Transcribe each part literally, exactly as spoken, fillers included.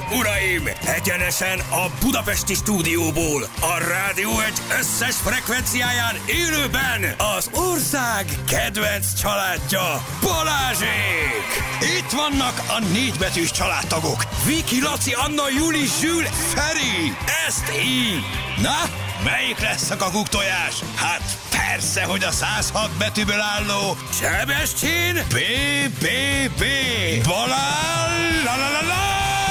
uraim! Egyenesen a budapesti stúdióból, a Rádió egy összes frekvenciáján élőben az ország kedvenc családja, Balázsék! Itt vannak a négybetűs családtagok, Viki, Laci, Anna, Juli, Zsül, Feri! Ezt így! Na, melyik lesz a kakuktojás? Hát persze, hogy a száz hat betűből álló Sebestyén B B B Balázs! La, la, la, la.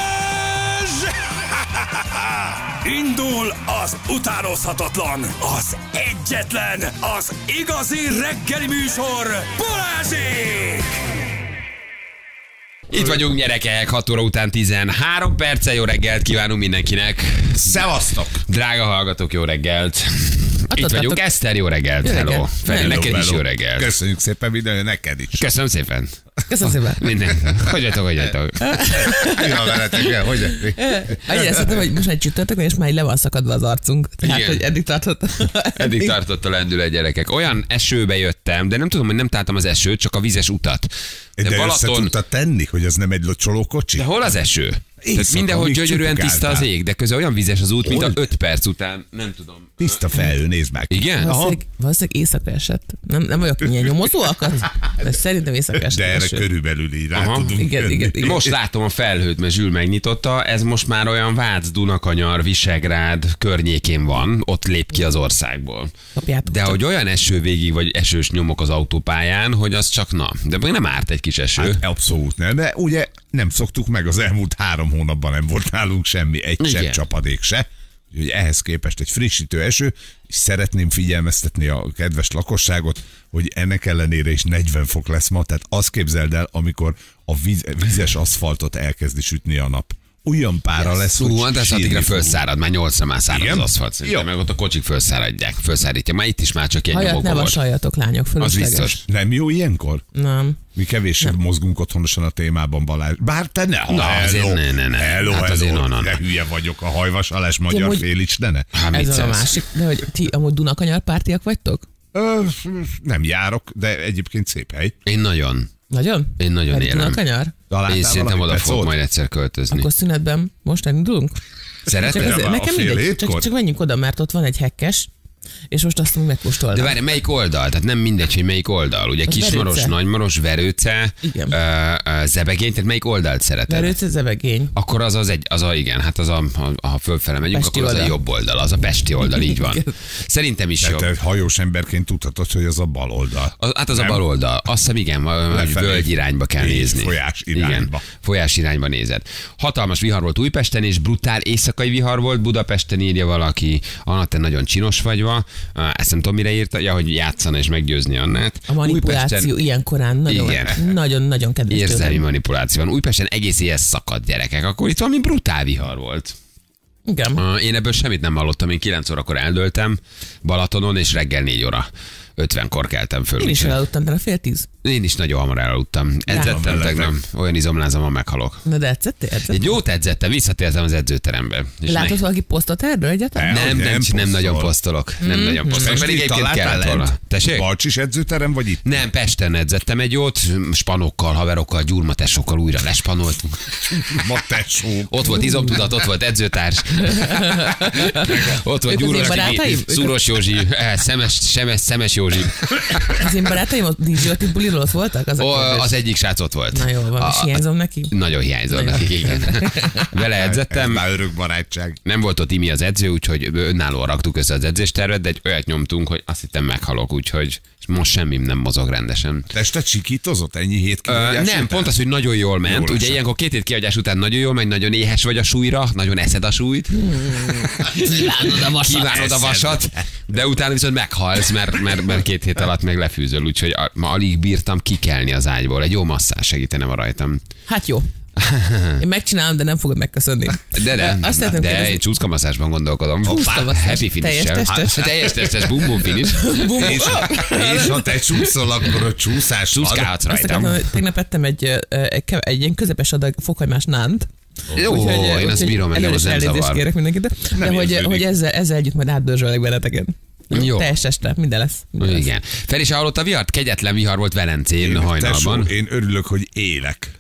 Indul az utánozhatatlan, az egyetlen, az igazi reggeli műsor, Balázsék! Itt vagyunk, gyerekek, hat óra után tizenhárom perccel. Jó reggelt kívánunk mindenkinek. Szevasztok! Drága hallgatók, jó reggelt. Itt vagyunk, Eszter, jó reggelt. Jó Hello. reggelt. Feri, Hello, neked is hello. jó reggelt. Köszönjük szépen minden, neked is. Köszönöm szépen. Köszönöm szépen. Minden. Hogy vagytok, hogy vagytok? Mi van veletek el? Hogy Annyira szeretem, hogy most egy csütörtök, és már így le van szakadva az arcunk. Tehát, Igen. hogy eddig tartott. Eddig tartott a lendület, gyerekek. Olyan esőbe jöttem, de nem tudom, hogy nem találtam az esőt, csak a vizes utat. De, de össze tudtad tenni, hogy az nem egy locsolókocsi? De hol az eső? Tehát Éjszaka, mindenhol még gyönyörűen tiszta az csupukáltál. ég, de közben olyan vizes az út, mint a Hol? öt perc után, nem tudom. Tiszta felhő, nézd meg. Igen? Valószínűleg, valószínűleg éjszaka esett. Nem, nem vagyok ilyen nyomozóakat, de szerintem éjszaka esett. De erre eső. körülbelül így rá Aha. tudunk Igen, jönni. igen, igen. Most látom a felhőt, mert Zsül megnyitotta, ez most már olyan Vác, Dunakanyar, Visegrád környékén van, ott lép ki az országból. Kapjátok De csak. hogy olyan eső végig, vagy esős nyomok az autópályán, hogy az csak na. De még nem árt egy kis eső. Hát abszolút nem, de ugye nem szoktuk meg, az elmúlt három hónapban nem volt nálunk semmi, egy Igen. sem csapadék se. Úgyhogy ehhez képest egy frissítő eső, és szeretném figyelmeztetni a kedves lakosságot, hogy ennek ellenére is negyven fok lesz ma, tehát azt képzeld el, amikor a víz, vízes aszfaltot elkezdi sütni a nap. Olyan pára lesz, Hú, hogy de ez addigra sírni fogunk. fölszárad, már nyolcra már szárad Igen? az aszfalt, szerintem, Jó. meg ott a kocsik fölszáradják, fölszárítja. Már itt is már csak ilyen Hajat ne nyomokban volt. vasaljatok, lányok, Az fölösleges. biztos. Nem jó ilyenkor? Nem. Mi kevés mozgunk otthonosan a témában, Balázs. Bár te ne, Na, azért ne, ne, ne. Hello, Hát hello, azért no, no, no. de hülye vagyok, a hajvasalás magyar amúgy- félistene. Hát mit Ez a szólsz? másik. De hogy ti amúgy Dunakanyar pártiak vagytok? Ö, nem járok, de egyébként szép hely. Én nagyon. Nagyon? Én nagyon Mert élem. Dunakanyar? Találtál Én szerintem valami oda fogok pecót? majd egyszer költözni. Akkor szünetben most elindulunk? Csak Szereted? ez- azért, a nekem fél mindegy, hétkor? csak, csak menjünk oda, mert ott van egy hekkes, és most azt mondjuk De megkóstolnám. várj, melyik oldal? Tehát nem mindegy, hogy melyik oldal. Ugye Az Kismaros, Verőce. Nagymaros, Verőce, Igen. ö, ö, Zebegény, tehát melyik oldalt szereted? Verőce Zebegény. Akkor az az egy, az a, igen, hát az a, a ha fölfele megyünk, Pesti akkor az a oldal. jobb oldal, az a pesti oldal, így van. Igen. Szerintem is De jobb. te hajós emberként tudhatod, hogy az a bal oldal. Az, hát az a Nem? bal oldal. Azt hiszem, igen, hogy Lefelé. völgy irányba kell Így, nézni. folyás irányba. Igen, folyás irányba nézed. Hatalmas vihar volt Újpesten, és brutál éjszakai vihar volt Budapesten, írja valaki. Anna, te nagyon csinos vagy va. Ezt nem tudom, mire írta, ja, hogy játszana és meggyőzni Annát. A manipuláció ilyen korán nagyon, Igen. nagyon, nagyon kedves Érzelmi tőlem. manipuláció van. Újpesten egész éjjel szakadt, gyerekek. Akkor itt valami brutál vihar volt. Igen. Uh, Én ebből semmit nem hallottam, én kilenc órakor eldöltem Balatonon, és reggel négy óra ötvenkor keltem föl. Én is úgyhogy- elaludtam, de a fél tíz. Én is nagyon hamar elaludtam. Edzettem meleg tegnap, meg. olyan izomlázom, ha meghalok. Na de edzettél? edzettél? Egy jót edzettem, visszatértem az edzőterembe. És Látod meg- valaki posztot erről egyáltalán? Nem. nem, nem, nem, nem nagyon posztol. posztolok. Nem nagyon posztolok. Most Pedig itt egyébként találtál kellett volna. lent? Tessék? Balcsis edzőterem, vagy itt? Nem, Pesten edzettem egy jót, spanokkal, haverokkal, gyurmatesokkal újra lespanoltunk. Ma tesó. Ott volt izomtudat, ott volt edzőtárs. Ott volt Ők az én Gyuros barátaim? Gyuri, Szúros Józsi, eh, Szemes, Semes, Szemes Józsi. Az én barátaim ott díjzsolti buliról ott voltak? Az, a Ó, kérdés. az egyik srác ott volt. Na jó van, és A- hiányzom neki? Nagyon hiányzol Nagyon. nekik, igen. Vele Ez edzettem, már örök barátság. nem volt ott Imi az edző, úgyhogy önállóan raktuk össze az edzéstervet, de egy olyat nyomtunk, hogy azt hittem meghalok, úgyhogy és most semmim nem mozog rendesen. Testet sikítozott ennyi hét Ö, kihagyás nem, után? pont az, hogy nagyon jól ment. Jól Ugye esett. ilyenkor két hét kihagyás után nagyon jól megy, nagyon éhes vagy a súlyra, nagyon eszed a súlyt, Kívánod a vasat. kívánod a vasat, de utána viszont meghalsz, mert, mert, mert két hét alatt meg lefűzöl, úgyhogy a- ma alig bírtam kikelni az ágyból. Egy jó masszás segítene van rajtam. Hát jó. Én megcsinálom, de nem fogod megköszönni. De de, Azt szeretném de kérdezni- egy csúszkamasszásban gondolkodom. Csúszkamasszás. Happy finish. Teljes testes? Teljes testes, bum bum finish. És, és ha te csúszol, akkor a csúszás van. Csúszkálhatsz Azt rajtam. akartam, hogy tegnap ettem egy, ö, egy, kev- egy ilyen közepes adag fokhagymás nánt. Jó, Úgyhogy- én azt úgyhogy bírom, engem előre az is nem elnézést zavar. kérek mindenkit, de, de hogy, érződik. hogy ezzel, ezzel együtt majd átdörzsölek benneteket. Jó. Teljes este, minden lesz. Minden lesz. Igen. Fel is hallott a vihart? Kegyetlen vihar volt Velencén Tesó, hajnalban. én örülök, hogy élek.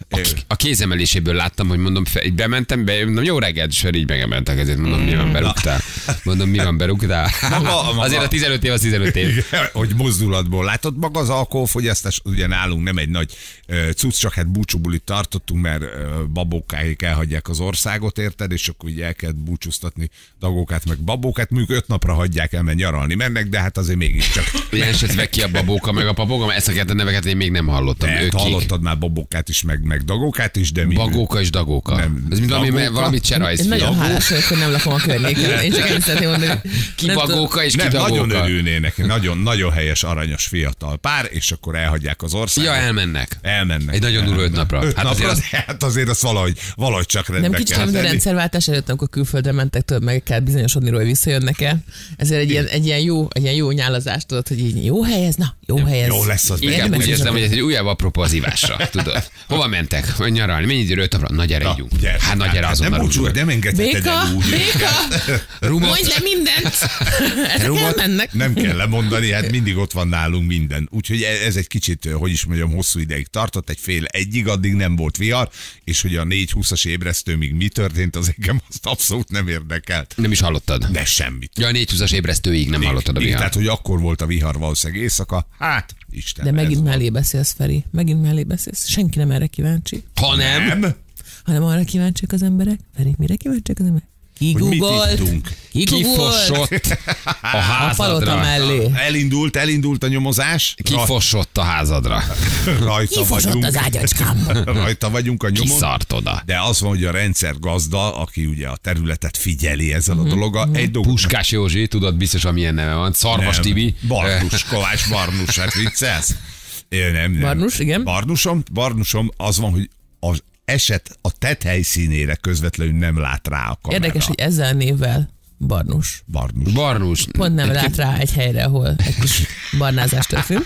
A kézemeléséből láttam, hogy mondom, fe, így bementem, be, mondom, jó reggelt, és így megemeltek, ezért mondom, mi van, berúgtál. Mondom, mi van, berúgtál. Maga- maga- Azért a tizenöt év az tizenöt év. Igen, hogy mozdulatból látod, maga az alkoholfogyasztás, ugye nálunk nem egy nagy uh, cucc, csak hát búcsúbulit tartottunk, mert uh, babókáik elhagyják az országot, érted, és akkor így el kell búcsúztatni dagókát, meg babókát, mondjuk öt napra hagyják el, mert nyaralni mennek, de hát azért mégiscsak. Ilyen se vek ki a babóka, meg a papóka, ezt a neveket én még nem hallottam. De, Ők hallottad már babókát is, meg, meg dagókát is, de mi... Bagóka és dagóka. Nem, Ez mint valami, dagóka? valami Én cserajzfilm. nagyon hálás vagyok, hogy nem lakom a környéken. Én csak ennyit szeretném mondani. Ki Nem tudom. bagóka és ki Nem, nagyon dagóka. örülnének, nagyon, nagyon helyes, aranyos fiatal pár, és akkor elhagyják az országot. Ja, elmennek. Elmennek. Egy nagyon durva öt napra. Öt Hát napra, azért az- de hát azért azt valahogy, valahogy csak rendbe Nem kicsit, kell mint a tenni. rendszerváltás előtt, amikor külföldre mentek, tudod, meg kell bizonyosodni róla, hogy visszajönnek-e. Ezért egy ilyen, egy ilyen jó, egy ilyen jó nyálazást, tudod, hogy így jó hely ez, na, jó hely ez. Jó lesz az. Igen, Inkább nem úgy is érzem, az- hogy ez egy újabb apropó az ivásra, tudod. Hova mentek? Hogy nyaralni? Mennyi idő öt napra? Na gyere, Na, ígyunk. gyere, Hát na gyere, hát azonnal nem búcsú, rúgunk. nem engedheted Béka, el úgy. béka, Rumot. mondj le mindent. Ezek Rumot elmennek. Nem kell lemondani, hát mindig ott van nálunk minden. Úgyhogy e- ez egy kicsit, hogy is mondjam, hosszú ideig tartott, egy fél egyig, addig nem volt vihar, és hogy a négy húszas ébresztő még mi történt, az engem azt abszolút nem érdekelt. Nem is hallottad. De semmit. Ja, a négyhúszas ébresztőig nem hallottad a Még, vihar. Tehát, hogy akkor volt a vihar valószínűleg éjszaka, hát Isten. De megint ez van. mellé beszélsz, Feri. Megint mellé beszélsz. Senki nem erre kíváncsi. Ha nem, Nem? Hanem arra kíváncsiak az emberek. Feri, mire kíváncsiak az emberek? Ki Hogy mit googolt? ittunk? Ki googolt? kifosott a A palota házadra. mellé. Elindult, elindult a nyomozás. Kifosott a házadra. Rajta Kifosott vagyunk. az ágyacskám. Rajta vagyunk a nyomon. Kiszart oda. De az van, hogy a rendszer gazda, aki ugye a területet figyeli ezzel Mhm, a dologgal, egy dolgot Puskás Józsi, tudod biztos, amilyen neve van. Szarvas nem. Tibi. Barnus, Kovács Barnus, hát viccelsz? Én nem, nem. Barnus, igen. Barnusom, Barnusom az van, hogy az eset a tetthelyszínére közvetlenül nem lát rá a kamera. Érdekes, hogy ezzel a névvel Barnus. Barnus. Barnus. Pont nem lát rá egy helyre, ahol egy kis barnázás történt.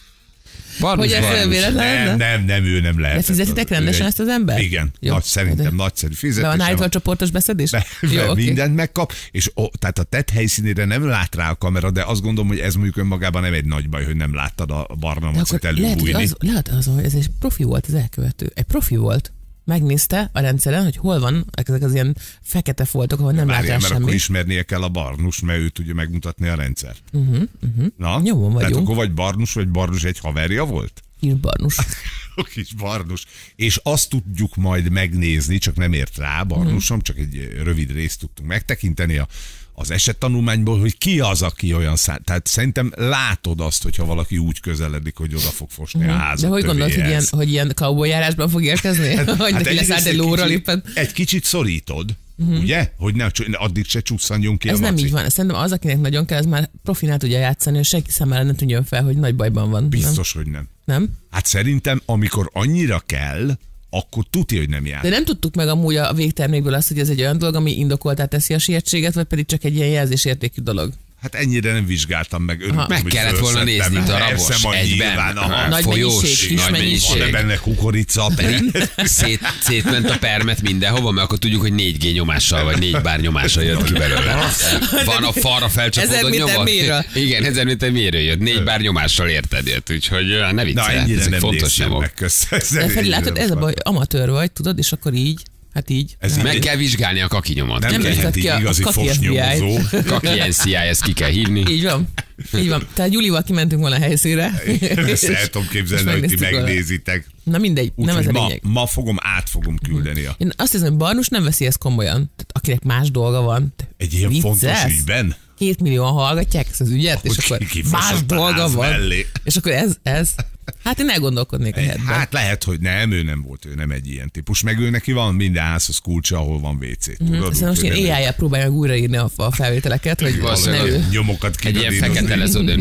Barnus, Hogy ez Barnus. véletlen? Nem, nem, nem, ő nem lehet. De fizetitek rendesen ezt az embert? Igen, Jó. nagy, szerintem De- nagyszerű Be fizetés. van állítva a csoportos beszedés? Be, Jó, be, oké. mindent megkap, és ó, tehát a tett helyszínére nem lát rá a kamera, de azt gondolom, hogy ez mondjuk önmagában nem egy nagy baj, hogy nem láttad a barna De macit akkor lehet, hogy előbújni. az, lehet az, hogy ez egy profi volt az elkövető. Egy profi volt. Megnézte a rendszeren, hogy hol van ezek az ilyen fekete foltok, ahol nem lát Várjál, rá mert akkor semmi. ismernie kell a Barnus, mert ő tudja megmutatni a rendszer. Uh-huh, uh-huh. Na, Nyomon tehát vagyunk. akkor vagy Barnus, vagy Barnus egy haverja volt? Ír Barnus. A kis Barnus. És azt tudjuk majd megnézni, csak nem ért rá Barnusom, csak egy rövid részt tudtunk megtekinteni a, az esettanulmányból, hogy ki az, aki olyan szá... Tehát szerintem látod azt, hogyha valaki úgy közeledik, hogy oda fog fosni a házat. De hogy gondolod, hogy ilyen, hogy ilyen cowboy járásban fog érkezni? Hogy neki egyrészt leszállt egy lóra kicsit- éppen? Egy kicsit szorítod, ugye? Hogy ne, addig se csusszanjon ki Ez a nem maci. így van. Szerintem az, akinek nagyon kell, az már profinál tudja játszani, hogy senki számára ne tudjon fel, hogy nagy bajban van. Biztos, hogy nem. Nem? nem? Hát szerintem, amikor annyira kell, akkor tuti, hogy nem jár. De nem tudtuk meg amúgy a végtermékből azt, hogy ez egy olyan dolog, ami indokoltá teszi a sietséget, vagy pedig csak egy ilyen jelzésértékű dolog. Hát ennyire nem vizsgáltam meg. Örültem, Meg hogy kellett volna felszettem. nézni, Persze, darabos, majd egyben. nyilván, aha. Nagy Folyós, mennyiség, kis nagy mennyiség. Van-e mennyiség. benne kukorica? Szét, szétment a permet mindenhova, mert akkor tudjuk, hogy négy G nyomással, vagy négy bár nyomással jött ki belőle. Van a falra felcsapódott Ezer méter nyomot. mélyről. Igen, ezer méter mélyről jött. Négy bár nyomással érted jött, úgyhogy ne Na, viccelj, ennyire ezek nem fontos néztem nyomok. meg köszönöm. De Feri, látod, ez a baj, amatőr vagy, tudod, és akkor így, hát így. Ez Hát, Meg kell vizsgálni a kaki nyomot. Nem Nem lehet nézett így ki a- igazi a kaki fosnyomozó. Kaki en cé i, ezt ki kell hívni. Így van. Így van. Tehát Gyulival kimentünk volna a helyszínre. Ezt el tudom képzelni, és hogy ti megnéztük volna. megnézitek. Na mindegy, nem ez Úgyhogy a ma, lényeg. ma fogom, át fogom küldeni a, Én azt hiszem, hogy Barnus nem veszi ezt komolyan. Tehát akinek más dolga van. Te egy ilyen viccelsz? fontos ügyben. Két millióan hallgatják ezt az ügyet, és Hogy akkor kifosott más a dolga ház van. mellé. És akkor ez, ez. Hát én elgondolkodnék a helyetben. Hát lehet, hogy nem, ő nem volt, ő nem egy ilyen típus. Meg ő neki van minden házhoz kulcsa, ahol van vé cé. Tudod? Aztán most Úgyhogy én nem- á i-jel próbálja meg újraírni a, a felvételeket, hogy ne Valószínűleg ő. nyomokat Egy ilyen kidadírozni. fekete lesz odön,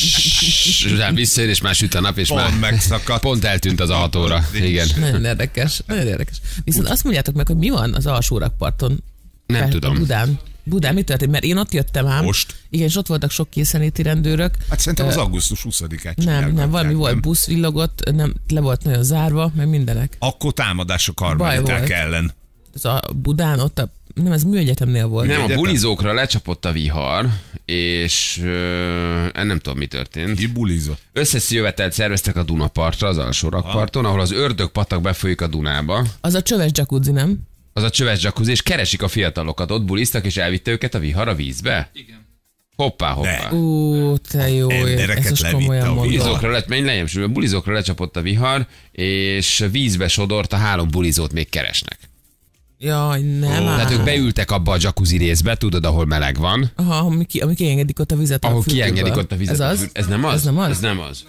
és utána visszajön, és már süt a nap, és Pont már megszakadt. pont eltűnt az a hat óra. Igen. Nagyon érdekes, nagyon érdekes. Viszont azt mondjátok meg, hogy mi van az alsó rakparton? Nem Fel- tudom. Budán. Budán mi történt? Mert én ott jöttem ám. Most? Igen, és ott voltak sok készenléti rendőrök. Hát szerintem az Ö, augusztus huszadikát Nem, csinálgatják, nem, valami volt, nem? busz villogott, nem, le volt nagyon zárva, meg mindenek. Akkor támadás a Baj karmeliták volt. ellen. ez a Budán, ott a, nem, ez Műegyetemnél volt. Nem, a Egyetem? bulizókra lecsapott a vihar, és ö, nem tudom, mi történt. Ki bulizott? Összeszjövetelt szerveztek a Dunapartra, az alsó rakparton, ahol az ördögpatak befolyik a Dunába. Az a csöves jacuzzi, nem? Az a csöves jacuzzi, és keresik a fiatalokat. Ott buliztak, és elvitte őket a vihar a vízbe? Igen. Hoppá, hoppá. Ne. Ú, te jó, Embereket ezt most levitte komolyan a mondom. víz. Bulizókra, le, menj lejjebb, sül, bulizókra lecsapott a vihar, és vízbe sodort, a három bulizót még keresnek. Jaj, nem áll. Tehát ők beültek abba a jacuzzi részbe, tudod, ahol meleg van, Aha, ami, ki, ami kiengedik ott a vizet. ahol a fürdőből. kiengedik ott a vizet. Ez a az? für- Ez nem az? Ez nem az? Ez nem az.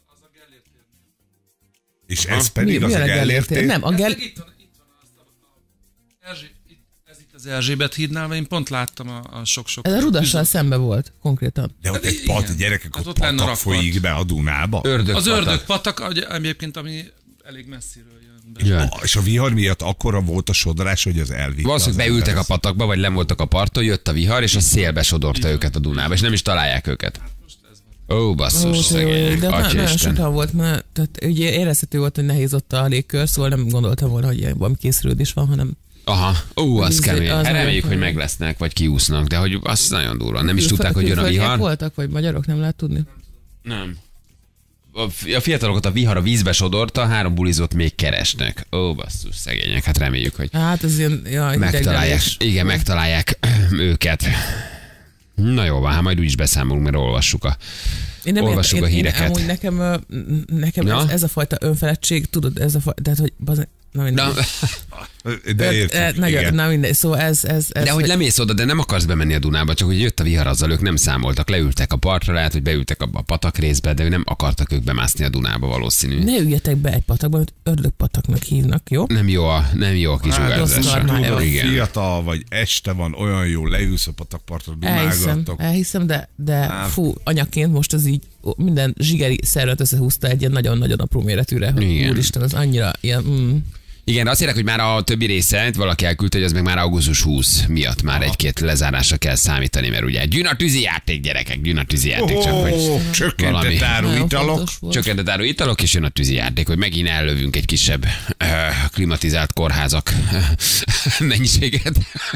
És ez pedig Mi, az mi a a Gellért Gellért? Nem, a Ez Gell... meg itt van, itt van azt a, a Erzsé, itt, ez itt az Erzsébet hídnál, mert én pont láttam a, a sok-sok. Ez a Rudassal szembe volt, konkrétan. De ott egy Igen. pat, gyerekek, Hát ott ott lenne patak rakpart. folyik be a Dunába. Ördögpatak. Az ördögpatak, ugye, egyébként, ami elég messziről jön be. Jön. Ah, és a vihar miatt akkora volt a sodrás, hogy az elvitte. Valószínűleg az beültek a embert. patakba, vagy lemoltak a parton, jött a vihar, és a szélbe sodorta őket a Dunába, és nem is találják őket. Ó, basszus, Ó, szegények, de na- nagyon Atyaisten. sokan volt, mert tehát ugye érezhető volt, hogy nehéz ott a légkör, szóval nem gondoltam volna, hogy ilyen valami készülődés van, hanem Aha, ó, az Az- kemény. az Hát nagyon reméljük, hogy kemény. meg lesznek, vagy kiúsznak, de hogy az nagyon durva. Nem is Külföld- tudták, hogy jön a külföldiek vihar. voltak, vagy magyarok, nem lehet tudni. Nem. A fi- A fiatalokat a vihar a vízbe sodorta, három bulizót még keresnek. Ó, basszus, szegények, hát reméljük, hogy Hát ez ilyen, jaj, megtalálják. idegenés. Igen, megtalálják őket. Na jó van, hát majd úgyis beszámolunk, mert olvassuk a... Én nem Olvassuk értem, a én, én, híreket. amúgy nekem, ö, nekem Ja? ez, ez, a fajta önfeledtség, tudod, ez a fajta, tehát hogy bazen, na mindegy. Na, De Ö, értjük, ö, nagyon, igen. na mindegy, szóval ez, ez, ez de hogy lemész oda, de nem akarsz bemenni a Dunába, csak hogy jött a vihar, azzal ők nem számoltak, leültek a partra, lehet, hogy beültek abba a patak részbe, de nem akartak ők bemászni a Dunába valószínű. ne üljetek be egy patakban, amit ördögpataknak hívnak, jó? Nem jó a, nem jó a kis Hát, rossz ugárzás. karmája tudod, van. Igen. fiatal vagy, este van, olyan jó, leülsz a patakpartra, Elhiszem, dumálgattok. elhiszem, de, de Hát. fú, anyaként most az így ó, minden zsigeri szervet összehúzta egy ilyen nagyon-nagyon apró méretűre, hogy Igen. úristen, az annyira ilyen, mm. Igen, de azt írják, hogy már a többi része, valaki elküldte, hogy az meg már augusztus huszadika miatt már egy-két lezárásra kell számítani, mert ugye gyűnatűzi játék, gyerekek, gyűnatűzi játék, csak hogy Ó, valami. csökkentett áru Nagyon italok. fontos volt. Csökkentett áru italok, és jön a tűzijáték, hogy megint ellövünk egy kisebb uh, klimatizált kórházak mennyiséget.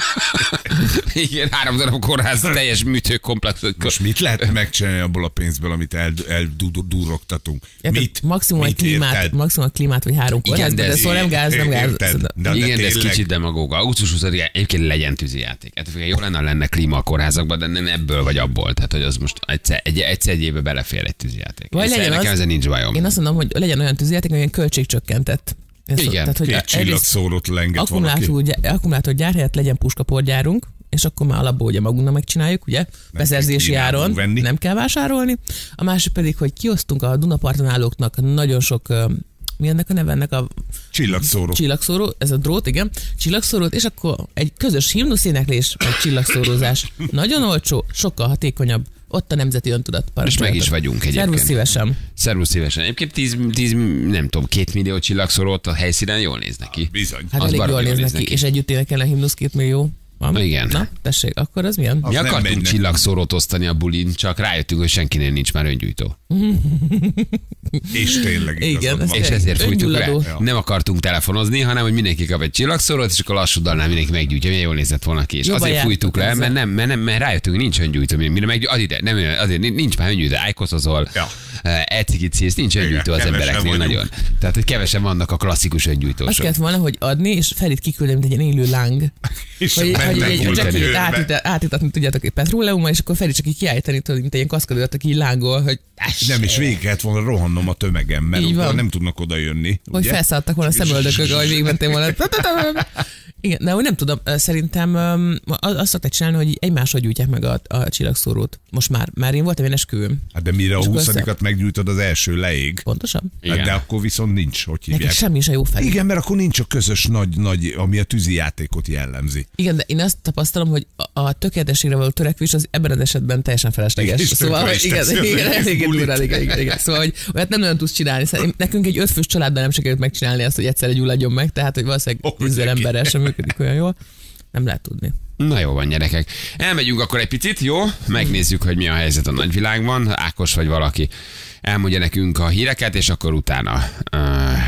Igen, három darab kórház teljes műtőkomplex. Most mit lehet megcsinálni abból a pénzből, amit eldurogtatunk? Érted? Mit? Maximum egy Mit klímát, érted? maximum egy klímát, vagy három Igen, kórházba, de de ez- szóval nem gáz, nem gáz. Érted? szóval- De, de Igen, de ez tényleg- kicsit demagóga. augusztus huszadikán egyébként legyen tűzijáték. Hát jó lenne, ha lenne klíma a kórházakban, de nem ebből vagy abból. Tehát, hogy az most egyszer egy, egyszer egy évbe belefér egy tűzijáték. Vagy Egyszer, legyen nekem az- ezzel nincs bajom. Én azt mondom, hogy legyen olyan tűzijáték, amilyen költségcsökkentett. Ez Igen, tehát, hogy Két egyrészt csillagszórót lenget valaki. akkumulátor, gy- akkumulátorgyár helyett legyen puskaporgyárunk, és akkor már alapból ugye magunknak megcsináljuk, ugye, beszerzési kell áron, Kínából venni. nem kell vásárolni. A másik pedig, hogy kiosztunk a Dunaparton állóknak nagyon sok, ö, mi ennek a neve, ennek a Csillagszóró. csillagszóró, ez a drót, igen, csillagszórót, és akkor egy közös himnuszéneklés, vagy csillagszórózás. Nagyon olcsó, sokkal hatékonyabb. Ott a nemzeti öntudat. És meg is vagyunk egyébként. Szervusz szívesen. Szervusz szívesen. Egyébként tíz, tíz, nem tudom, két millió csillagszóró ott a helyszínen jól néz neki. Bizony. Hát Az elég jól baromi néz neki, és együtt énekelne a himnusz két millió. Van? Igen. Na, tessék, akkor az milyen? Az Mi nem akartunk megy csillagszórót osztani a bulin, csak rájöttünk, hogy senkinél nincs már öngyújtó. És tényleg igazad Igen, van. ez És ezért fújtuk le. Öngyulladó. Nem akartunk telefonozni, hanem hogy mindenki kap egy csillagszórót, és akkor lassú dalnál mindenki meggyújtja, milyen jól nézett volna ki. És Jobban azért fújtuk le, jártok mert ezzel. nem, mert, nem, mert rájöttünk, hogy nincs öngyújtó. Mire meggyújtó, az ide, nem, azért nincs már öngyújtó, ájkoszozol, Ja. elcikicész, nincs öngyújtó az kevesen embereknél vagyunk. nagyon. Tehát, hogy kevesen vannak a klasszikus Azt öngyújtósok. kellett volna, hogy adni, és Ferit kiküldeni, mint egy ilyen élő láng. És Hogy, hogy mentek egy volna Jackie-t körbe. átítat- átítatni tudjátok egy petróleummal, és akkor Feri csak így kiállítani, tudod, mint egy ilyen kaszkadőrt, aki így lángol, hogy Nem, és végig kellett volna rohannom a tömegem, mert Így utána van. nem tudnak oda jönni. hogy felszálltak volna a szemöldökök, ahogy végigmentél volna. Igen, de hogy nem tudom, szerintem öm, azt szokták csinálni, hogy egymáshoz gyújtják meg a, a csillagszórót. Most már, már én voltam ilyen esküvőm. Hát de mire a És akkor huszadikat meggyújtod, az első leég. Pontosan? Igen. Hát de akkor viszont nincs, hogy Neked hívják. semmi se jó fel. Igen, mert akkor nincs a közös nagy, nagy, ami a tűzi játékot jellemzi. Igen, de én azt tapasztalom, hogy a, a tökéletességre való törekvés az ebben az esetben teljesen felesleges. És Szóval, tönkre hogy is igen, teszi az igen, igen, egész igen, bulit. igen, igen, igen, igen. Szóval, hogy olyat nem nagyon tudsz csinálni. Szerintem nekünk egy ötfős családban nem sikerült megcsinálni azt, hogy egyszerre gyulladjon meg, tehát hogy valószínűleg Ó, tízzel neki. emberrel sem működik olyan jól. Nem lehet tudni. Na jó van, gyerekek. Elmegyünk akkor egy picit, jó? Megnézzük, hogy mi a helyzet a nagyvilágban. Ákos vagy valaki elmondja nekünk a híreket, és akkor utána uh,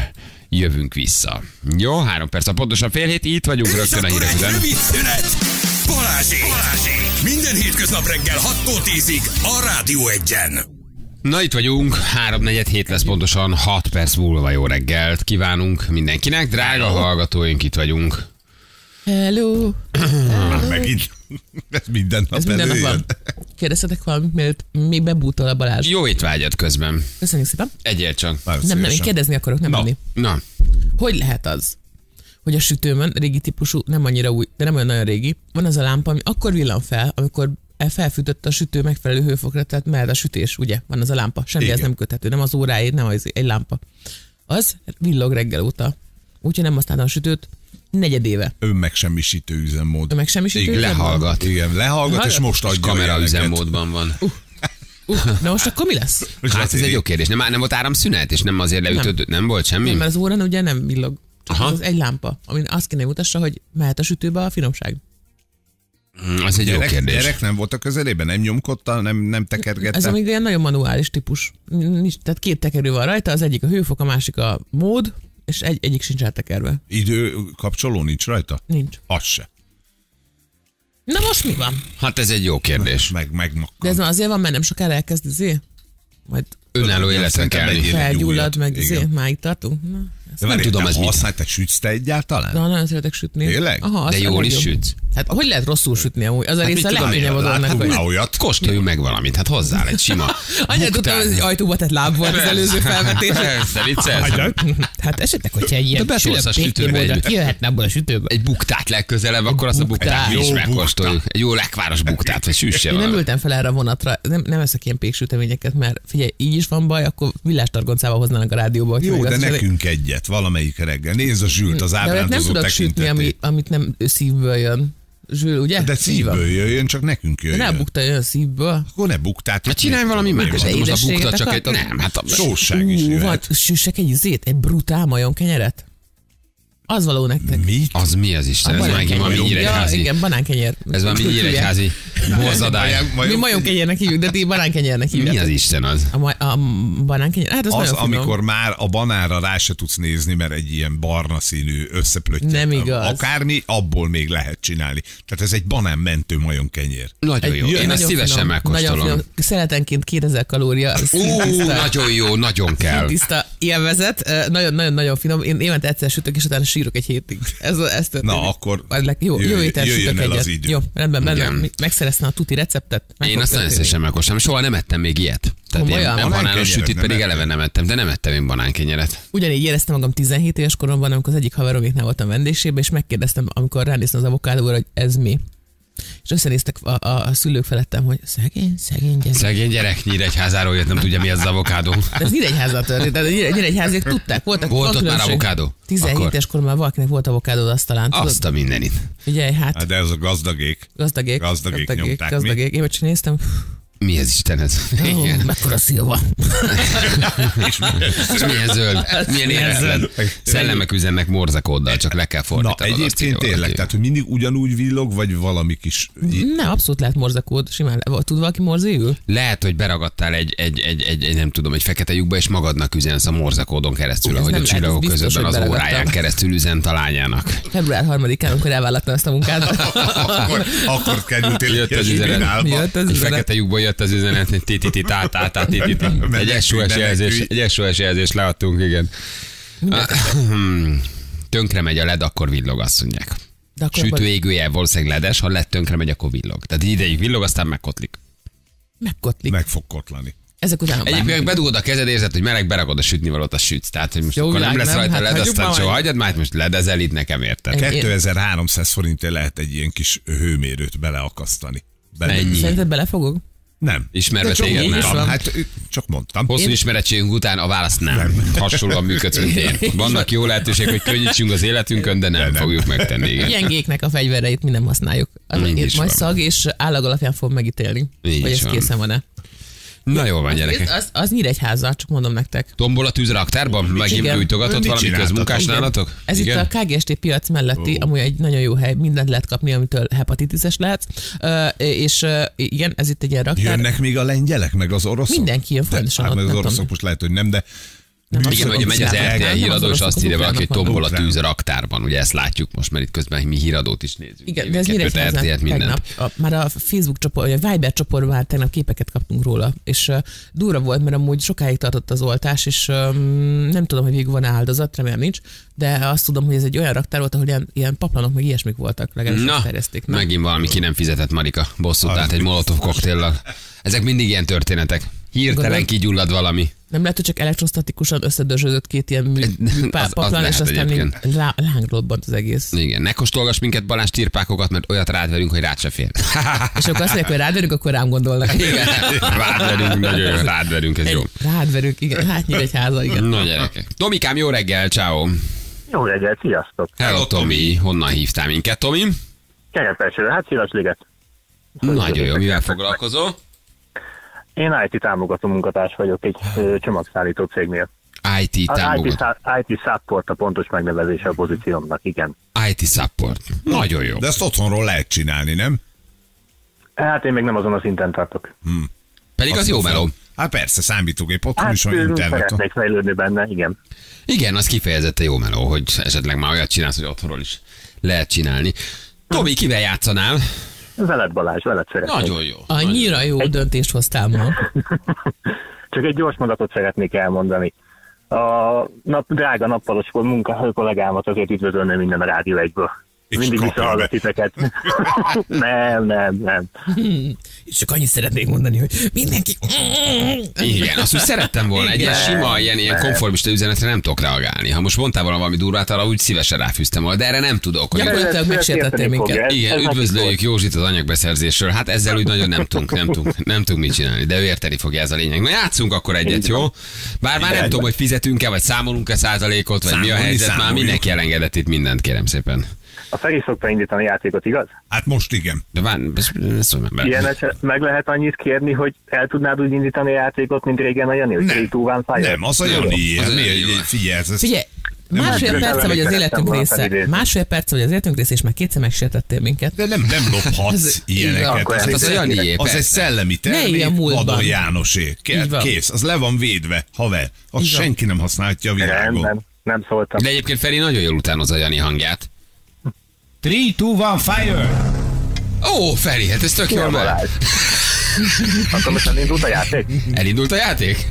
jövünk vissza. Jó, három perc a pontosan fél hét, itt vagyunk És rögtön a akkor hírek egy után. rövid szünet. Balázsék. Balázsék. Minden hétköznap reggel hattól tízig a Rádió Egyen. Na itt vagyunk, háromnegyed hét lesz pontosan, hat perc múlva jó reggelt kívánunk mindenkinek. Drága hallgatóink, itt vagyunk. Hello. Már megint. Ez minden nap Ez minden nap előjön. van. Kérdeztetek valamit, mielőtt még bebútol a Balázs. Jó étvágyat közben. Köszönjük szépen. Egyél csak. Nagyon Nem, nem, én szívesen. kérdezni akarok, nem Na. adni. Na, Hogy lehet az, hogy a sütőmön, régi típusú, nem annyira új, de nem olyan nagyon régi, van az a lámpa, ami akkor villan fel, amikor felfűtött a sütő megfelelő hőfokra, tehát mehet a sütés, ugye? Van az a lámpa, semmi ez Igen. nem köthető, nem az óráért, nem az egy lámpa. Az villog reggel óta. Úgyhogy nem használtam a sütőt negyed éve. Önmegsemmisítő üzemmód. Megsemmisítő Igen, üzemmód? lehallgat. Igen, lehallgat, és Hallgat? most És adja a kamera jeleket. üzemmódban van. Uh, na most akkor mi lesz? És Hát ez azért egy jó kérdés. Nem, nem volt áramszünet, és nem azért leütött, nem, nem volt semmi? Nem, mert az órán ugye nem villog. Csak Aha. az, az egy lámpa, amin azt kéne mutassa, hogy mehet a sütőbe a finomság. Mm, Az egy jó Gyerek, kérdés. gyerek nem volt a közelében, nem nyomkodta, nem, nem tekergette. Ez amíg ilyen nagyon manuális típus. Nincs, tehát két tekerő van rajta, az egyik a hőfok, a másik a mód, és egy, egyik sincs eltekerve. Idő kapcsoló nincs rajta? Nincs. Az se. Na most mi van? Hát ez egy jó kérdés. Meg, meg De ez már azért van, mert nem sokára elkezd izé? Majd Önálló életre Szerintem kelni. egyéb- felgyullad, újat. meg izé, Igen. máig tartunk. Na, ezt De nem tudom, tudom, ez ez mit. használ, te sütsz te egyáltalán? de nagyon szeretek sütni. Tényleg? Aha, az De a jól is legjobb. sütsz. Hát hogy lehet rosszul sütni amúgy? Az a Hát része a mit tudom én, legkönnyebb a dolognak, Láttunk hogy... már olyat. Kóstoljuk meg valamit, hát hozzá egy sima. Annyira tudtam, hogy ez egy ajtóba tett láb volt az előző felvetés. Te viccelsz? Hát esetleg, hogyha egy De ilyen beszólsz a sülep sütőbe péknyomódra egy- kijöhetne abból a sütőből. Egy buktát legközelebb, akkor azt a buktát buktát. mi is Jó megkóstoljuk. Egy jó lekváros buktát, vagy süsse Én nem valamit. ültem fel erre a vonatra, nem, nem eszek ilyen péksüteményeket, mert figyelj, így is van baj, akkor villástargoncával hoznának a rádióba. hogy Jó, meg de azt nekünk egyet, valamelyik reggel. Nézd a Zsült, az De olyat nem ábrándozó tudok sütni, ami, tekintetét. amit nem szívből jön. Zsül, ugye? De Így van. szívből jöjjön, csak nekünk De jöjjön. ne bukta jön szívbból. Akkor ne buktát. Hát csinálj valami más. De Hát most a édességet bukta csak egy... akartok? Nem, hát a... Sóság is Ú, van, jöhet. süssek egy zét, egy brutál majon kenyeret. Az való nektek. Mi? Az mi az Isten? Ez Banánkenyér. megint valami Ja, nyíregyházi. igen, banánkenyér. Ez valami nyíregyházi borzadály. Mi majomkenyérnek hívjuk, de ti banánkenyérnek Mi hívják. az Isten az? A, ma- a banánkenyér? Hát az, Az, nagyon finom. amikor már a banára rá se tudsz nézni, mert egy ilyen barna színű összeplöttyet. Nem igaz. Akármi, abból még lehet csinálni. Tehát ez egy banánmentő majomkenyér. Nagyon jó. Én Nagyon ezt szívesen finom, Nagyon megkóstolom. finom. Szeletenként kétezer kalória. Ú, színtiszta- nagyon jó, nagyon kell. Tiszta élvezet. Nagyon-nagyon-nagyon finom. Én évente egyszer sütök, és utána sírok egy hétig. Ez, ez történik. Na, akkor Az leg- jó, jó jöjjön- étel jöjjön sütök el az egyet. idő. Jó, rendben, Igen. rendben. Megszereztem a tuti receptet. Meg Én fog azt nagyon történni. szívesen megkóstolom. Soha nem ettem még ilyet. Tehát Komolyan? én nem banános Banánkenyeret sütit nem pedig ettem. eleve nem ettem, de nem ettem én banánkenyeret. Ugyanígy éreztem magam tizenhét éves koromban, amikor az egyik haveroméknál voltam vendégségben, és megkérdeztem, amikor ránéztem az avokádóra, hogy ez mi. És összenéztek a, a, a szülők felettem, hogy szegény, szegény gyerek. Szegény gyerek Nyíregyházáról jött, nem tudja mi az az avokádó. De ez Nyíregyházat történt, tehát a Nyíre- Nyíregyháziak tudták, voltak. Volt van ott már különbség. avokádó? tizenhét Akkor? éves koromban valakinek volt avokádó asztalán, tudod? Azt a mindenit. Figyelj, hát Hát de ez a gazdagék. gazdagék, gazdagék nyomták, mi? gazdagék. Én csak néztem, Mi ez Isten ez? ó, Igen. mekkora szilva. És És milyen zöld, milyen éretlen. Szellemek üzennek morzekóddal, csak le kell Na, fordítanod. azt egyébként írja tényleg, valaki. tehát hogy mindig ugyanúgy villog, vagy valami kis... Nem, abszolút lehet morzakód, simán. le- Tud valaki morzéül? Lehet, hogy beragadtál egy, egy, egy, egy, egy, nem tudom, egy fekete lyukba, és magadnak üzensz a morzekódon keresztül, Ez ahogy nem a lehet, csillagok ez biztos, közöttben hogy az beragadtam. óráján keresztül üzent a lányának. február harmadikán, amikor elvállaltam ezt a munkát. akkor, akkor kerültél Jött az egy üzenet. irodálba. Jött az Egy üzenet. fekete lyukból jött az üzenet, hogy tititi tá tá tá tititi. Egy Menekülj, es o es jelzés, menekülj. egy es o es jelzést leadtunk, igen. Tönkre megy a led, akkor villog, azt mondják. De akkor Sütőégője valószínűleg ledes, ha led tönkre megy, akkor villog. Tehát egy ideig villog, aztán megkotlik. megkotlik. Meg fog kotlani. Ezek után Egyébként bedugod a kezed, érzed, hogy meleg, beragod a sütnivalót, a sütsz. Tehát, hogy most Jó akkor nem világ, lesz nem? rajta Hát led, hagyjuk aztán már soha meg. hagyjad már, most ledezel itt nekem, érted? Én- kétezer-háromszáz forintért lehet egy ilyen kis hőmérőt beleakasztani. Bele- Ennyi. Szerinted belefogok? Nem. Ismerve De csak téged, nem. mondtam, hát csak mondtam. Hosszú ismerettségünk után a válasz nem. Hasonlóan működsz, mint én. Vannak jó lehetőségek, hogy könnyítsünk az életünkön, de nem, De nem. fogjuk megtenni. Igen. Gyengéknek a fegyvereit mi nem használjuk. Az, Így én is majd van. szag és állag alapján fog megítélni, Így hogy is ez van. készen van-e. Na jó van, Az, gyerekek. az, az Nyíregyháza, csak mondom nektek. Tombol a tűz raktárban? Megint Igen. gyújtogatott Mit valami csináltak? közmunkás Igen. nálatok? Ez itt a ká gé es té piac melletti, Ó. amúgy egy nagyon jó hely, mindent lehet kapni, amitől hepatitises lehetsz. Ö, és ö, igen, ez itt egy ilyen raktár. Jönnek még a lengyelek, meg az oroszok? Mindenki jön, De- folyamatosan Hát ott, meg az nem oroszok tudom. most lehet, hogy nem, de Nem azt Igen, tudom, hogy megy az csinálnak. er té el Nem, híradó, az és oroszok azt írja valaki, hogy ukránok tombol a vannak. tűz a raktárban. Ugye ezt látjuk most, mert itt közben mi híradót is nézzük. Igen, de ez mire Kettőt, er té el-t, mindent. tegnap, a, már a Facebook csoport, vagy a Viber csoportban már tegnap képeket kaptunk róla, és uh, durva volt, mert amúgy sokáig tartott az oltás, és um, nem tudom, hogy végig van áldozat, remélem nincs, de azt tudom, hogy ez egy olyan raktár volt, ahol ilyen, ilyen paplanok, meg ilyesmik voltak, legalábbis Na, azt terjeszték. Na, megint valami ki nem fizetett Marika bosszút, tehát egy molotov koktéllal. Ezek mindig ilyen történetek. Hirtelen Gondolom. kigyullad valami. nem lehet, hogy csak elektrostatikusan összedörzsödött két ilyen mű, mű Az- az paplan, és lehet aztán így egyébként. lá, lángrobbant az egész. Igen, ne kóstolgass minket Balázs tirpákokat, mert olyat rád verünk, hogy rád se fér. És akkor azt mondják, hogy rád verünk, akkor rám gondolnak. Igen, rád verünk, nagyon jó, rád verünk, ez jó. Rád verünk, igen, hát nyír egy háza, igen. Na gyerekek. Tomikám, jó reggel, ciao. Jó reggelt, sziasztok! Hello, Tomi. Honnan hívtál minket, Tomi? Kerepesről, hát Szilasliget. Nagyon jó, mivel foglalkozol? Én i té támogató munkatárs vagyok egy ö, csomagszállító cégnél. i té Az támogat. i té, szá- i té support a pontos megnevezése a pozíciómnak, igen. i té support. Nagyon jó. De ezt otthonról lehet csinálni, nem? Hát én még nem azon a szinten tartok. Pedig az Azt jó mondom. meló. Hát persze, számítógép, otthon Hát is van ö, internet. szeretnék fejlődni benne, igen. Igen, az kifejezetten jó meló, hogy esetleg már olyat csinálsz, hogy otthonról is lehet csinálni. Tomi, kivel játszanál? Veled Balázs, veled szeretnék. Nagyon jó. Annyira jó döntést hoztál ma. Csak egy gyors mondatot szeretnék elmondani. A nap, drága nappalos munka kollégámat azért üdvözölném minden a Rádió egyből. És Mindig kapja visszahallgat be. titeket. nem, nem, nem. És csak annyit szeretnék mondani, hogy mindenki... Igen, azt úgy szerettem volna, egy ilyen sima, ilyen, ilyen konformista üzenetre nem tudok reagálni. Ha most mondtál volna valami durvát, arra úgy szívesen ráfűztem volna, de erre nem tudok. Hogy Gyakorlatilag Ez- ez megsértettél érteni minket. fogja. Ez- igen, ez neki üdvözlőjük szól. Józsit az anyagbeszerzésről. Hát ezzel úgy nagyon nem tudunk, nem tudunk, nem tudunk mit csinálni, de ő érteni fogja, ez a lényeg. Na játszunk akkor egyet, jó? Bár már nem tudom, hogy fizetünk-e, vagy számolunk-e százalékot, vagy mi a Számolni helyzet, már számoljuk. mindenki elengedett itt mindent, kérem szépen. A Feri szokta indítani a játékot, igaz? Hát most igen. De várj, ezt, ezt mondom, mert- Ilyen eset meg lehet annyit kérni, hogy el tudnád úgy indítani a játékot, mint régen a Jani, hogy three, two, one, fire? Nem, az a Jani. Az Hát a mi, Jani. figyelj, ez Figyelj, másfél nem perce vagy az szerettem életünk volna része. felidézni. Másfél perce vagy az életünk része, és már kétszer megsértettél minket. De nem, nem lophatsz Ez- ilyeneket. Akkor Az, hát egy, az a Janié, az egy persze. szellemi Ne ilyen termék, múltban. Vadon Jánosé. Így van. Kész, az le van védve, haver. Azt Így van. senki nem használhatja a világon. Rendben, nem szóltam. De egyébként Feri nagyon jól utánozza a Jani hangját. three, two, one, fire! Ó, Feri, hát ez tök jól Ilyen megy. Balázs. Akkor most elindult a játék? Elindult a játék?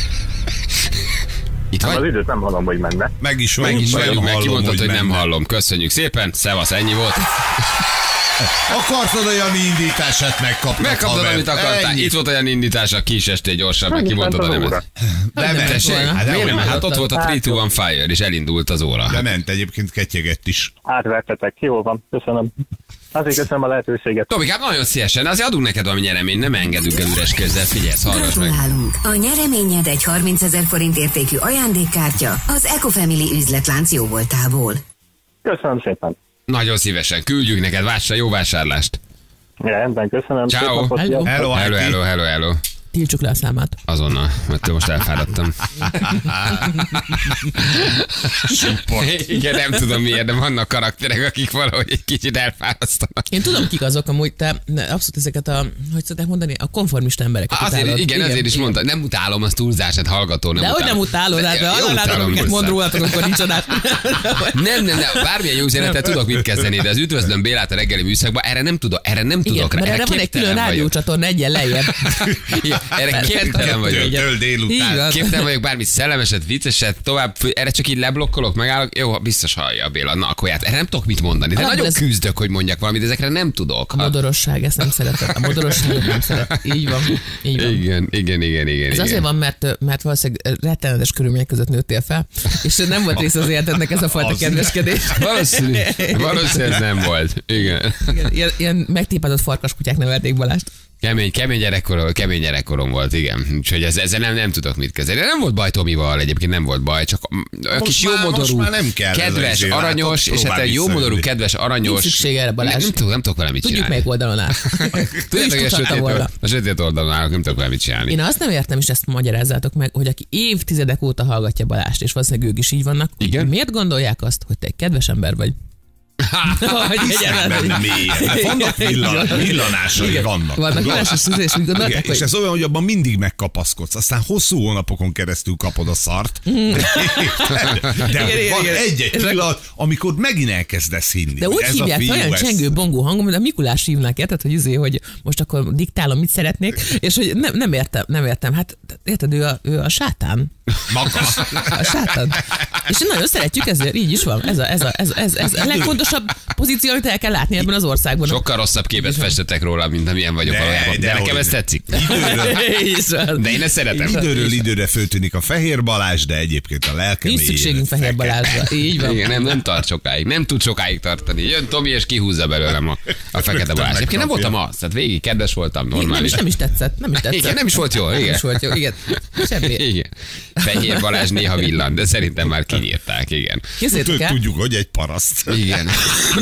Itt Az vagy? időt nem hallom, hogy menne. Meg is Meg vagyunk, is nagyon vagyunk, meg hallom, kimondtad, hogy nem menne. hallom. Köszönjük szépen, szevasz, ennyi volt. Akartad a Jani indítását, megkaptad, Megkaptad, haver. amit akartál. Ennyi. Itt volt olyan indítása, ki is estél gyorsan, meg Nem kimondtad a ment az nemet. De nem ment. Tessék, volna. Hát miért dehogy nem? nem. Hát ott volt a three, two, one, fire, és elindult az óra. De ment, egyébként ketyegett is. Átvertetek, jó van, köszönöm. Azért köszönöm a lehetőséget. Tobikám, nagyon szívesen, azért adunk neked valami nyereményt, nem engedünk el üres kézzel, figyelj, hallgass meg. Gratulálunk! A nyereményed egy harmincezer forint értékű ajándékkártya az Ecofamily üzletlánc jóvoltából. Köszönöm szépen. Nagyon szívesen, küldjük neked, vásár, jó vásárlást. Rendben, köszönöm. Ciao. Szép napot, Hello. sziasztok. Hello, Hello, Áki. hello, hello, hello. Tiltsuk le a számát. Azonnal, mert most elfáradtam. Igen, nem tudom miért, de vannak karakterek, akik valahogy egy kicsit elfárasztanak. Én tudom, kik azok amúgy, te ne, abszolút ezeket a, hogy szokták mondani, a konformista embereket Azért, utálod. igen, azért is igen. mondta, nem utálom az túlzását, hallgató, nem De hogy utálom. nem utálod, hát Jó, hallanátok, utálom, amiket persze. mond rólatok, akkor nincs adás. Nem, nem, nem, bármilyen jó üzenettel tudok mit kezdeni, de az üdvözlöm Bélát a reggeli műszakban, erre nem tudok, erre nem Igen, tudok rá, mert erre van egy külön rádiócsatorna egyen lejjebb. Igen, erre képtelen vagyok. Től Így délután. van. Képtelen vagyok bármi szellemeset, vicceset, tovább, erre csak így leblokkolok, megállok, jó, biztos hallja a Béla, na akkor ját, erre nem tudok mit mondani, de Alapból nagyon ez- küzdök, hogy mondjak valamit, de ezekre nem tudok. A modorosság, ezt nem szeretem. A modorosságot nem szeretem. Így van. Így van. Igen, igen, igen, igen. Ez igen. azért van, mert, mert valószínűleg rettenetes körülmények között nőttél fel, és nem volt része az életednek ez a fajta Az- kedveskedés. Valószínű, valószínű ez nem volt. Igen. Igen, ilyen, ilyen megtépázott farkaskutyák nevelték Balást. Kemény, kemény gyerekkorom, kemény gyerekkorom volt, igen. Úgyhogy ez, ezzel nem, nem tudok mit kezdeni. De nem volt baj Tomival, egyébként nem volt baj, csak a Most kis már- jómodorú, most már nem kell ez kedves, izé, aranyos, látok, és hát próbál egy jómodorú, visszajönni. kedves, aranyos. Nincs szükség erre, Balázs. Nem, nem, tudok, nem tudok vele mit Tudjuk, csinálni. melyik oldalon áll. Ő Tudjátok, is hogy a tudhatta sötét, volna. a sötét oldalon állok, nem tudok vele mit csinálni. Én azt nem értem, és ezt magyarázzátok meg, hogy aki évtizedek óta hallgatja Balást, és valószínűleg ők is így vannak, Igen? miért gondolják azt, hogy te egy kedves ember vagy? Hogy Hisznek benne mélyen. Vannak villan, villanásai, Igen. vannak. Vannak más is, és úgy gondolták, Igen, és hogy ez olyan, hogy abban mindig megkapaszkodsz, aztán hosszú hónapokon keresztül kapod a szart. De Igen, van igen. egy-egy pillanat, amikor megint elkezdesz hinni. de hogy úgy ez a hívják, fiú, olyan ez- csengő, bongó hangom, mint a Mikulás hívnak, érted, hogy izé, hogy most akkor diktálom, mit szeretnék, és hogy nem, nem értem, nem értem. Hát érted, ő a, ő a sátán. Maga. A sátán. És nagyon szeretjük, ezért így is van. Ez a, ez a, ez a, ez, ez a legfontosabb pozíció, amit el kell látni ebben az országban. Sokkal rosszabb képet festetek róla, mint amilyen vagyok De, valójában. De, de nekem hogy ez ne. tetszik. Időről, Így is van. De én ezt szeretem. időről időre föltűnik a Fehér Balázs, de egyébként a lelke Nincs mélyén szükségünk Fehér fekete. Balázsra. Így van. Igen, nem, nem tart sokáig. Nem tud sokáig tartani. Jön Tomi és kihúzza belőlem a, a fekete Rögtön Balázs. Egyébként nem megkapja. voltam az. Tehát végig kedves voltam, Nem normális. is, nem is tetszett. Nem is tetszett. Igen, nem is volt jó, Nem igen. is volt jó, igen. Semmi. Igen. Fehér Balázs néha villan, de szerintem már kinyírták, igen. Képzeljétek el, Tudjuk, hogy egy paraszt. Igen.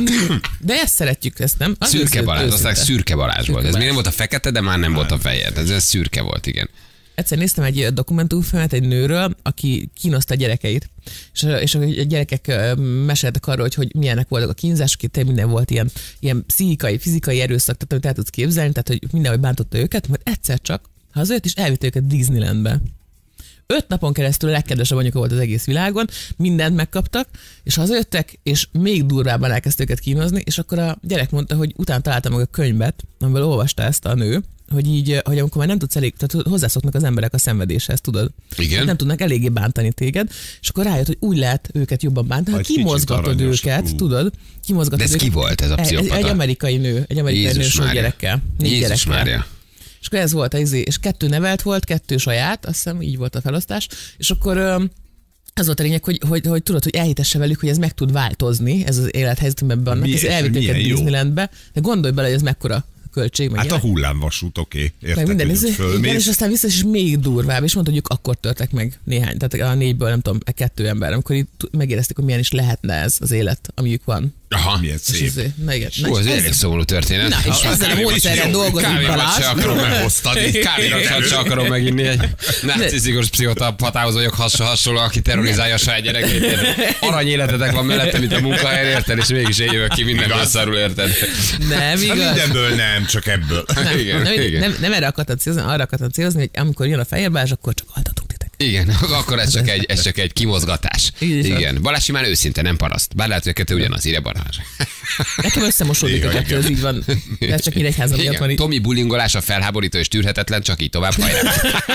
de ezt szeretjük, ezt nem? Az Szürke őszinte- Balázs, aztán őszinte. szürke Balázs volt. Ez Balázs. még nem volt a fekete, de már nem volt a fehér. Ez, ez szürke volt, igen. Egyszer néztem egy dokumentumfilmet egy nőről, aki kínoszta a gyerekeit. És, és a gyerekek ö, meséltek arról, hogy, hogy milyenek voltak a kínzások, itt minden volt ilyen, ilyen pszichikai, fizikai erőszak, tehát amit el tudsz képzelni, tehát hogy mindenhogy bántotta őket, majd egyszer csak hazajött és elvitte őket Disneylandbe. Öt napon keresztül a legkedvesebb anyuka volt az egész világon, mindent megkaptak, és hazajöttek, és még durvábban elkezdték őket kínozni, és akkor a gyerek mondta, hogy utána találta meg a könyvet, amivel olvasta ezt a nő, hogy így, hogy amikor már nem tudsz elég, tehát hozzászoknak az emberek a szenvedéshez, tudod? Igen. Nem tudnak eléggé bántani téged, és akkor rájött, hogy úgy lehet őket jobban bántani, ha Egy kicsit kimozgatod aranyos, őket, ú. tudod? Kimozgatod De ez őket. ki volt, ez a Egy, pszichopata? egy amerikai nő, egy amerikai nő Jézus sok Mária. gyerekkel. Négy Jézus gyerekkel. Mária. És akkor ez volt az izé, és kettő nevelt volt, kettő saját, azt hiszem így volt a felosztás, és akkor öm, az volt a lényeg, hogy, hogy, hogy tudod, hogy elhitesse velük, hogy ez meg tud változni, ez az élethelyzet, amiben vannak, Milyen- és elvitt őket milyen jó. Disneylandbe, de gondolj bele, hogy ez mekkora költség, meg Hát a ilyenek. hullámvasút, oké. Okay. Meg Érted, minden, hogy ez, ott igen, és fölmész. aztán vissza is még durvább, és mondta, hogy ők akkor törtek meg néhány, tehát a négyből nem tudom, kettő ember, amikor itt megérezték, hogy milyen is lehetne ez az élet, amiük van. Aha. Milyen És szép. ez, na igen, Hú, na, ez és egy elég szomorú történet. Na, és Ha- ezzel a kávéval is módszerrel jó. dolgozik Kávéval Balázs. se akarom meg- Meghoztad itt. Kávéval se akarom meginni egy narcisztikus pszichopatához vagyok hasonló, hasonló, aki terrorizálja a saját gyerekeit. Arany életetek van mellette, mint a munkahelyen, érted, és mégis én jövök ki mindenből szarul, érted? nem Hát igaz. mindenből nem, csak ebből. Nem, Igen, nem, igen. nem, nem erre akartam célozni, arra akartam célozni, hogy amikor jön a Fehér Balázs, akkor csak altatunk titek. Igen, akkor ez csak egy, ez csak egy kimozgatás. Így is van. Igen, Balázs már őszinte, nem paraszt. Bár lehet, hogy a kettő ugyanaz, írja Balázs. Nekem összemosódik a Igen, kettő, ez így van. De ez csak Nyíregyházan miatt van Igen, így. Tomi bulingolás a felháborító és tűrhetetlen, csak így tovább hajrá.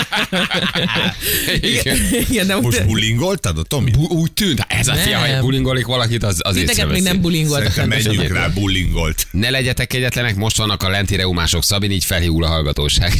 Igen. Igen, de Most bulingoltad a Tomi? Bu- úgy tűnt, hát ez a fia, Nem. ha bullingolik valakit, az, az Titeket még észreveszi. nem bulingoltak. Szerintem rendesen. menjünk rá, bullingolt. Ne legyetek kegyetlenek, most vannak a lenti reumások, Szabin, így felhívul a hallgatóság.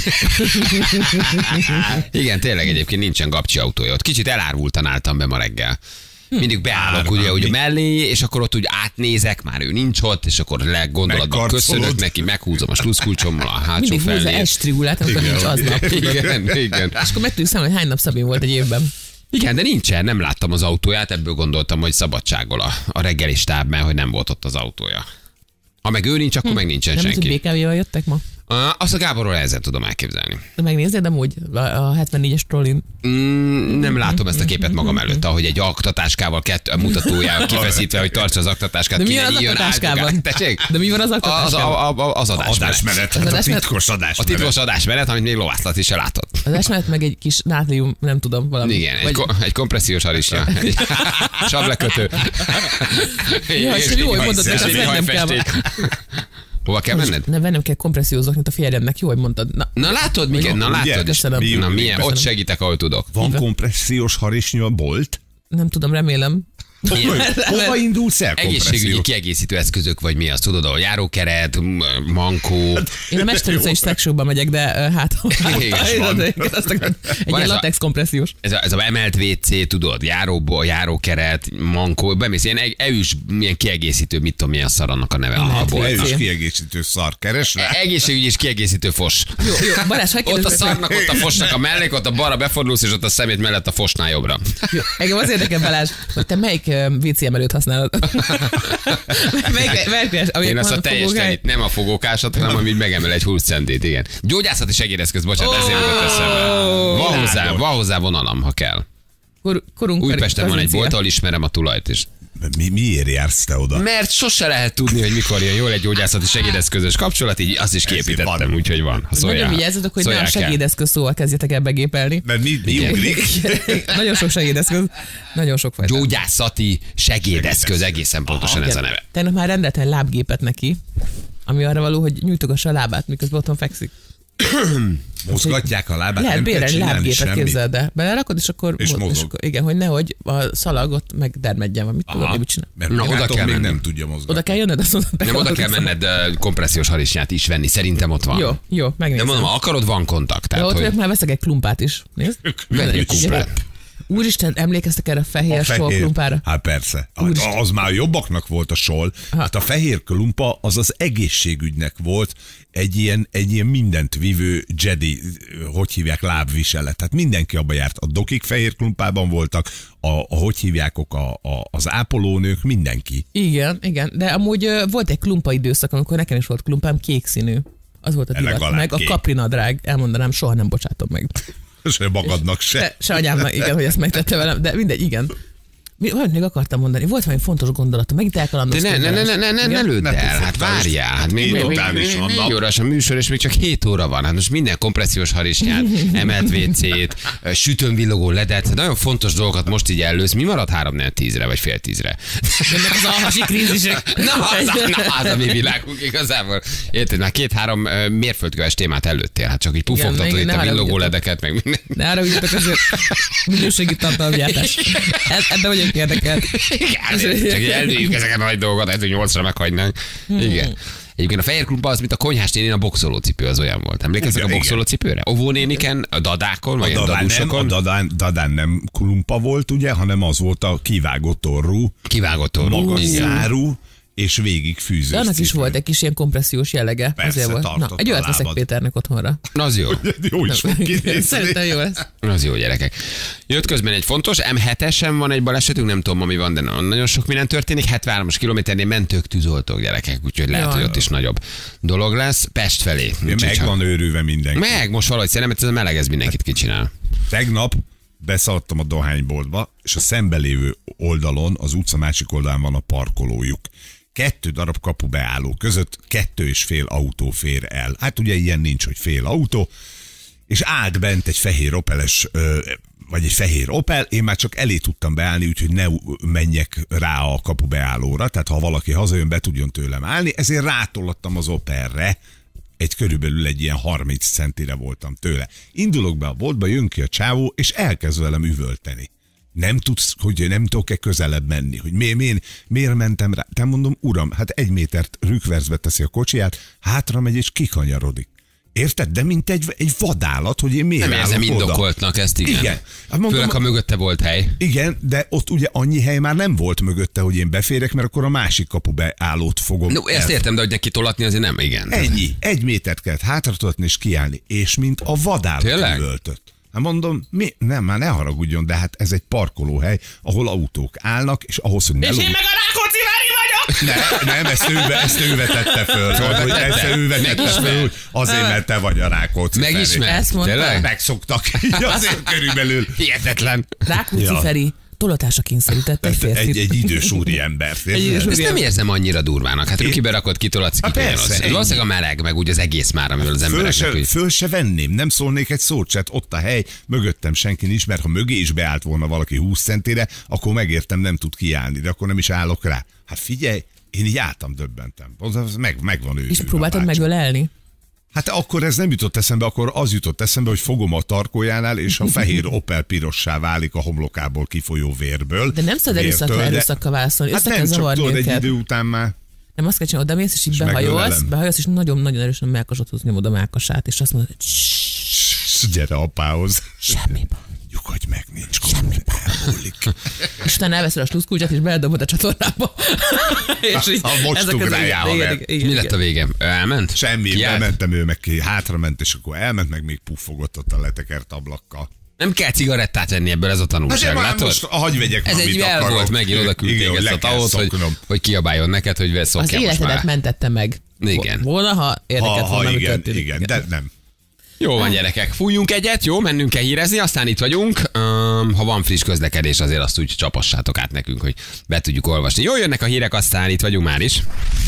Igen, tényleg egyébként nincsen gabcsi autója ott. Kicsit elárvultan álltam be ma reggel. Mindig beállok Árván, ugye, ugye mi? mellé, és akkor ott úgy átnézek, már ő nincs ott, és akkor leggondolatban Megkarcolod. köszönök neki, meghúzom a sluszkulcsommal a hátsó Mindig húzza felé. estrigulát, amikor Igen, nincs aznap. Igen, igen. És akkor meg tudjuk számolni, hogy hány nap Szabin volt egy évben. Igen, de nincsen, nem láttam az autóját, ebből gondoltam, hogy szabadságol a, a reggeli stáb, mert hogy nem volt ott az autója. Ha meg ő nincs, akkor meg nincsen Nem, hogy senki. bé ká vé-vel jöttek ma? Ah, azt a Gáborról ezzel tudom elképzelni. De megnézed amúgy a- a hetvennégyes trollin? Mm, nem látom ezt a képet magam előtt, ahogy egy aktatáskával kettő a mutatójával kifeszítve, hogy tartsa az aktatáskát. De mi kéne, van az jön aktatáskában? áldogál. Tessék? De mi van az Az, aktatáskában? a, a, az adásmenet. Adásmenet, hát a adásmenet- titkos A adásmenet. titkos adásmenet, amit még lovászlat is se látott. Az esmenet meg egy kis nátrium, nem tudom, valami. Igen, egy, Vagy- ko- egy kompressziós harisnya. Egy sablekötő. Ja, és jó, hogy mondod, hogy és azt vennem kell. hajfesték. Hova kell menned? Ne vennem kell kompressziózoknyot a férjemnek, jó, hogy mondtad. Na, Na látod, Miguel, na Ugye? látod. Köszönöm. Mi- Na milyen, Köszönöm. ott segítek, ahol tudok. Van kompressziós harisnya bolt? nem tudom, remélem. Hova indulsz el Egészségügyi kompresszió? kiegészítő eszközök, vagy mi az, tudod, a járókeret, m- mankó. Én a Mester utcai szexshowba megyek, de ö, hát... Is van. Azt akarom- Egy Van ilyen ez a- latex kompressziós. Ez a, ez a emelt vé cé, tudod, járóból, járókeret, mankó, bemész, ilyen e- eűs, milyen kiegészítő, mit tudom, milyen szar annak a neve. Emelt A boltnak. Ez is kiegészítő szar. Keres rá? Egészségügyi és kiegészítő fos. Jó, jó, Balázs, hogy Ott a kérdezz meg- szarnak, ott a fosnak a mellék, ott a balra befordulsz, és ott a szemét mellett a fosnál jobbra. Jó, engem az érdekel, Balázs, hogy te melyik ö, vé cé emelőt használod? melyik, melyik, amelyik Én azt van a teljes fogóhely? tenit, nem a fogókásat, hanem ami megemel egy húsz centét, igen. Gyógyászati segédeszköz, bocsánat, ezért jutott eszembe. Van hozzá, van hozzá vonalam, ha kell. Kor, korunk Újpesten van egy kazincia. bolt, ahol ismerem a tulajt is. Mi, miért jársz te oda? Mert sose lehet tudni, hogy mikor jön jól egy gyógyászati segédeszközös kapcsolat, így azt is kiépítettem, van. úgyhogy van. Ha szóljál, Nagyon vigyázzatok, hogy nem szóljál kell. segédeszköz szóval kezdjetek el begépelni. Mert mi, mi ugrik? Nagyon sok segédeszköz, nagyon sok fajta. Gyógyászati segédeszköz, egészen pontosan Aha, ez a neve. Tegnap már rendeltem egy lábgépet neki, ami arra való, hogy nyújtogassa a lábát, miközben otthon fekszik. Mozgatják a lábát, Lehet nem kell bérelni csinálni lábgépet, semmit. képzeld el. Belerakod, és akkor, És mo- mozog. akkor igen, hogy nehogy a szalagot megdermedjen, vagy mit tudom, Aha, mit csinál. mert Na, Na, oda oda kell még menni. nem tudja mozgatni. Oda kell jönnöd, azt mondod, be Nem oda kell menned uh, kompressziós harisnyát is venni, szerintem ott van. Jó, jó, De megnézem. mondom, ha akarod, van kontakt. De Tehát, ott hogy vagyok, már veszek egy klumpát is. Nézd. Vegyél egy kumplát. Úristen, emlékeztek erre a fehér, A sol klumpára? Hát persze. Hát Úristen. az már jobbaknak volt a sol. Hát a fehér klumpa az az egészségügynek volt egy ilyen, egy ilyen mindent vívő Jedi, hogy hívják, lábviselet. Tehát mindenki abba járt. A dokik fehér klumpában voltak, a, a hogy hívják, a, a, az ápolónők, mindenki. Igen, igen, de amúgy ö, volt egy klumpa időszak, amikor nekem is volt klumpám kék színű. Az volt a divat. Legalább Meg a kék. kaprinadrág, elmondanám, soha nem bocsátom meg. Se magadnak se. Se, se anyámnak, igen, hogy ezt megtette velem, de mindegy, igen. Mi, valamit még akartam mondani, volt valami fontos gondolatom, megint De elkalandoztam. ne, ne, ne, ne, ne, ne, ne lőd Ne el, hát pufogtasd. várjál, hát még, Hét még, még, után is még, van még nap. négy órás a műsor, és még csak hét óra van. Hát most minden kompressziós harisnyát, emelt vécét, sütőn villogó ledet, nagyon fontos dolgokat most így elősz. Mi marad három négy tízre, vagy fél tízre? Jönnek az alhasi krízisek. Na, az, a- na, az a mi világunk igazából. Érted, már két-három ö, mérföldköves témát előttél, hát csak így pufogtatod Igen, itt ne a villogó haragudjatok. ledeket, meg minden. Ne arra ügyetek azért minőségi tartalomgyártás. Eb- Ebben vagyok érdekelt. Igen, csak így előjük ezeket a nagy dolgokat, lehet, hogy nyolcra meghagynánk. Igen. Egyébként a fehér klumpa az, mint a konyhás nénén a boxolócipő, az olyan volt. Emlékeztek a Igen, boxolócipőre? Óvónéniken, a dadákon, vagy a Dadán nem, a dadusokon? dadán, dadán nem klumpa volt, ugye, hanem az volt a kivágott orrú, Kivágott orrú. magas Igen. szárú, és végig fűzős De annak is cipő. volt egy kis ilyen kompressziós jellege. Persze, Azért volt. Na, tartotta egy olyat a veszek lábad. Péternek otthonra. Az jó. Jó is fog kinézni. Szerintem jó lesz. Az jó, gyerekek. Jött közben egy fontos, em hetesen van egy balesetünk, nem tudom, ami van, de nagyon sok minden történik. hetvenhármas kilométernél mentők, tűzoltók, gyerekek, úgyhogy lehet, Jaj. hogy ott is nagyobb dolog lesz. Pest felé. Úgyhogy Meg csak- van őrülve mindenki. Meg, most valahogy szerintem ez a meleg, ez mindenkit kicsinál. Tegnap beszaladtam a dohányboltba, és a szembelévő oldalon, az utca másik oldalán van a parkolójuk. Kettő darab kapubeálló között kettő és fél autó fér el. Hát ugye ilyen nincs, hogy fél autó, és állt bent egy fehér Opeles, ö, vagy egy fehér Opel, én már csak elé tudtam beállni, úgyhogy ne menjek rá a kapubeállóra, tehát ha valaki hazajön, be tudjon tőlem állni, ezért rátollattam az Opelre, egy körülbelül egy ilyen harminc centire voltam tőle. Indulok be a boltba, jön ki a csávó, és elkezd velem üvölteni. Nem tudsz, hogy nem tudok-e közelebb menni, hogy miért, miért, miért mentem rá. Te mondom, uram, hát egy métert rükverzbe teszi a kocsiját, hátra megy és kikanyarodik. Érted? De mint egy, egy vadállat, hogy én miért Nem érzem állok oda. indokoltnak ezt, igen. Igen. Hát mondom, Főleg, ha mögötte volt hely. Igen, de ott ugye annyi hely már nem volt mögötte, hogy én beférek, mert akkor a másik kapubeállót fogom. No, ezt el- értem, de hogy neki tolatni azért nem, igen. Ennyi. Egy métert kellett hátratolatni és kiállni. És mint a vadállat Tényleg? üvöltött. Hát mondom, mi? Nem, már ne haragudjon, de hát ez egy parkolóhely, ahol autók állnak, és ahhoz, hogy ne És lóg... én meg a Rákóczi Vári vagyok! Ne, nem, ezt ő, ezt ő vetette föl. Hogy ezt ő vetette föl, azért, mert te vagy a Rákóczi Feri. Megismer. Ezt mondta. Tényleg? Megszoktak. Azért körülbelül. Hihetetlen. Rákóczi Ja. Feri tolatásra kényszerített egy Tehát férfit. egy, egy idős úri ember. Egy idős Ezt nem érzem annyira durvának. Hát Rükibe rakod, kitolatsz, Hát kikenjen persze, az. ennyi. Valószínűleg a meleg, meg úgy az egész már, amivel az Föl embereknek se, úgy... föl se venném, nem szólnék egy szót, se, ott a hely, mögöttem senki nincs, mert ha mögé is beállt volna valaki húsz centire, akkor megértem, nem tud kiállni, de akkor nem is állok rá. Hát figyelj, én így álltam, döbbentem. Az meg, megvan ő. És próbáltad megölelni? Hát akkor ez nem jutott eszembe, akkor az jutott eszembe, hogy fogom a tarkójánál, és a fehér Opel pirossá válik a homlokából kifolyó vérből. De nem szabad Vértől, erőszakkal, de- erőszakkal válaszolni. Hát Össze kell nem csak zavarni tudod, egy őket. idő után már Nem azt kell csinálni, oda mész, és így És behajolsz, megölelem. behajolsz, és nagyon-nagyon erősen a melkasodhoz nyomod a melkasát, és azt mondod, hogy "Ssss, gyere apához. semmi baj. Nyugodj meg, nincs gond, elmúlik. És utána elveszed a sluszkulcsát, és beledobod a csatornába. és így, Ha most ezek az- ugráljál, igen, haver. igen, igen, Mi lett igen. a vége? Elment? Semmi, Kiállt? bementem, ő meg ki, hátrament, és akkor elment, meg még puffogott ott a letekert ablakkal. Nem kell cigarettát venni ebből, ez a tanulság, Hát már látod? most hagyj vegyek, Ez amit egy jel akarok. volt, megint oda küldték Igen, ezt le a kell tavot, hogy, szoknom. hogy kiabáljon neked, hogy Az szokjál most életedet már. mentette meg. Igen. Volna, ha Ha, érdekelt volna, ha mi igen, történik. igen, de nem. Jó van, gyerekek, fújjunk egyet, jó, mennünk kell hírezni, aztán itt vagyunk. Um, Um, ha van friss közlekedés, azért azt úgy csapassátok át nekünk, hogy be tudjuk olvasni. Jó, jönnek a hírek, aztán itt vagyunk már is.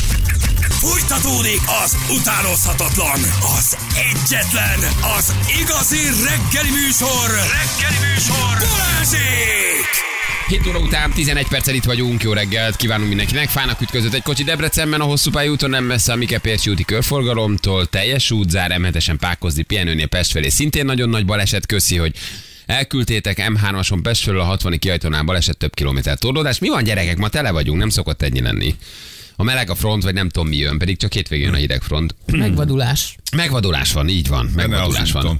Fújtatódik az utánozhatatlan, az egyetlen, az igazi reggeli műsor, reggeli műsor, Balázsék! hét óra után tizenegy perccel itt vagyunk, jó reggelt kívánunk mindenkinek. Fának ütközött egy kocsi Debrecenben, a hosszú pályúton, nem messze a Mike-Pércsi úti körforgalomtól, teljes útzár, em hetesen Pákozdi pihenőnél Pest felé szintén nagyon nagy baleset, köszi, hogy elküldtétek. em hármason Pest felől a hatvani kiajtónál baleset, több kilométer torlódás. Mi van, gyerekek, ma tele vagyunk, nem szokott ennyi lenni. A meleg a front, vagy nem tudom mi jön, pedig csak hétvégén jön a hideg front. Megvadulás. Megvadulás van, így van, megvadulás van.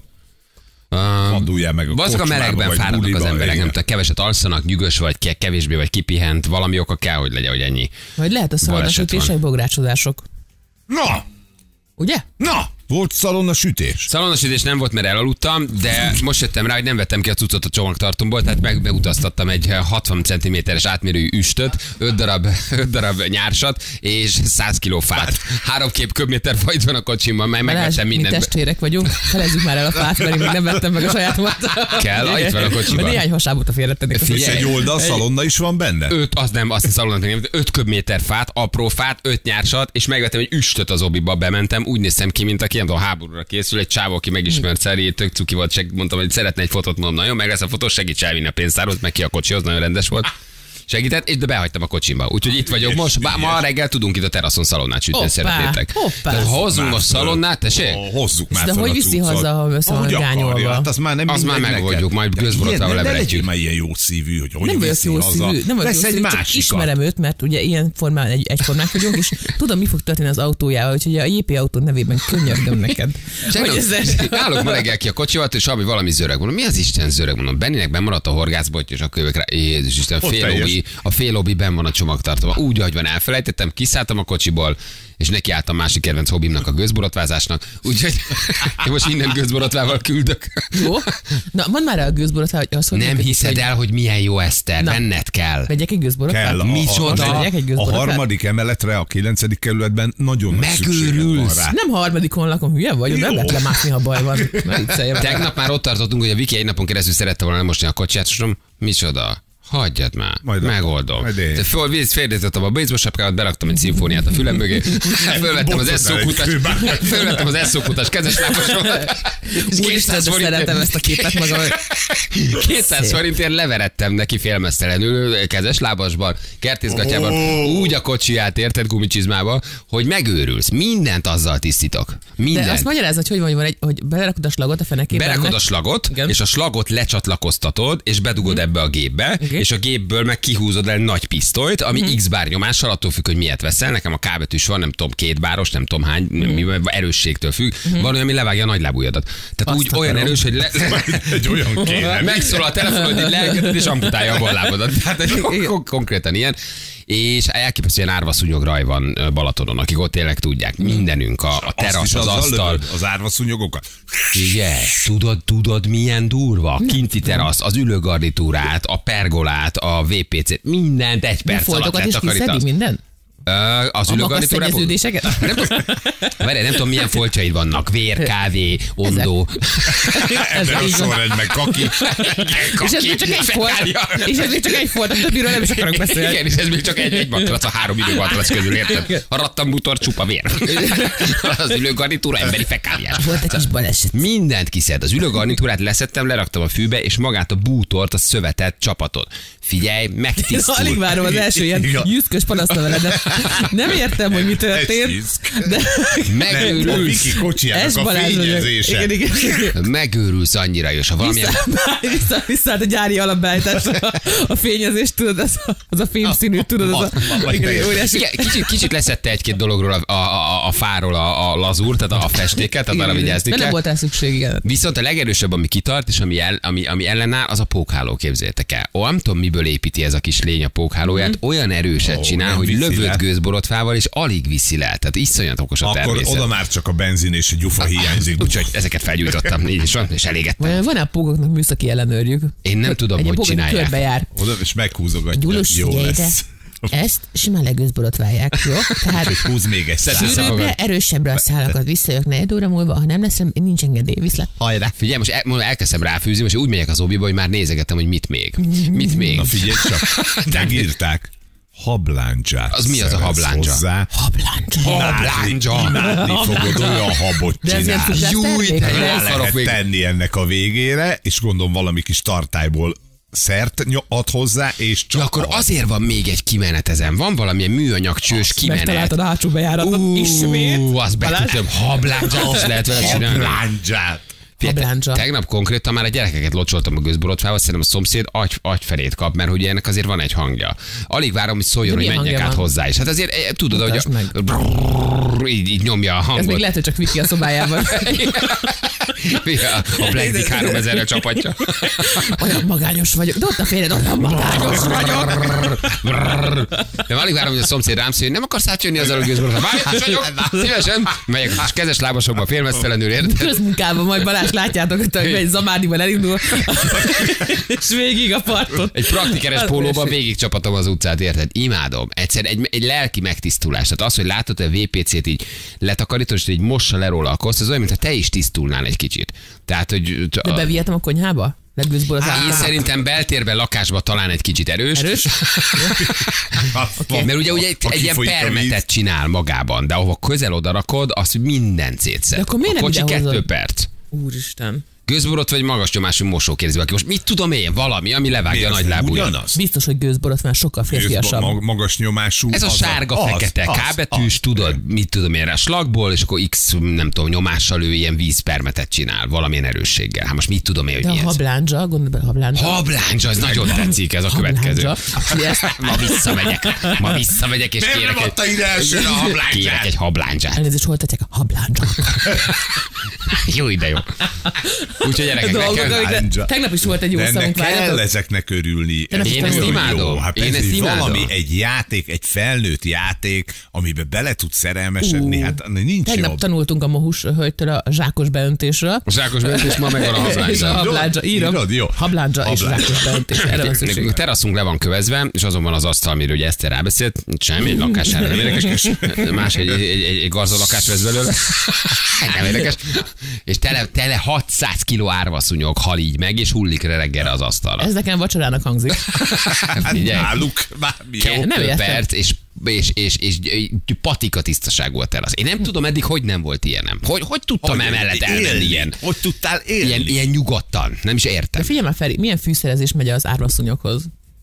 Vaduljál meg a Vazg a melegben fáradnak az emberek, igen. nem tudom, keveset alszanak, nyűgös vagy, kevésbé vagy kipihent, valami oka kell, hogy legyen, hogy ennyi. Vagy lehet a szalonnasütések, bográcsodások. Na, Ugye? na, volt szalonna sütés. Szalonnasütés nem volt, mert elaludtam, de most jöttem rá, hogy nem vettem ki a cuccot a csomagtartomból, tehát meg, megutaztattam egy hatvan centiméteres átmérőjű üstöt, öt darab, öt darab nyársat és száz kiló fát. Három kép köbméter fajt van a kocsimban, mert megvettem Mi mindent. testvérek vagyunk, felezzük már el a fát, mert én még nem vettem meg a sajátomat. Kell, itt van a kocsiban. Néhány hasábot a félretennék. És egy oldal szalonna is van benne? Öt, az nem, azt a szalonnát nem, öt köbméter fát, apró fát, öt nyársat, és megvettem egy üstöt az obiba, bementem, úgy néztem ki, mint aki nem tudom, háborúra készül, egy csávó, aki megismert szerint, tök cuki volt, seg, mondtam, hogy szeretne egy fotót, mondom, nagyon meg lesz a fotó, segíts elvinni a pénztárhoz, meg ki a kocsihoz, nagyon rendes volt. Segített, és de behagytam a kocsimba. Úgyhogy itt vagyok most. Bá, ma reggel tudunk itt a teraszon szalonnát sütni, szeretnétek. Hoppá. Hozzunk most szalonnát, tessék? Hozzuk már De fel hogy a viszi cuccot. haza, ha össze van Ahogy gányolva? akarja, hát az már nem Az már mindegy megoldjuk, neked. majd De gőzborotvával ilyen- de leveretjük. legyél már ilyen jó szívű, hogy hogy Nem vagyok viszi jó haza. szívű, nem vagyok Lesz jó egy szívű, csak másikat. ismerem őt, mert ugye ilyen formán egy, egyformák vagyunk, és tudom, mi fog történni az autójával, úgyhogy a jé pé autó nevében könyörgöm neked. Hogy ez- Állok ma reggel ki a kocsival, és Abi valami zörög. Mondom, mi az Isten zörög? Mondom, Benninek benn maradt a horgászbotja, és akkor jövök rá. Jézus Isten, Ott fél teljes. obi, a fél obi benn van a csomagtartóban. Úgy, ahogy van, elfelejtettem, kiszálltam a kocsiból, és nekiálltam másik kedvenc hobbimnak, a gőzborotvázásnak. Úgyhogy én most innen gőzborotvával küldök. Jó? Na, mondd már el a gőzborotvát, hogy az hogy Nem működik, hiszed hogy el, hogy milyen jó Eszter, Na. venned kell. Vegyek egy gőzborotvát? Kell. A, Micsoda? a, Vegyek egy a gőzborotvát? harmadik emeletre, a kilencedik kerületben nagyon nagy szükséged van Megőrülsz. rá. Nem harmadikon lakom, hülye vagy, nem Jó. lehet lemászni, ha baj van. Ne viccelj már. Tegnap már ott tartottunk, hogy a Viki egy napon keresztül szerette volna mosni a kocsiját, és mondom, micsoda? Hagyjad már, Majd akkor. megoldom. Majd én. De föl, víz, félretettem a baseball sapkámat, beraktam egy szimfóniát a fülem mögé, fölvettem az Bocsánat, eszókutas, egy kőbár. fölvettem az eszókutas kezes lábasomat, és Úristen, kétszáz de szeretem ezt a képet magam. kétszáz forintért leverettem neki félmeztelenül kezes lábasban, kertészgatjában, Oh. úgy a kocsiját, érted, gumicsizmába, hogy megőrülsz. Mindent azzal tisztítok. De Mindent. azt magyarázd, hogy hogy van, hogy, van egy, hogy berakod a slagot a fenekében. Berakod meg- a slagot, Igen. és a slagot lecsatlakoztatod, és bedugod ebbe a gépbe, Igen. és a gépből meg kihúzod el nagy pisztolyt, ami X bár nyomással, attól függ, hogy miért veszel. Nekem a K betűs van, nem tudom, két báros, nem tudom hány, mi, erősségtől függ. Van olyan, ami levágja a nagylábújadat. Tehát Azt úgy olyan akarom. erős, hogy le, le, Egy olyan kéne. megszól a telefonod, hogy leengeded, és amputálja a ballábodat. Tehát egy kon- konkrétan ilyen. És elképesztően árvaszúnyog raj van ö, Balatonon, akik ott tényleg tudják. Mindenünk, a, a Azt terasz, is az azzal asztal. lövöd, Az árvaszúnyogokat. Igen, tudod, tudod milyen durva? Kinti terasz, az ülőgarnitúrát, a pergolát, a vé pé cét, mindent egy De perc alatt foltokat is kiszedi letakarítasz. minden? Ö, Az A ülőgarnitúrából? makaszszennyeződéseket? Nem tudom, várj, nem tudom, milyen foltjaid vannak. Vér, kávé, ondó. Ez De a így van. sorrend meg kaki. És ez még csak egy folt. És ez még csak egy folt, a többiről nem is akarok beszélni. Igen, és ez még csak egy, egy matrac a három ülőmatrac közül, érted? A rattambutor csupa vér. Az ülőgarnitúra emberi fekáliás. Volt egy kis baleset. Mindent kiszed. Az ülőgarnitúrát leszettem, leraktam a fűbe, és magát a bútort, a szövetet, csapatot. Figyelj, megtisztul. Alig várom az első ilyen Igen. jüszkös panaszleveledet. Nem értem, hogy mi Egy történt. fiszk. De A Megőrülsz. Viki kocsijának ez a Balázs vagyok. fényezése. Igen, igen, igen. Megőrülsz annyira, és ha valamilyen... Vissza, vissza, vissza a gyári alapbeállításra. A fényezés, tudod, az a, az a fémszínű, tudod, az a... Igen, igen, óriási. Igen, kicsit, kicsit leszette egy-két dologról a, a, a, a fáról a, a lazúr, tehát a festéket, tehát arra vigyázni De nem kell. volt rá szükség, igen. Viszont a legerősebb, ami kitart, és ami, el, ami, ami ellenáll, az a pókháló, képzeljétek el. Ó, nem tudom, miből építi ez a kis lény a pókhálóját, Mhm. olyan erőset Ó, csinál, nem hogy viszi lövöd le. gőzborotvával, és alig viszi le. Tehát iszonyat okos a Akkor természet. oda már csak a benzin és a gyufa hiányzik. Úgyhogy ezeket felgyújtottam, így is van, és elégettem. Van- Van-e a pógoknak műszaki ellenőrjük? Én nem tudom, Egy hogy pók, ami csinálják. körbe jár. Oda és meghúzogatja. Gyulus, Jó figyelj ide. lesz. Ezt simán legőzborotválják, jó? Tehát Húz még egy szál. sűrűbbre, erősebbre a szálakat visszajök negyed óra múlva, ha nem lesz, nincs engedély, viszlát. Hajrá. Figyelj, most, el, most elkezdtem ráfűzni, most úgy megyek az obiba, hogy már nézegetem, hogy mit még. Mit még. Na figyelj csak, megírták. Habláncsát. Az mi az a hablándzsa? Hozzá. Hablándzsa. Hablándzsa. Imádni fogod, olyan habot De ezért csinál. tudsz Júj, termék, de hogy jó. Rá szarok lehet még. tenni ennek a végére, és gondolom valami kis tartályból szert ny- ad hozzá, és csak Ja, akkor ad. azért van még egy kimenet ezen. Van valamilyen műanyag csős kimenet. Megtaláltad a hátsó bejáratot ismét. Ú, azt betudtam, hablándzsát is lehet vele csinálni. Habláncsát. Hablándzsa. Tegnap konkrétan már a gyerekeket locsoltam a gőzborotvával, szerintem a szomszéd agy, agyfelét kap, mert ugye ennek azért van egy hangja. Alig várom, hogy szóljon, De hogy milyen menjek át hangja van? hozzá is. Hát azért eh, tudod, hogy Mutasd meg. a... brrrr, így, így nyomja a Ez még hangot. lehet, hogy csak Viki a szobájában. Ja, a Blackdick háromezerre csapatja. Olyan magányos vagyok. De ott a félred, olyan magányos vagyok. De alig várom, hogy a szomszéd rám szól, nem akarsz átjönni az előgőzborotvál. Várj, vagyok, szívesen. Megyek a kezes lábasokba félmeztelenül, érted? Közmunkában majd Balázs látjátok, hogy egy zamádival elindul, és végig a parton. Egy praktikeres Az pólóban mesé. végig csapatom az utcát, érted? Imádom. Egyszer egy, egy lelki megtisztulás. Tehát az, hogy látod, hogy a vé pé cét így letakarítod, és így mossa le róla a koszt, az olyan, mintha te is tisztulnál egy kicsit. Tehát, hogy... De bevihetem a konyhába? Legőzborotvál. Én szerintem beltérben, lakásban talán egy kicsit erős. Erős? Okay. Mert ugye, ugye egy, egy ilyen permetet csinál magában, de ahova közel odarakod, az minden szétszed. De akkor miért a nem kocsi idehozod? kettő perc. Úristen. Gőzborot vagy magas nyomású mosó kérdezi valaki. Most mit tudom én? Valami, ami levágja a nagy lábújat. Ugyanaz. Biztos, hogy gőzborotvál sokkal férfiasabb. Mag- magas nyomású. Ez a az sárga-fekete az, K betűs, az. tudod, mit tudom én, a slagból, és akkor X, nem tudom, nyomással ő ilyen vízpermetet csinál, valamilyen erősséggel. Hát most mit tudom én, hogy De a mi ez? hablándzsa, gondolj bele, hablándzsa. Hablándzsa, ez nagyon tetszik, ez a következő. Hablándzsa. Ugye ezt- Ma visszamegyek, ma visszamegyek, és Miért kérek nem adta ide elsőre a egy, hablándzsát? kérek egy hablándzsát. Elnézést, hol tettek a hablándzsa. Jó, de jó. Úgyhogy gyerekek, Dolgok, nekem... amikre- Hablándzsa. Tegnap is volt egy jó De ennek szavunk, kell várjatok. ezeknek örülni. nem Ez is Én ezt nagyon imádom. jó. Hát Én ez ezt egy imádom. valami, egy játék, egy felnőtt játék, amiben bele tudsz szerelmesedni, Ú. hát nincs Tegnap jobb. tanultunk a mohus hölgytől a zsákos beöntésről. A zsákos beöntés ma megvan a És a hablándzsa. hablándzsa, írom. Írod, jó. Hablándzsa és Hablándzsa. zsákos beöntés. Erre van szükség. Nekünk teraszunk le van kövezve, és azon van az asztal, amiről ugye Eszter rábeszélt, semmi, egy lakására nem érdekes, és más egy, egy, egy, egy garzalakás vesz belőle, nem érdekes, és tele, tele hatszáz kiló árvaszúnyog hal így meg, és hullik reggelre az asztalra. Ez nekem vacsorának hangzik. Hát Figyelj. náluk bármi jó. Kettő nem értem. perc, és, és, és, és, és patika tisztaság volt terasz. Én nem tudom eddig, hogy nem volt ilyenem. Hogy, hogy tudtam Hogy emellett elmenni élni? ilyen, Hogy tudtál élni? ilyen, ilyen nyugodtan? Nem is értem. De figyelj már, Feri, milyen fűszerezés megy az árvaszúnyoghoz?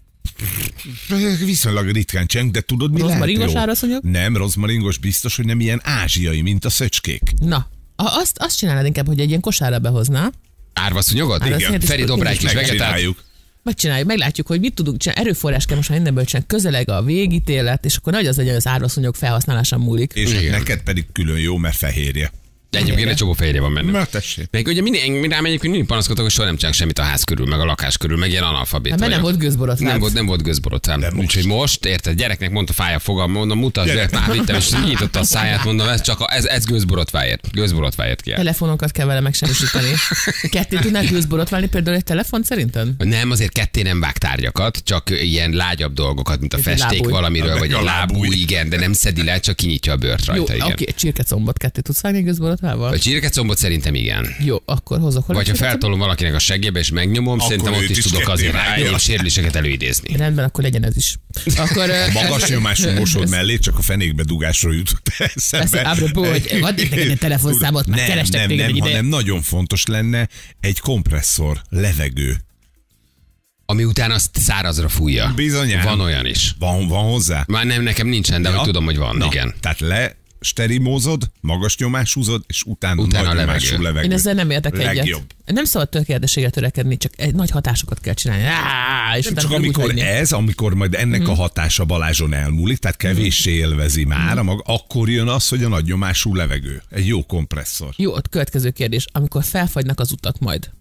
Viszonylag ritkán cseng, de tudod mi lehet Rozmaringos jó? árvaszúnyog? Nem, rozmaringos biztos, hogy nem ilyen ázsiai, mint a szöcskék. Na, a- azt, azt csinálod inkább, hogy egy ilyen kosárra behozná. Árvaszúnyogot? Árvaszúnyogot, és Feri akkor Dobrály így kis is vegetált. Megcsináljuk. Megcsináljuk, meglátjuk, hogy mit tudunk csinálni. Erőforrás kell most már mindenből csinálni. Közeleg a végítélet, és akkor nagy az legyen, az árvaszúnyog felhasználásán múlik. És Igen. neked pedig külön jó, mert fehérje. De egyébként egy csomó fehérje van benne. Na tessék. Meg ugye mindig, én rám egyébként mindig panaszkodtak, hogy soha nem csinálok semmit a ház körül, meg a lakás körül, meg ilyen analfabét Hát, mert nem vagyok. volt gőzborotvál. Nem volt, nem volt gőzborotvám. De most. Úgyhogy most, érted, gyereknek mondta fáj a fogam, mondom, mutasd, Gyere. gyerek, már vittem, és nyitotta a száját, mondom, ez csak a, ez, ez gőzborotváért. Gőzborotváért ki. Telefonokat kell vele megsemmisíteni. Ketté tudnál gőzborotválni például egy telefon szerinted? Nem, azért ketté nem vág tárgyakat, csak ilyen lágyabb dolgokat, mint a Egy festék lábúj. valamiről, Hát vagy meg a a lábúj, lábúj. igen, de nem szedi le, csak kinyitja a bőrt Jó, rajta, oké, igen. okay, csirkecombot ketté tudsz vágni gőzborotvával? A csirkecombot szerintem igen. Jó, akkor hozok hozzá. Vagy ha csirkecombot. feltolom valakinek a segébe és megnyomom, Akkor szerintem ott őt is is tudok ketté azért vágja. egyéb sérüléseket előidézni. Rendben, akkor legyen ez is. Akkor, ö, Magas nyomású mosód mellé csak a fenékbe dugásról jutott eszembe. Persze, apropó, hogy van itt neked egy telefonszámot, már nem, kerestek nem, téged nem, egy ideje. hanem nagyon fontos lenne egy kompresszor, levegő. Ami után azt szárazra fújja. Bizonyám. Van olyan is. Van, van hozzá? Már nem, nekem nincsen, de Ja. hogy tudom, hogy van, Na, igen. Tehát le sterimózod, magas nyomásúzod, és utána, Utána nagy a nyomású levegő. levegő. Én ezzel nem értek egyet. Legjobb. Nem szabad tökéletességre törekedni, csak egy nagy hatásokat kell csinálni. Á, és Nem utána csak úgy amikor hagyni. ez, amikor majd ennek Mhm. a hatása Balázson elmúlik, tehát kevéssé élvezi már, a mag, akkor jön az, hogy a nagy nyomású levegő. Egy jó kompresszor. Jó, ott következő kérdés. Amikor felfagynak az utak majd,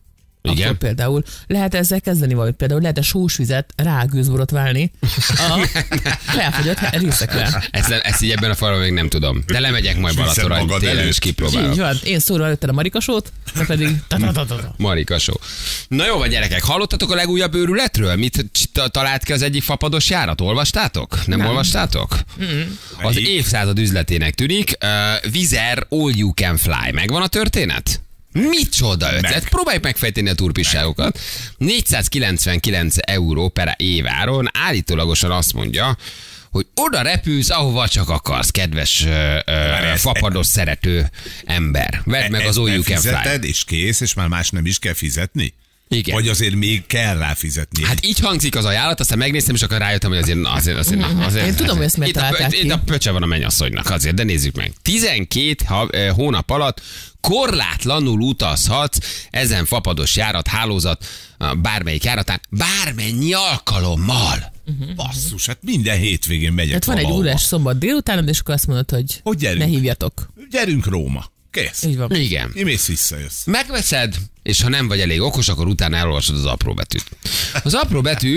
Igen. Akkor például lehet ezzel kezdeni valamit. Például lehet a sós vizet rá gőzborotválni a felfogyott részekre. Ezt, ezt így ebben a falban még nem tudom. De lemegyek majd Balatonra, hogy télen is kipróbálok. Így van. Én szóra előtted a marikasót, te pedig... Marikasó. Na jó van, gyerekek, hallottatok a legújabb őrületről? Mit talált ki az egyik fapados járat? Olvastátok? Nem, nem. olvastátok? Mm. Az évszázad üzletének tűnik. Uh, Vizer All You Can Fly. Megvan a történet? Micsoda ötlet? Meg. Próbáljuk megfejteni a turpisságokat. négyszázkilencvenkilenc euró per éváron állítólagosan azt mondja, hogy oda repülsz, ahova csak akarsz, kedves ö, ö, fapados szerető ember. Vedd meg az All You Can Fly. Fizeted, és kész, és már más nem is kell fizetni? Igen. Vagy azért még kell rá fizetni? Hát így hangzik az ajánlat, aztán megnéztem, és akkor rájöttem, hogy azért... azért, azért, azért Én tudom, hogy ezt itt a, ki. itt a pöcse van a mennyasszonynak azért, de nézzük meg. tizenkét hónap alatt korlátlanul utazhatsz ezen fapados járat, hálózat, bármelyik járatán, bármennyi alkalommal. Uh-huh. Basszus, hát minden hétvégén megyek. Hát van egy órás szombat délután, és akkor azt mondod, hogy, hogy ne hívjatok. Gyerünk Róma. Kész. Így van. Igen. Imész visszajössz. Megveszed, és ha nem vagy elég okos, akkor utána elolvasod az apró betűt. Az apró betű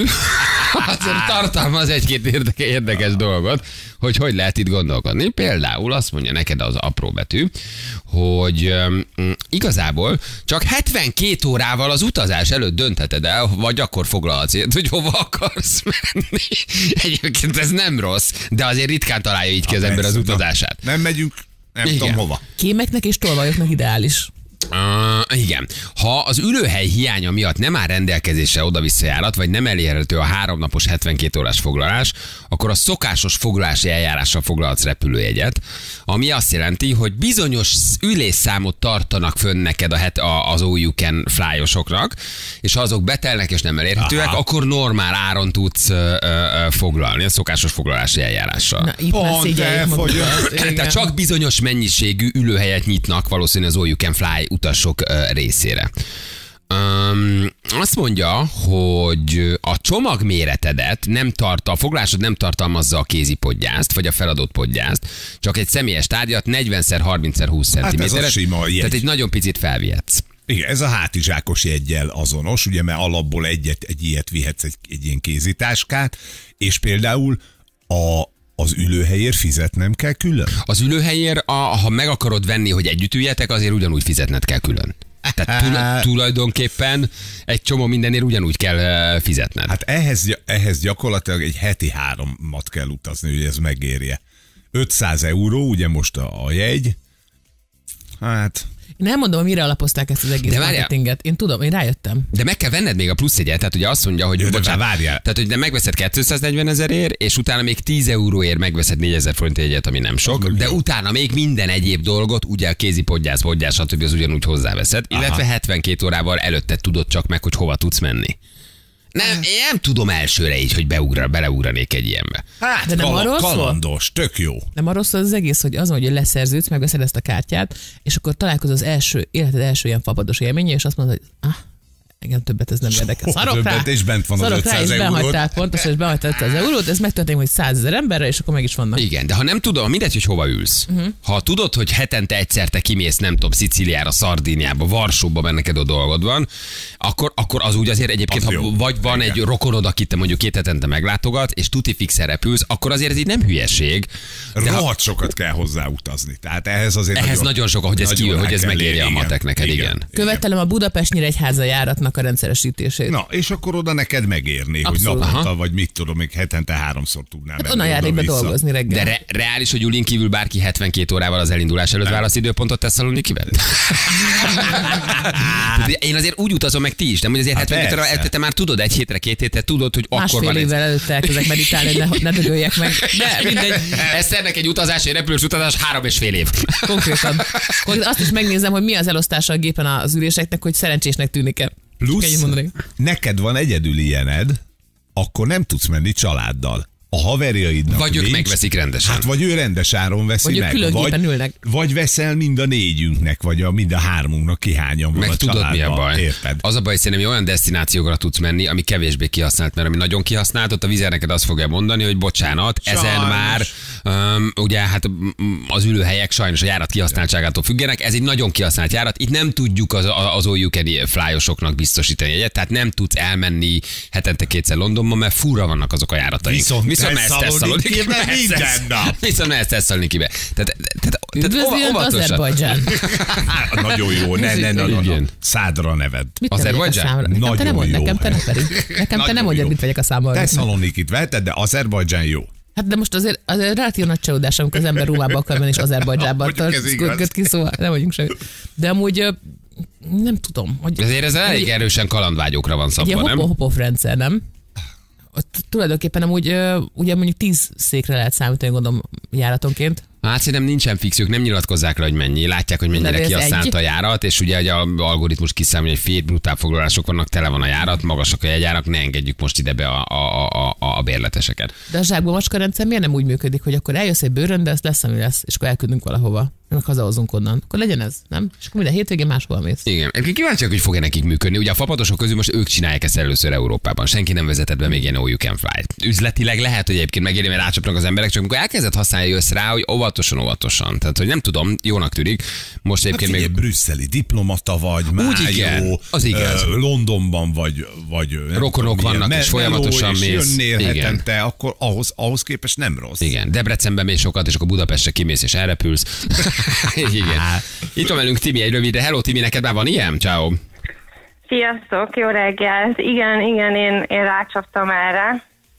azért tartalmaz egy-két érdeke, érdekes dolgot, hogy hogy lehet itt gondolkodni. Például azt mondja neked az apró betű, hogy um, igazából csak hetvenkét órával az utazás előtt döntheted el, vagy akkor foglalhatsz ilyet, hogy hova akarsz menni. Egyébként ez nem rossz, de azért ritkán találja így ki az ember az utazását. Nem megyünk, nem Igen. tudom hova. Kémeknek és tolvajoknak ideális. Uh, igen. Ha az ülőhely hiánya miatt nem áll rendelkezésre oda-vissza járat, vagy nem elérhető a háromnapos hetvenkét órás foglalás, akkor a szokásos foglalási eljárással foglalhatsz repülőjegyet, ami azt jelenti, hogy bizonyos ülésszámot tartanak fönn neked a het, a, az All You Can Fly-osoknak, és ha azok betelnek és nem elérhetőek, Aha. akkor normál áron tudsz uh, uh, foglalni a szokásos foglalási eljárással. Na, itt Pont Tehát csak bizonyos mennyiségű ülőhelyet nyitnak valószínűleg az All You Can Fly utasok uh, részére. Um, azt mondja, hogy a csomagméretedet nem tart, a foglalásod nem tartalmazza a kézipodgyászt, vagy a feladott podgyászt, csak egy személyes tárgyat negyven harminc húsz centiméteret. Hát ez a sima jegy. Tehát egy nagyon picit felvihetsz. Igen, ez a hátizsákos jeggyel azonos, ugye, mert alapból egyet, egy ilyet vihetsz, egy, egy ilyen kézitáskát, és például a az ülőhelyért fizetnem kell külön? Az ülőhelyért, a, ha meg akarod venni, hogy együtt üljetek, azért ugyanúgy fizetned kell külön. Tehát tulajdonképpen egy csomó mindenért ugyanúgy kell fizetned. Hát ehhez, ehhez gyakorlatilag egy heti háromat kell utazni, hogy ez megérje. ötszáz euró, ugye most a, a jegy. Hát... Én elmondom, mire alapozták ezt az egész marketinget. Én tudom, én rájöttem. De meg kell venned még a plusz jegyet, tehát ugye azt mondja, hogy Jö, bocsánat, várjál. Tehát, hogy de megveszed kétszáznegyven ezerért, és utána még tíz euróért megveszed négyezer forint jegyet, ami nem sok, de jó. Utána még minden egyéb dolgot, ugye a kézipodgyász, podgyás, stb. Az ugyanúgy hozzáveszed, Aha. illetve hetvenkét órával előtte tudod csak meg, hogy hova tudsz menni. Nem, én nem tudom elsőre így, hogy beugra, beleugranék egy ilyenbe. Hát, de nem kal- arról kalandos, tök jó. Nem arról szól az egész, hogy azon, hogy leszerződsz, megveszed ezt a kártyát, és akkor találkozol az első, életed első ilyen fapados élménye, és azt mondod, hogy ah, engem többet ez nem érdekel. Szarok rá, és bent van az ötszáz eurót. Behagytál pontosan, és behagytál ötszáz eurót, ez megtörténik, hogy százezer emberre, és akkor meg is vannak. Igen, de ha nem tudom, mindegy, hogy hova ülsz. Uh-huh. Ha tudod, hogy hetente egyszer te kimész, nem tudom, Szicíliára, Szardíniába, Varsóba, mert neked a dolgod van, akkor, akkor az úgy azért egyébként, az ha jó. Vagy van Igen. egy rokonod, akit te mondjuk két hetente meglátogat, és tuti fixen repülsz, akkor azért ez így nem hülyeség. Rohadt ha... sokat kell hozzá utazni. Tehát ehhez azért ehhez nagyon, nagyon sok, hogy ez kijön, hogy ez megérje a matek neked, igen. igen. Követelem a Budapest-Nyíregyháza járatnak a rendszeresítését. Na, és akkor oda neked megérni, Abszolút. Hogy naponta, vagy mit tudom, még hetente háromszor tudnám. Hát onnan járnék be dolgozni reggel. De re- reális, hogy Julin kívül bárki hetvenkét órával az elindulás előtt válasz időpontot Tesszalonikiben? Én azért úgy utazom, meg ti is, nem, hogy azért hát hetvenkét óra előtte te már tudod, egy hétre, két hétre tudod, hogy Másfél akkor van. Másfél évvel előtte elkezdek meditálni, hogy ne, ne dögöljek meg. De mindegy, ez ennek egy utazás, egy repülős utazás három és fél év. Konkrétan. Azt is megnézem, hogy mi az elosztása a gépen az üléseknek, hogy szerencsésnek tűnik-e. Plusz, neked van egyedül ilyened, akkor nem tudsz menni családdal. a haverjaidnak Vagy ők nincs, megveszik rendesen. Hát vagy ő rendes áron veszi Vagy ők meg. külön Vagy, gépen ülnek. vagy veszel mind a négyünknek, vagy a mind a hármunknak ki hányan van Meg a tudod, mi a családban, baj? Érted? Az a baj, szerintem olyan destinációkra tudsz menni, ami kevésbé kihasznált, mert ami nagyon kihasznált, ott a Wizz Air neked azt fogja mondani, hogy bocsánat, ezen Sajnos. már um, ugye hát mm, az ülőhelyek sajnos a járat kihasználtságától függenek, ez egy nagyon kihasznált járat, itt nem tudjuk az, az all you can flyosoknak biztosítani egyet, tehát nem tudsz elmenni hetente kétszer Londonba, mert furra vannak azok a járataink. Viszont mehetsz Tesszalonikibe Tesszalonikibe, minden mehetsz- nap. Viszont mehetsz Tesszalonikibe. Tehát, tehát, tehát Üdvözlő óva- óvatosan. Azerbajdzsán. Hát, nagyon jó, ne, ne, ne, ne, ne. Igen. Szádra neved. Mit te vegyek a Azerbajdzsán? számra? Nekem te Nagyon nem mondj, jó. nekem te ne pedig. Nekem te Nagyon nem mondjad, jó. mit vegyek a számra. Tesszalonikit veheted, de Azerbajdzsán jó. Hát de most azért, azért relatív nagy csalódás, amikor az ember Rómába akar menni, és Azerbajdzsánba Mondjuk ez igaz. köt ki, szóval nem vagyunk semmi. De amúgy ö, nem tudom, hogy Ezért ez elég erősen kalandvágyókra van egy szabva, ilyen nem? hop-off rendszer, nem? Ott tulajdonképpen amúgy ö, ugye mondjuk tíz székre lehet számítani, gondolom, járatonként. Hát szerintem nincsen fix, ők nem nyilatkozzák le, hogy mennyi. Látják, hogy mennyire De ez kihasznált egy? a járat, és ugye hogy a algoritmus kiszámolja, hogy fél brutál foglalások vannak, tele van a járat, magasak a jegyárak, ne engedjük most ide be a, a, a, a, a bérleteseket. De a zsákba macska rendszer miért nem úgy működik, hogy akkor eljössz egy bőrön, de ez lesz, ami lesz, és akkor elküldünk valahova, meg hazahozunk onnan. Akkor legyen ez, nem? És akkor minden hétvégén máshol mész. Igen. Egyébként kíváncsiak, hogy fog-e nekik működni. Ugye a fapadosok közül most ők csinálják ezt először Európában. Senki nem vezetett be még ilyen all you can fly-t. Üzletileg lehet, hogy egyébként megéri, mert rácsapnak az emberek, csak amikor elkezdett használni, jössz rá, hogy óvatosan, óvatosan. Tehát, hogy nem tudom, jónak tűnik. Most Hát egyébként figyelj, még brüsszeli diplomata vagy, májó, igen, az igaz. ö, Londonban vagy, vagy nem Rokonok tudom, vannak, milyen és folyamatosan meló, és mész. jönnél Igen. hetente, akkor ahhoz, ahhoz képest nem rossz. Igen, Debrecenben mész sokat, és akkor Budapestre kimész, és elrepülsz. Igen. Itt van velünk Timi egy rövidre. Hello Timi, neked már van ilyen? Ciao. Sziasztok, jó reggelt! Igen, igen, én, én rácsaptam erre.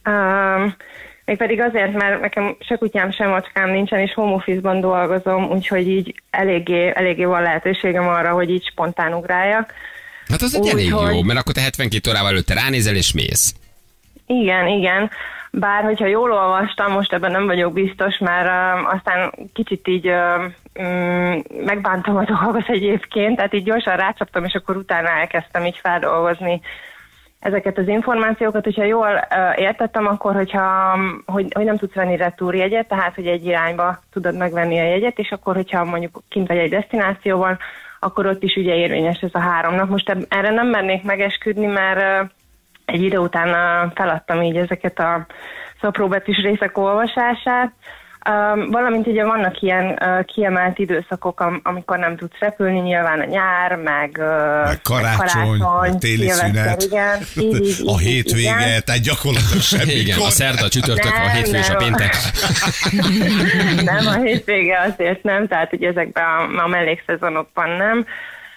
Um, mégpedig azért, mert nekem se kutyám, se macskám nincsen, és home office-ban dolgozom, úgyhogy így eléggé, eléggé van lehetőségem arra, hogy így spontán ugráljak. Hát az egy Úgy, elég hogy- jó, mert akkor te hetvenkét órával előtte ránézel, és mész. Igen, igen. Bár, hogyha jól olvastam, most ebben nem vagyok biztos, mert uh, aztán kicsit így uh, um, megbántam a dolgot egyébként, tehát így gyorsan rácsaptam, és akkor utána elkezdtem így feldolgozni ezeket az információkat. Hogyha jól uh, értettem, akkor, hogyha, hogy, hogy nem tudsz venni retúrjegyet, tehát, hogy egy irányba tudod megvenni a jegyet, és akkor, hogyha mondjuk kint vagy egy desztinációban, akkor ott is ugye érvényes ez a három nap. Most eb- erre nem mernék megesküdni, mert uh, egy idő után uh, feladtam így ezeket a szapróbetűs részek olvasását, um, valamint ugye vannak ilyen uh, kiemelt időszakok, am- amikor nem tudsz repülni, nyilván a nyár, meg, uh, Meg karácsony, meg téli szilveszter, szünet, igen, így, így, a így, hétvége, igen. tehát gyakorlatilag semmi. Igen, a szerda, a csütörtök, a Nem, hétfő és a nem. péntek. Nem, a hétvége azért nem, tehát ugye ezekben a, a mellékszezonokban nem.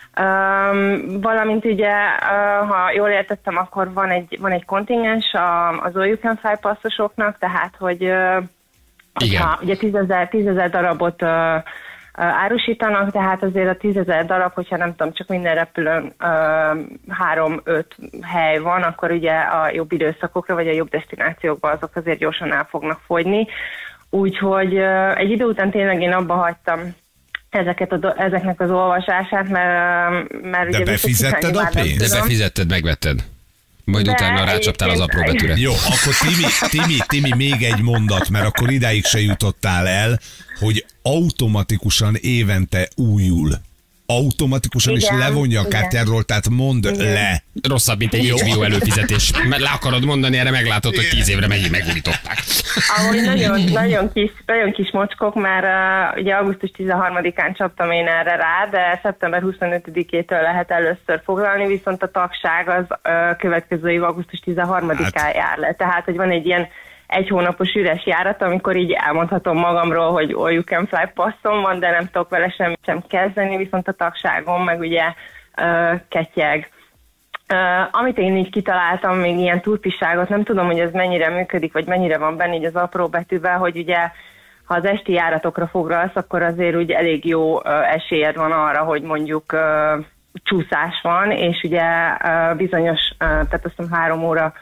Um, valamint ugye, uh, ha jól értettem, akkor van egy, van egy kontingens a, az all you can fly passzosoknak, tehát hogy uh, Igen. ha, ugye tízezer darabot uh, uh, árusítanak, tehát azért a tízezer darab, hogyha nem tudom, csak minden repülőn három-öt hely van, akkor ugye a jobb időszakokra, vagy a jobb desztinációkba azok azért gyorsan el fognak fogyni. Úgyhogy uh, egy idő után tényleg én abba hagytam ezeket a, do- ezeknek az olvasását, mert, mert De ugye befizetted biztos, a hogy már nem pénzt? De tudom. befizetted, megvetted. Majd De utána rácsaptál az apró egyébként- betűre. Jó, akkor Timi, Timi, Timi, még egy mondat, mert akkor idáig se jutottál el, hogy automatikusan évente újul. Automatikusan is Igen, levonja a igen. kártyáról, tehát mondd Igen. le. Rosszabb, mint egy há bé o előfizetés. Mert le akarod mondani, erre meglátod, hogy tíz évre megint megújították. Amúgy nagyon, nagyon, kis, nagyon kis mocskok, már uh, ugye augusztus tizenharmadikán csaptam én erre rá, de szeptember huszonötödikétől lehet először foglalni, viszont a tagság az uh, következő év augusztus tizenharmadikán hát. jár le. Tehát, hogy van egy ilyen egy hónapos üres járat, amikor így elmondhatom magamról, hogy all you can fly passzom van, de nem tudok vele semmit sem kezdeni, viszont a tagságom meg ugye uh, ketyeg. Uh, amit én így kitaláltam, még ilyen turpiságot, nem tudom, hogy ez mennyire működik, vagy mennyire van benne így az apró betűvel, hogy ugye ha az esti járatokra foglalsz, akkor azért úgy elég jó uh, esélyed van arra, hogy mondjuk uh, csúszás van, és ugye uh, bizonyos, uh, tehát azt hiszem három óra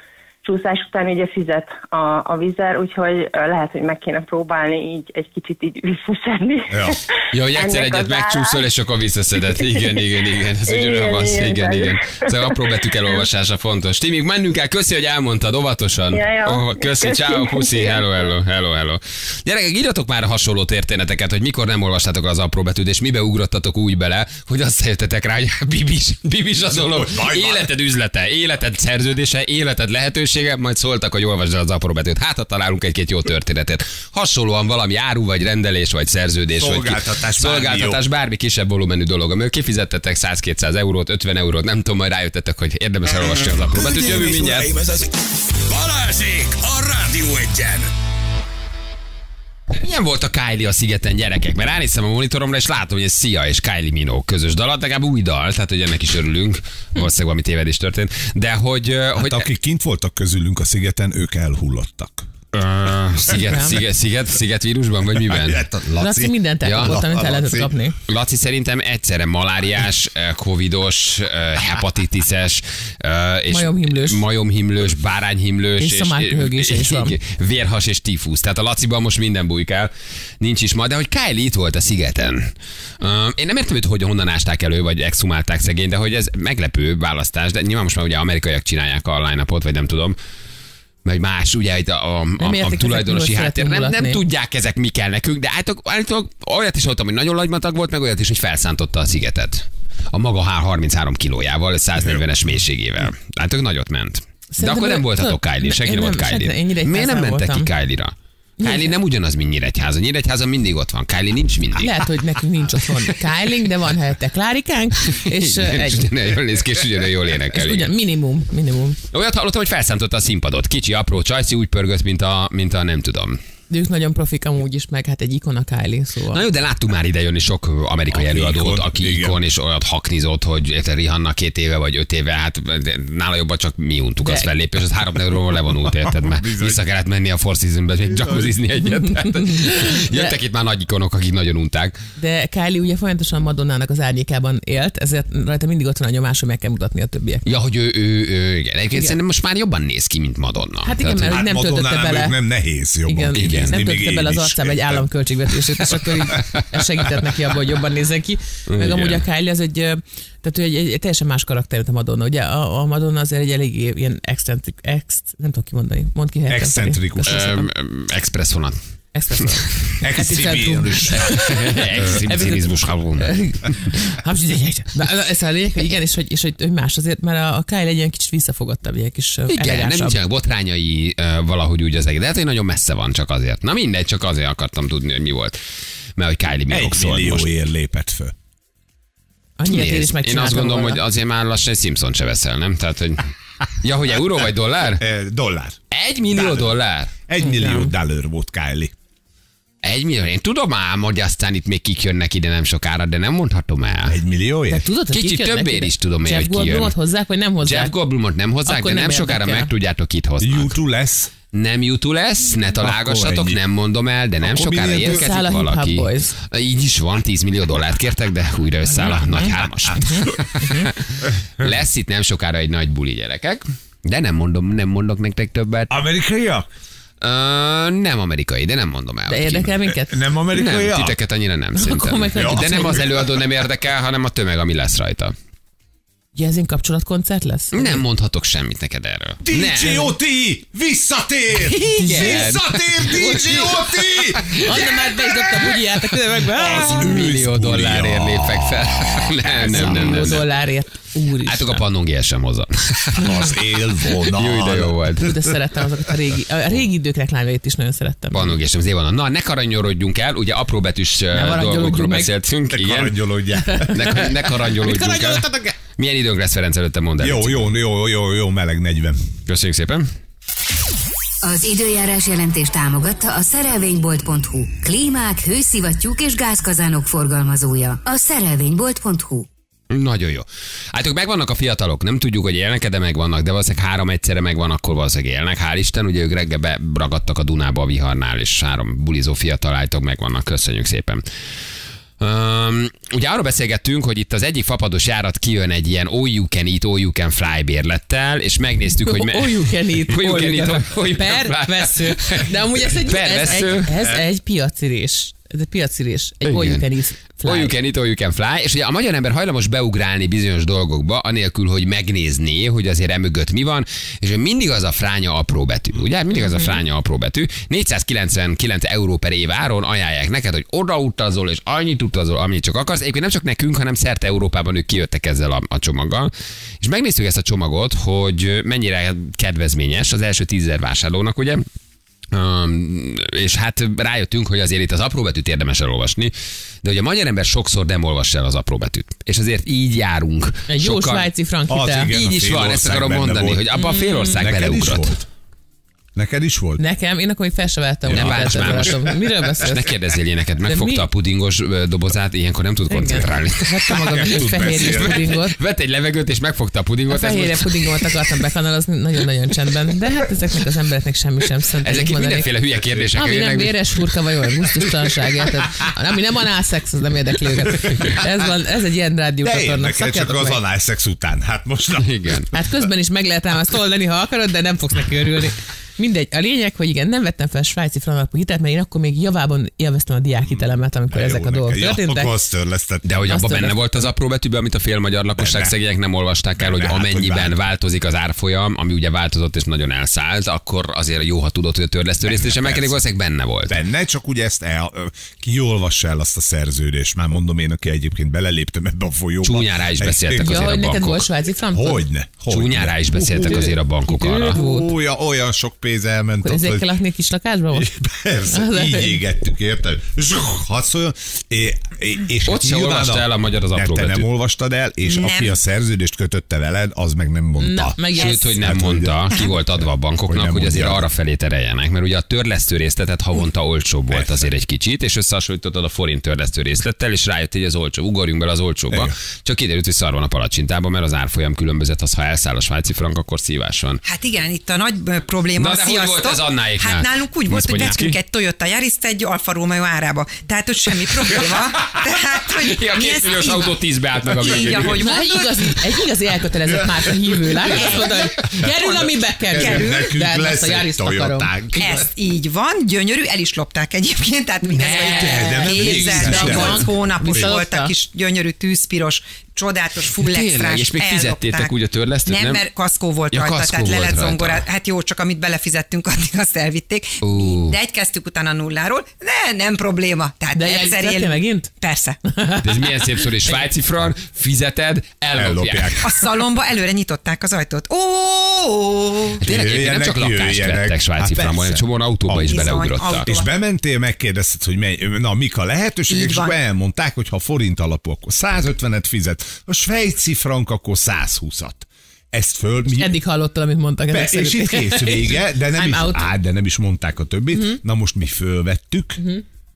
csúszás után ugye fizet a, a vizer, úgyhogy lehet, hogy meg kéne próbálni így egy kicsit így visszaszedni. Ja. Ja, hogy egyszer Ennek egyet az megcsúszol, és akkor visszaszedett. Igen, igen, igen. Ez úgy Igen, ravasz. igen, Igen, igen. igen. Szóval apró betűk elolvasása fontos. Timik, mennünk kell. Köszi, hogy elmondtad óvatosan. Ja, ja. Oh, köszi, Köszi. ciao, puszi, hello, hello, hello, hello. Gyerekek, írjatok már hasonló történeteket, hogy mikor nem olvastátok az apró betűt, és mibe ugrottatok úgy bele, hogy azt jöttetek rá, hogy bibis, bibis a dolog. Életed üzlete, életed szerződése, életed lehetősége, majd szóltak, hogy olvasd el az apró betűt. Hát, ha találunk egy-két jó történetet. Hasonlóan valami áru, vagy rendelés, vagy szerződés, Szolgáltatás, vagy ki, szolgáltatás, bármi kisebb volumenű dolog. Amely kifizettetek száz-kétszáz eurót, ötven eurót, nem tudom, majd rájöttetek, hogy érdemes elolvasni az apró betűt. Jövő mindjárt. Ez az Balázsék a Rádió Egyen. Milyen volt a Kylie a szigeten, gyerekek? Mert ránéztem a monitoromra, és látom, hogy ez Sia és Kylie Minogue közös dal, legalább új dal, tehát hogy ennek is örülünk. Valószínűleg valami tévedés történt. De hogy... Hát hogy akik kint voltak közülünk a szigeten, ők elhullottak. Uh, sziget, sziget, sziget, sziget vírusban, vagy miben? Laci mindent elkapott, amit el lehetett kapni. Laci szerintem egyszerre maláriás, eh, covidos, eh, hepatitises, eh, és Majomhimlős. majomhimlős, bárányhimlős, És szamárköhögése is van. vérhas és tifusz. Tehát a Laciban most minden bujkál. Nincs is ma, de hogy Kylie itt volt a szigeten. Uh, én nem értem, hogy, hogy honnan ásták elő, vagy exhumálták szegény, de hogy ez meglepő választás, de nyilván most már ugye amerikaiak csinálják a line-upot, vagy nem tudom. Vagy más, ugye itt a, a, a, a tulajdonosi háttér. Nem, nem tudják ezek mi kell nekünk, de állítólag olyat is voltam, hogy nagyon lagymatag volt, meg olyat is, hogy felszántotta a szigetet. A maga harminchárom kilójával, száznegyvenes mélységével. Állítólag nagyot ment. De Szerintem akkor nem ő- voltatok Kylie, senki nem én volt nem- Kylie. én Nyíregyházán Miért nem mentek ki voltam. Kylie-ra? Kylie nem ugyanaz, mint Nyíregyháza. Nyíregyháza mindig ott van, Kylie nincs mindig. Lehet, hogy nekünk nincs otthon Kylie, de van helyette Klárikánk, és ö, És egy. ugyanilyen jól néz ki, és ugyanilyen jól És énekel. ugyan, minimum, minimum. Olyat hallottam, hogy felszántotta a színpadot. Kicsi, apró csajci, úgy pörgött, mint a, mint a nem tudom. De ők nagyon profik amúgy is, meg hát egy ikon a Kylie, szóval. Na jó, de láttuk már ide jönni sok amerikai Aki előadót, ikon, aki igen. ikon, és olyat haknizott, hogy érted, Rihanna két éve vagy öt éve, hát nála jobban csak mi untuk De- az fellépés, az három euróról levonult, érted, mert vissza kellett menni a Four Seasons-be, még jacuzzizni egyet. Tehát, jöttek itt már nagy ikonok, akik nagyon unták. De Kylie ugye folyamatosan Madonnának az árnyékában élt, ezért rajta mindig ott van a nyomás, hogy meg kell mutatni a többiek. Ja, hogy ő, ő, ő igen. Egyébként Igen. szerintem most már jobban néz ki, mint Madonna. Hát igen, mert Hát nem töltötte Madonnánál bele. ők nem nehéz jobban Igen, kinézni, igen, nem még töltötte én bele az is, arcába egy érted? államköltségvetését, és akkor így ez segített neki abban, hogy jobban nézzen ki. Meg Igen. amúgy a Kylie az egy, ö, tehát ő egy, egy, egy teljesen más karakter, mint a Madonna. Ugye a, a Madonna azért egy elég ilyen excentrik, ex, nem tudom kimondani, mondd ki helyettem. Excentrikus. Köszönöm. Öm, öm, Express vonat. Express. Exhibitionist. Exhibicionizmus havon. Na, ez a lényeg, hogy igen, és hogy, és hogy, hogy más azért, mert a, a Kylie egy ilyen kicsit visszafogottabb, ilyen kis ö, Igen, nem elegánsabb. nincsenek botrányai uh, valahogy úgy az egész. De hát, hogy nagyon messze van csak azért. Na mindegy, csak azért akartam tudni, hogy mi volt. Mert hogy Kylie Minogue Egy szólt most. millióért lépett föl. Annyira ér is Nézd, én megcsináltam azt gondolom, volna. hogy azért már lassan egy Simpson se veszel, nem? Tehát, hogy... Ja, hogy euró vagy dollár? Eh, Dollár. Egy millió Dollár. dollár? Egy millió dollár volt Kylie. Egy millió? Én tudom ám, hogy aztán itt még kik jönnek ide nem sokára, de nem mondhatom el. Egy De millióért? tudod, hogy Kicsit kik jönnek többért ide? is tudom én, Jeff hogy ki jön. Goldblumot hozzák, vagy nem hozzák? Jeff Goldblumot nem hozzák, Akkor de nem nem sokára érdekel. meg tudjátok, kit hoznak. YouTube lesz. Nem YouTube lesz, ne találgassatok, ennyi. nem mondom el, de nem Akkor sokára minél érkezik összeáll a Hip Hop valaki. Boys. Így is van, tíz millió dollárt kértek, de újra összeáll a nagy hármas. Lesz itt nem sokára egy nagy buli, gyerekek. De nem mondom, nem mondok nektek többet. Amerikaiak? Ö, nem amerikai, de nem mondom el. De hogy ki. érdekel minket? Nem Nem, amerikaiak? titeket annyira nem szerintem. meg- Ja. De nem az előadó nem érdekel, hanem a tömeg, ami lesz rajta. Jezin kapcsolatkoncert lesz? Nem mondhatok semmit neked erről. dé dzsé o té! Visszatér! Igen. Visszatér dé dzsé o té! Anna már be is dobta a bugyját a közövekbe. Az Millió őszbulia. dollárért lépek fel. Nem, nem, nem, Millió nem. nem. dollárért. Úristen. Álltok a Pannon gé es em hozzá. Az élvonal. Jó, de jó volt. Hú, de szerettem azokat a régi, a régi idők reklámjait is nagyon szerettem. Pannon gé es em zé van. Na, ne karanyorodjunk el, ugye apró betűs ö, maradjolódjunk dolgokról meg. beszéltünk. Ne Igen. karangyolódjál. Ne, ne karangyolódjunk el. Milyen időnk lesz, Ferenc, előtte mondd el. Jó, jó, jó, jó, jó, meleg negyven. Köszönjük szépen. Az időjárás jelentést támogatta a szerelvénybolt pont hu. Klímák, hőszivattyúk és gázkazánok forgalmazója. A szerelvénybolt pont hu. Nagyon jó. Hát ők megvannak a fiatalok, nem tudjuk, hogy élnek, de megvannak, de valószínűleg három egyszerre megvan, akkor valószínűleg élnek. Hál' Isten, ugye ők reggel beragadtak a Dunába a viharnál, és három bulizó fiatal állítók megvannak. Köszönjük szépen. Um, ugye arról beszélgettünk, hogy itt az egyik fapados járat kijön egy ilyen all you can eat, all you can fly bérlettel, és megnéztük, hogy... Me- all you can eat, all you can eat, all you can per fly. vesző. De amúgy ez egy, Per ez egy, vesző. ez egy piacirés. Ez egy piacirés. Egy all you can eat, fly. All you can eat, all you can fly. És ugye a magyar ember hajlamos beugrálni bizonyos dolgokba, anélkül, hogy megnézné, hogy azért emögött mi van, és mindig az a fránya apró betű, ugye? Mindig az a fránya apró betű. négyszázkilencvenkilenc euró per év áron ajánlják neked, hogy oda utazol, és annyit utazol, amennyit csak akarsz. Egyébként nem csak nekünk, hanem szerte Európában ők kijöttek ezzel a, a csomaggal. És megnéztük ezt a csomagot, hogy mennyire kedvezményes az első tízezer vásárlónak, ugye? Um, és hát rájöttünk, hogy azért itt az apró betűt érdemes elolvasni, de ugye a magyar ember sokszor nem olvas el az apró betűt. És azért így járunk. Egy jó Sokkal... svájci frank hitel. Igen, így a is van, ezt félország akarom benne mondani, volt. hogy abban a félország Neked is beleugrott. volt? Neked is volt? Nekem, én akkor még fel se vettem. Ne bánts már most. Miről És beszélsz? ne kérdezzél ilyeneket, megfogta mi? a pudingos ö, dobozát, ilyenkor nem tud koncentrálni. Vettem magamnak egy tud fehérjes beszélni. pudingot. Vett egy levegőt, és megfogta a pudingot. A ez fehérje most- pudingomat akartam bekanalazni nagyon-nagyon csendben, de hát ezeknek az embereknek semmi sem szent. Ezek itt mindenféle hülye kérdések Ami nem jönnek. véres furka vagy olyan gusztustalanság, érted? Ami nem análszex, az nem érdekli őket. Ez, van, ez egy ilyen De rádiócsatorna. érdekel, csak Szakjátok az meg. análszex után. Hát most na. Igen. Hát közben is meg lehet ám azt oldani, ha akarod, de nem fogsz neki örülni. Mindegy, a lényeg, hogy igen, nem vettem fel svájci frank alapú hitelt, mert én akkor még javában élveztem a diákhitelemet, amikor ezek a dolgok Ja, történtek. akkor azt törlesztett. De hogy Azt abban benne tudom. volt az apró betűben, amit a fél magyar lakosság Benne. szegények nem olvasták el, hogy Benne, hát, hogy amennyiben változik. változik az árfolyam, ami ugye változott és nagyon elszállt, akkor azért jó, ha tudod, hogy a törlesztő részt és emelkedik, valószínűleg benne volt. Benne, csak ugye ezt el, ö, kiolvassa el azt a szerződést. Már mondom én, aki egyébként beleléptem ebbe a folyóba. Csúnyán is beszéltek Egy- Ja, azért hogy a neked bankok. volt svájci frankod? Hogyne. hogyne. Csúnyán is beszéltek azért a bankok Időd arra. volt? Olyan, olyan sok pénz elment. Akkor ott, ezért hogy- kell lakni egy kis lakásba most? Persze, Az így elég. égettük, érted? Zsuh, hadd szóljon. É, é, és Ott se nyilván olvasta el a magyar az Nem, apró te nem betűt. olvastad el, és Nem. aki a szerződést kötötte veled, az meg nem mondta. Na, meg Sőt, hogy nem Hát, mondta, hogy- ki volt adva a bankoknak, hogy hogy, nem azért mondja. arra felé tereljenek, mert ugye a törlesztő részletet havonta olcsóbb volt Persze. azért egy kicsit, és összehasonlítottad a forint törlesztő részlettel, és rájött, hogy az olcsó, ugorjunk bele az olcsóba. Igen. Csak kiderült, hogy szar van a palacsintában, mert az árfolyam különbözet, az ha elszáll a svájci frank, akkor szívás van. Hát igen, itt a nagy ö, probléma. Na, de hogy sziasztok. volt ez Annáéknál? Hát nálunk úgy volt, hogy Miszponyáki? vettünk egy Toyota Yaris-t egy Alfa Romeo árába. Tehát, hogy semmi probléma. Tehát, hogy Ja, mi két ezt milliós így- autó tízbe állt meg a Így, végén. ahogy Na, egy igazi, egy igazi elkötelezett márka hívő. Látod, azt mondod, hogy kerül, amibe kerül. Kerül. Nekünk De hát lesz azt a egy Yaris-t akarom. Toyotánk. Ezt így van, gyönyörű, el is lopták egyébként, tehát mindez de nem képzeld, vicces, de nem. nyolc hónapos Visszalopta? volt a kis gyönyörű tűzpiros, csodálatos full Tényleg, extrás, és még fizettétek ellopták. úgy a törlesztőt, Nem, nem? mert kaszkó volt Ja, rajta, kaszkó tehát le volt lett rajta. zongorát. Hát jó, csak amit belefizettünk, addig azt elvitték. Ú. De egy kezdtük utána nulláról, de nem probléma. Tehát De egyszer jelzítettél él- megint? Persze. De ez milyen szép szó, és svájci frank, fizeted, ellopják. Ellopják. A szalomba előre nyitották az ajtót. Ó! Hát Tényleg egyébként nem csak Jöjjenek, lakást jöjjenek. vettek svájci Hát frankból, hanem persze. csomóan autóba is Bizony, beleugrottak. autó. És bementél, megkérdezted, hogy mely, na, mik a lehetőségek, Így és van. akkor elmondták, hogy ha forint alapú, akkor százötvenet fizet, a svájci frank akkor százhúszat. Ezt föl... Mi, Eddig hallottál, amit mondtak. ezek Be, és szerint. itt kész vége, de nem, I'm is, out. á, de nem is mondták a többit. Uh-huh. Na most mi fölvettük, uh-huh.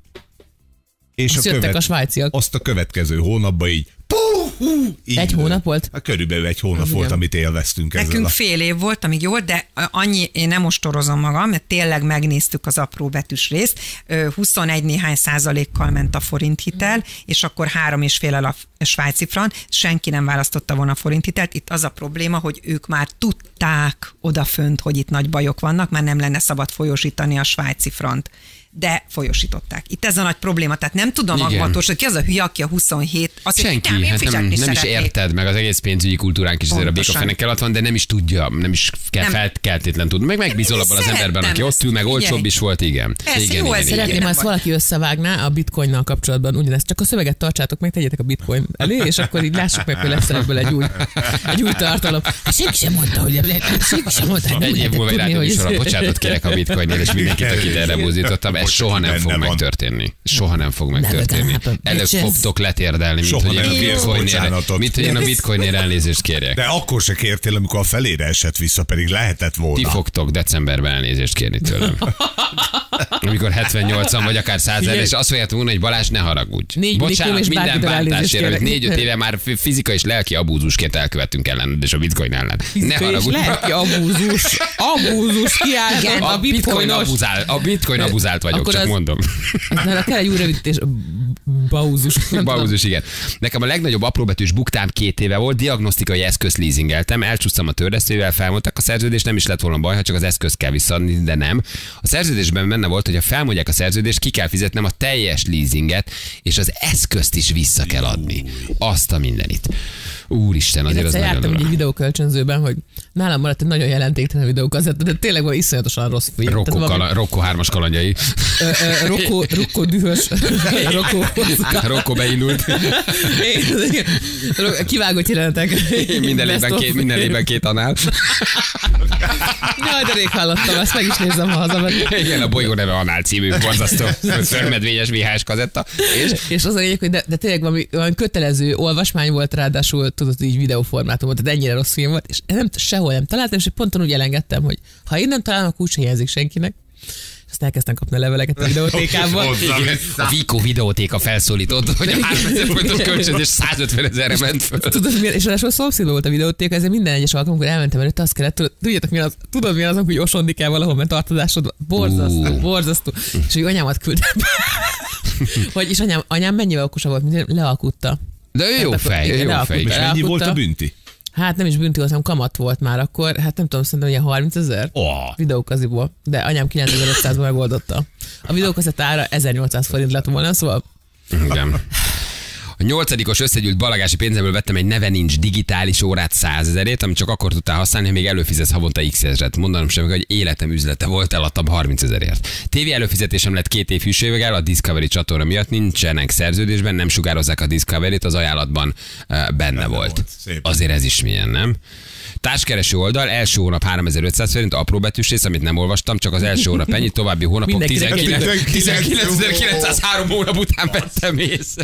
és Azt jöttek a svájciak. azt a következő hónapban így, pú, hú, így Egy hónap volt? Hát körülbelül egy hónap Az volt, igen. amit élveztünk ezzel. Nekünk A... fél év volt, amíg jó volt, de annyi, én nem ostorozom magam, mert tényleg megnéztük az apró betűs részt. Ö, huszonegy néhány százalékkal ment a forint hitel, és akkor három és fél a svájci frank. Senki nem választotta volna a forint hitelt. Itt az a probléma, hogy ők már tudták odafönt, hogy itt nagy bajok vannak, már nem lenne szabad folyosítani a svájci frant. De folyosították. Itt ez a nagy probléma, tehát nem tudom Igen. magvatos, hogy ki az a hülye, aki a huszonhét, azt Senki, mondja, hát nem, fizetni nem is szeretnék. érted, meg az egész pénzügyi kultúránk is azért a Pontosan. békafenek alatt van, de nem is tudja, nem is kell Nem. feltétlen tudni. Meg megbízol Én abban az emberben, szerettem aki ott ezt. ül, meg Figyelj. olcsóbb is volt, igen. Persze, igen, jó, igen, ez igen, Szeretném, igen. ha ezt valaki összevágná a bitcoinnal kapcsolatban ugyanezt. Csak a szöveget tartsátok meg, tegyetek a bitcoin elé, és akkor így lássuk meg, hogy lesz ebből egy új, egy új tartalom. Hát senki sem mondta, hogy senki sem mondta, hogy Egy év múlva egy rádióműsorra bocsánatot kérek a bitcoinnél, és mindenkit, akit erre búzítottam, ez Most, soha aki nem fog benne van. megtörténni. Soha nem fog megtörténni. happen. Előbb Bitches. fogtok letérdelni, mint Soha hogy én nem a kérsz bitcoinnél, bocsánatot. mint hogy én a bitcoinnél elnézést kérjek. De akkor se kértél, amikor a felére esett vissza, pedig lehetett Ti volna. fogtok decemberben elnézést kérni tőlem. Amikor hetvennyolcan vagy akár százezer, és azt fogjátok mondani, hogy Balázs, ne haragudj. Négy Bocsánat, Mikul és minden bárkitől elnézést bántásért, amit kérek. négy-öt éve már fizikai és lelki abúzusként elkövettünk ellened, és a bitcoin ellen. Ne És haragudj. lelki abúzus. Abúzus kiálltott Igen. a A bitcoin, bitcoinos. abuzál, a bitcoin abuzált vagy. vagyok, Akkor csak az- mondom. Nála kell egy új rövidítés, bauzus. nem tudom. Bauzus, igen. Nekem a legnagyobb apróbetűs buktám két éve volt, diagnosztikai eszközt leasingeltem, elcsúsztam a törlesztővel, felmondták a szerződést, nem is lett volna baj, ha csak az eszközt kell visszaadni, de nem. A szerződésben benne volt, hogy ha felmondják a szerződést, ki kell fizetnem a teljes leasinget, és az eszközt is vissza kell adni. Azt a mindenit. Úristen, Én azért az egyszer nagyon jártam durva. egy videókölcsönzőben, hogy nálam maradt egy nagyon jelentéktelen videókazetta, de tényleg van iszonyatosan rossz film. Rokko, Tehát valami- kala, Rokko hármas kalandjai. Ö, ö, Rokko, Rokko dühös. Rokko. Rokko beindult. Igen. Ro- Kivágott jelenetek. Minden Best évben of. két, minden évben két anál. Jaj, de rég hallottam, ezt meg is nézem, ha hazamegyek. Igen, a bolygó neve Anál című borzasztó szörmedvényes vé há es kazetta. És És az a lényeg, hogy de, de tényleg valami, valami kötelező olvasmány volt, ráadásul tudod, így videóformátum volt, tehát ennyire rossz film volt, és nem, sehol nem találtam, és ponton úgy elengedtem, hogy ha én nem találom, akkor úgyse jelzik senkinek. És aztán elkezdtem kapni a leveleket a videótékában. igen, a Vico videótéka felszólított, hogy a háromezer fontos kölcsönzés százötven ezerre ment föl. Tudod, mi, és ráadásul szomszédban volt a videótéka, ezért minden egyes alkalomkor elmentem előtte, azt kellett, tudod, tudjátok, mi az, tudod, mi az, hogy osonni kell valahol, mert tartozásod borzasztó, Ú. borzasztó. És hogy anyámat küldtem. Hogy, és anyám, anyám mennyivel okosabb volt, mint én, lealkutta. De ő jó Hát akkor fej, ő igen, jó lealkutta. fej. És mennyi Elkutta. volt a bünti? Hát nem is bünti volt, hanem kamat volt már akkor, hát nem tudom, szerintem ilyen harmincezer Oh. videókaziból, de anyám kilencezer-ötszázban megoldotta. A videókazett ára ezernyolcszáz forint lett volna, szóval Igen. A nyolcadikos összegyűlt balagási pénzemből vettem egy neve nincs digitális órát százezerét, amit csak akkor tudtál használni, hogy még előfizetsz havonta x ezret. Mondanom sem, hogy életem üzlete volt, eladtam harminc ezerért. Tévé előfizetésem lett két év hűséggel, a Discovery csatorna miatt nincsenek szerződésben, nem sugározzák a Discovery-t, az ajánlatban uh, benne, benne volt. volt. Szép. Azért ez is milyen, nem? Társkereső oldal, első hónap háromezer-ötszáz forint, apró betűs rész, amit nem olvastam, csak az első hónap ennyi, további hónapok Mindenkinek tizenkilencezer-kilencszázhárom hónap után vettem észre.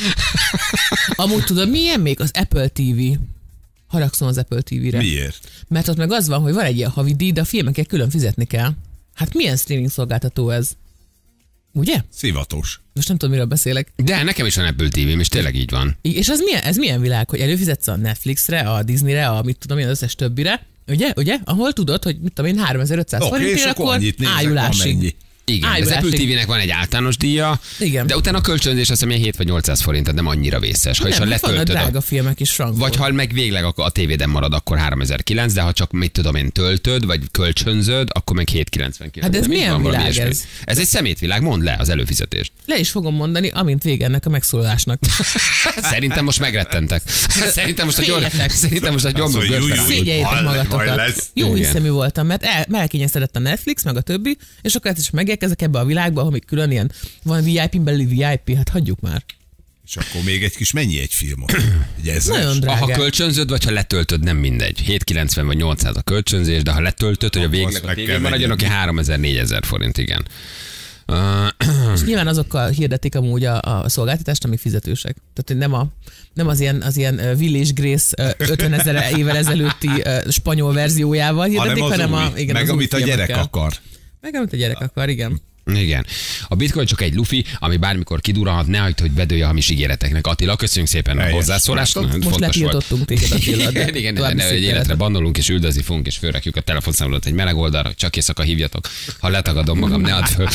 amúgy tudod, milyen még az Apple té vé? Haragszom az Apple té vére. Miért? Mert ott meg az van, hogy van egy ilyen havi díj, de a filmekkel külön fizetni kell. Hát milyen streaming szolgáltató ez? Ugye? Szivatos. Most nem tudom, miről beszélek. De nekem is van Apple té vém, és tényleg így van. És ez milyen, ez milyen világ, hogy előfizetsz a Netflixre, a Disneyre, a mit tudom én, az összes többire, ugye? Ugye? Ahol tudod, hogy mit tudom én, háromezer-ötszáz Oké, és forintért, akkor akkor annyit nézek, ájulásig. amennyi. Igen, az Ájulásig. Apple té vének van egy általános díja, Igen. de utána a kölcsönzés azt hiszem hét vagy nyolcszáz forint, tehát nem annyira vészes. Ha is ha Nem, hát vannak letöltöd, drága a, filmek is frankon. vagy ha meg végleg a, a tévéden marad, akkor háromezer-kilenc, de ha csak mit tudom én töltöd, vagy kölcsönzöd, akkor meg hétszázkilencvenkilenc. Hát ez Nem így milyen van, valami világ ilyesmi. ez? Ez egy szemétvilág, mondd le az előfizetést. Le is fogom mondani, amint vége ennek a megszólalásnak. Szerintem most megrettentek. Szerintem most a gyorm, Féljetek. szerintem most a gyombok Azt mondja, görbe jó, jó. rá. Szégyeljétek Hall- magatokat. majd lesz. Jó Igen. hiszemű voltam, mert el, elkényeztetett a Netflix, meg a többi, és akkor ezt is megérkezek ebbe a világba, ahol még külön ilyen van vé i pé-n belüli vé i pé, hát hagyjuk már. És akkor még egy kis mennyi egy film? Egy ezres? Nagyon Ha drága. kölcsönzöd, vagy ha letöltöd, nem mindegy. hétszázkilencven vagy nyolcszáz a kölcsönzés, de ha letöltöd, hogy a Akkor végleg azt a meg tévén kell maradjon, venni. aki háromezer-négyezer forint, igen. Uh, És nyilván azokkal hirdetik amúgy a, a szolgáltatást, amik fizetősek. Tehát hogy nem, a, nem az ilyen, az ilyen uh, Village Grace uh, ötvenezer évvel ezelőtti uh, spanyol verziójával hirdetik, Hanem az hanem, új. a, igen, meg az új amit a gyerek filmekkel. akar. Meg amit a gyerek akar, igen. igen. A bitcoin csak egy lufi, ami bármikor kidurranhat, ne hagyd, hogy bedője a hamis ígéreteknek. Attila, köszönjük szépen a Helyes. hozzászólást. Most Fontos volt. letiltottunk téged, Attila, de Igen, igen, további ne, szép egy életre életet. bannolunk és üldözni fogunk, és fölrakjuk a telefonszámolót egy meleg oldalra, hogy csak éjszaka hívjatok. Ha letagadom magam, ne add föl.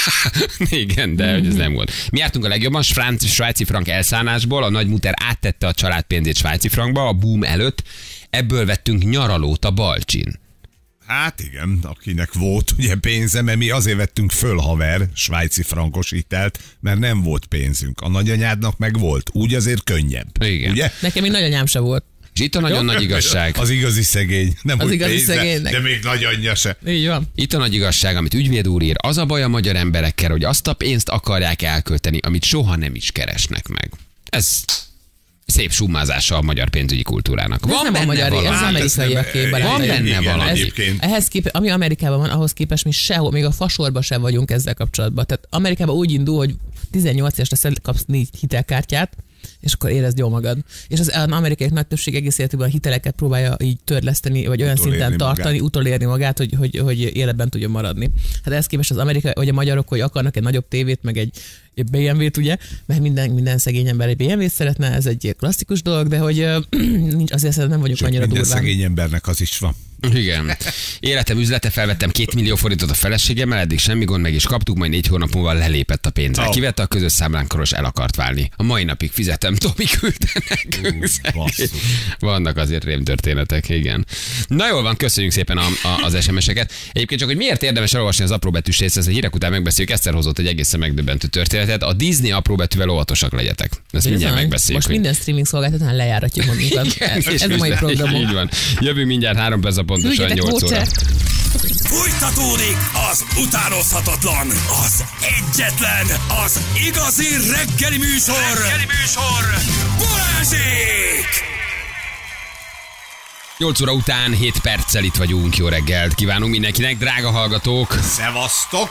Igen, de hogy ez nem volt. Mi jártunk a legjobban, Fránc, svájci frank elszánásból, a nagymuter áttette a család pénzét svájci frankba, a boom előtt, ebből vettünk nyaralót a Balcsin. Hát igen, akinek volt ugye pénze, mert mi azért vettünk föl haver svájci frankos itelt, mert nem volt pénzünk. A nagyanyádnak meg volt, úgy azért könnyebb. Igen. Ugye? Nekem még nagyanyám se volt. És itt a nagyon nagy igazság. Az igazi szegény. Nem Az úgy igazi pénze, szegénynek. de még nagyanyja se. Így van. Itt a nagy igazság, amit ügyvéd úr ír, az a baj a magyar emberekkel, hogy azt a pénzt akarják elkölteni, amit soha nem is keresnek meg. Ez szép summázása a magyar pénzügyi kultúrának. De ez nem a magyar, ez az amerikaiaké, Van barátaim. benne igen, valami. egyébként. Ehhez kép, ami Amerikában van, ahhoz képest mi sehol, még a fasorban sem vagyunk ezzel kapcsolatban. Tehát Amerikában úgy indul, hogy tizennyolc éves leszel, kapsz négy hitelkártyát, és akkor érezd jól magad. És az amerikai nagy többség egész életében a hiteleket próbálja így törleszteni, vagy olyan Utolérni szinten magát. tartani, utolérni magát, hogy, hogy, hogy életben tudjon maradni. Hát ehhez képest az amerikai, vagy a magyarok, hogy akarnak egy nagyobb tévét, meg egy egy bé em vét, ugye, mert minden, minden szegény ember egy bé em vét szeretne, ez egy klasszikus dolog, de hogy ö, nincs, azért nem vagyunk Sőt, annyira minden durván. szegény embernek az is van. Igen. Életem üzlete, felvettem két millió forintot a feleségemmel, eddig semmi gond, meg is kaptuk, majd négy hónap múlva lelépett a pénzre. Oh. Kivette a közös számlánkról, és el akart válni. A mai napig fizetem, Tomi küldte nekünk. basszus. Vannak azért rémtörténetek, igen. Na jól van, köszönjük szépen a, a, az es em es-eket. Egyébként csak, hogy miért érdemes elolvasni az apróbetűs részt, ezt a hírek után megbeszéljük. Eszter hozott egy egészen megdöbbentő történetet. A Disney apróbetűvel óvatosak legyetek. Ezt mindjárt megbeszéljük. Most hogy- minden streaming szolgáltatán lejáratjuk magunkat. Igen, Ez, és ez a mai minden- programunk. Így van. Jövünk mindjárt három perc a pontosan Küldjetek nyolc óra. vouchert. Folytatódik az utánozhatatlan, az egyetlen, az igazi reggeli műsor, reggeli műsor, Balázsék! nyolc óra után hét perccel itt vagyunk. Jó reggelt kívánunk mindenkinek, drága hallgatók. Szevasztok!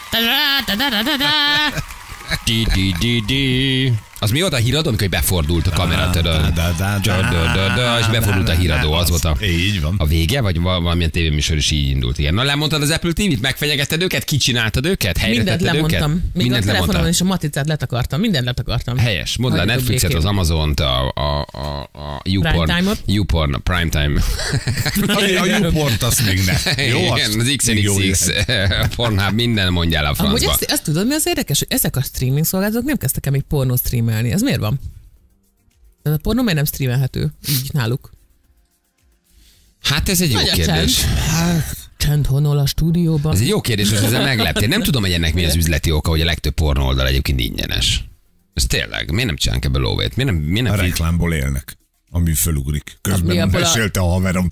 Di, di, di, di. Az mi volt a híradó, amikor befordult a kamera, tudod? Da, da, da, Da, da, da, és befordult a híradó, az volt a, Így van. a vége, vagy val- valamilyen tévéműsor is így indult. Igen. Na, lemondtad az Apple té vét, megfenyegetted őket, kicsináltad őket, helyre Mindent tetted őket? lemondtam. Még Mindent a telefonomon lemondtad. is a matricát letakartam. Mindent letakartam. Helyes. Mondd le a Hagyjatok Netflixet, békén. az Amazont, a, a, a, a YouPorn. Prime-time-ot. YouPorn, a Primetime. A jó port azt még ne. Jó, Igen, az iksz en iksz iksz, Pornhub, minden mondjál a Amúgy francba. ezt, ezt tudod, mi az érdekes, hogy ezek a streaming szolgáltatók nem kezdtek el még pornó streamelni. Ez miért van? Tehát a pornó miért nem streamelhető így náluk? Hát ez egy jó Nagy a kérdés. csend. Csend honol a stúdióban. Ez egy jó kérdés, hogy ezzel megleptél. Nem tudom, hogy ennek mi az üzleti oka, hogy a legtöbb pornó oldal egyébként ingyenes. Ez tényleg, miért nem csinálunk ebből lóvét? Miért nem, miért A nem reklámból élnek, ami fölugrik. Ami Közben abból a- mesélte a haverom.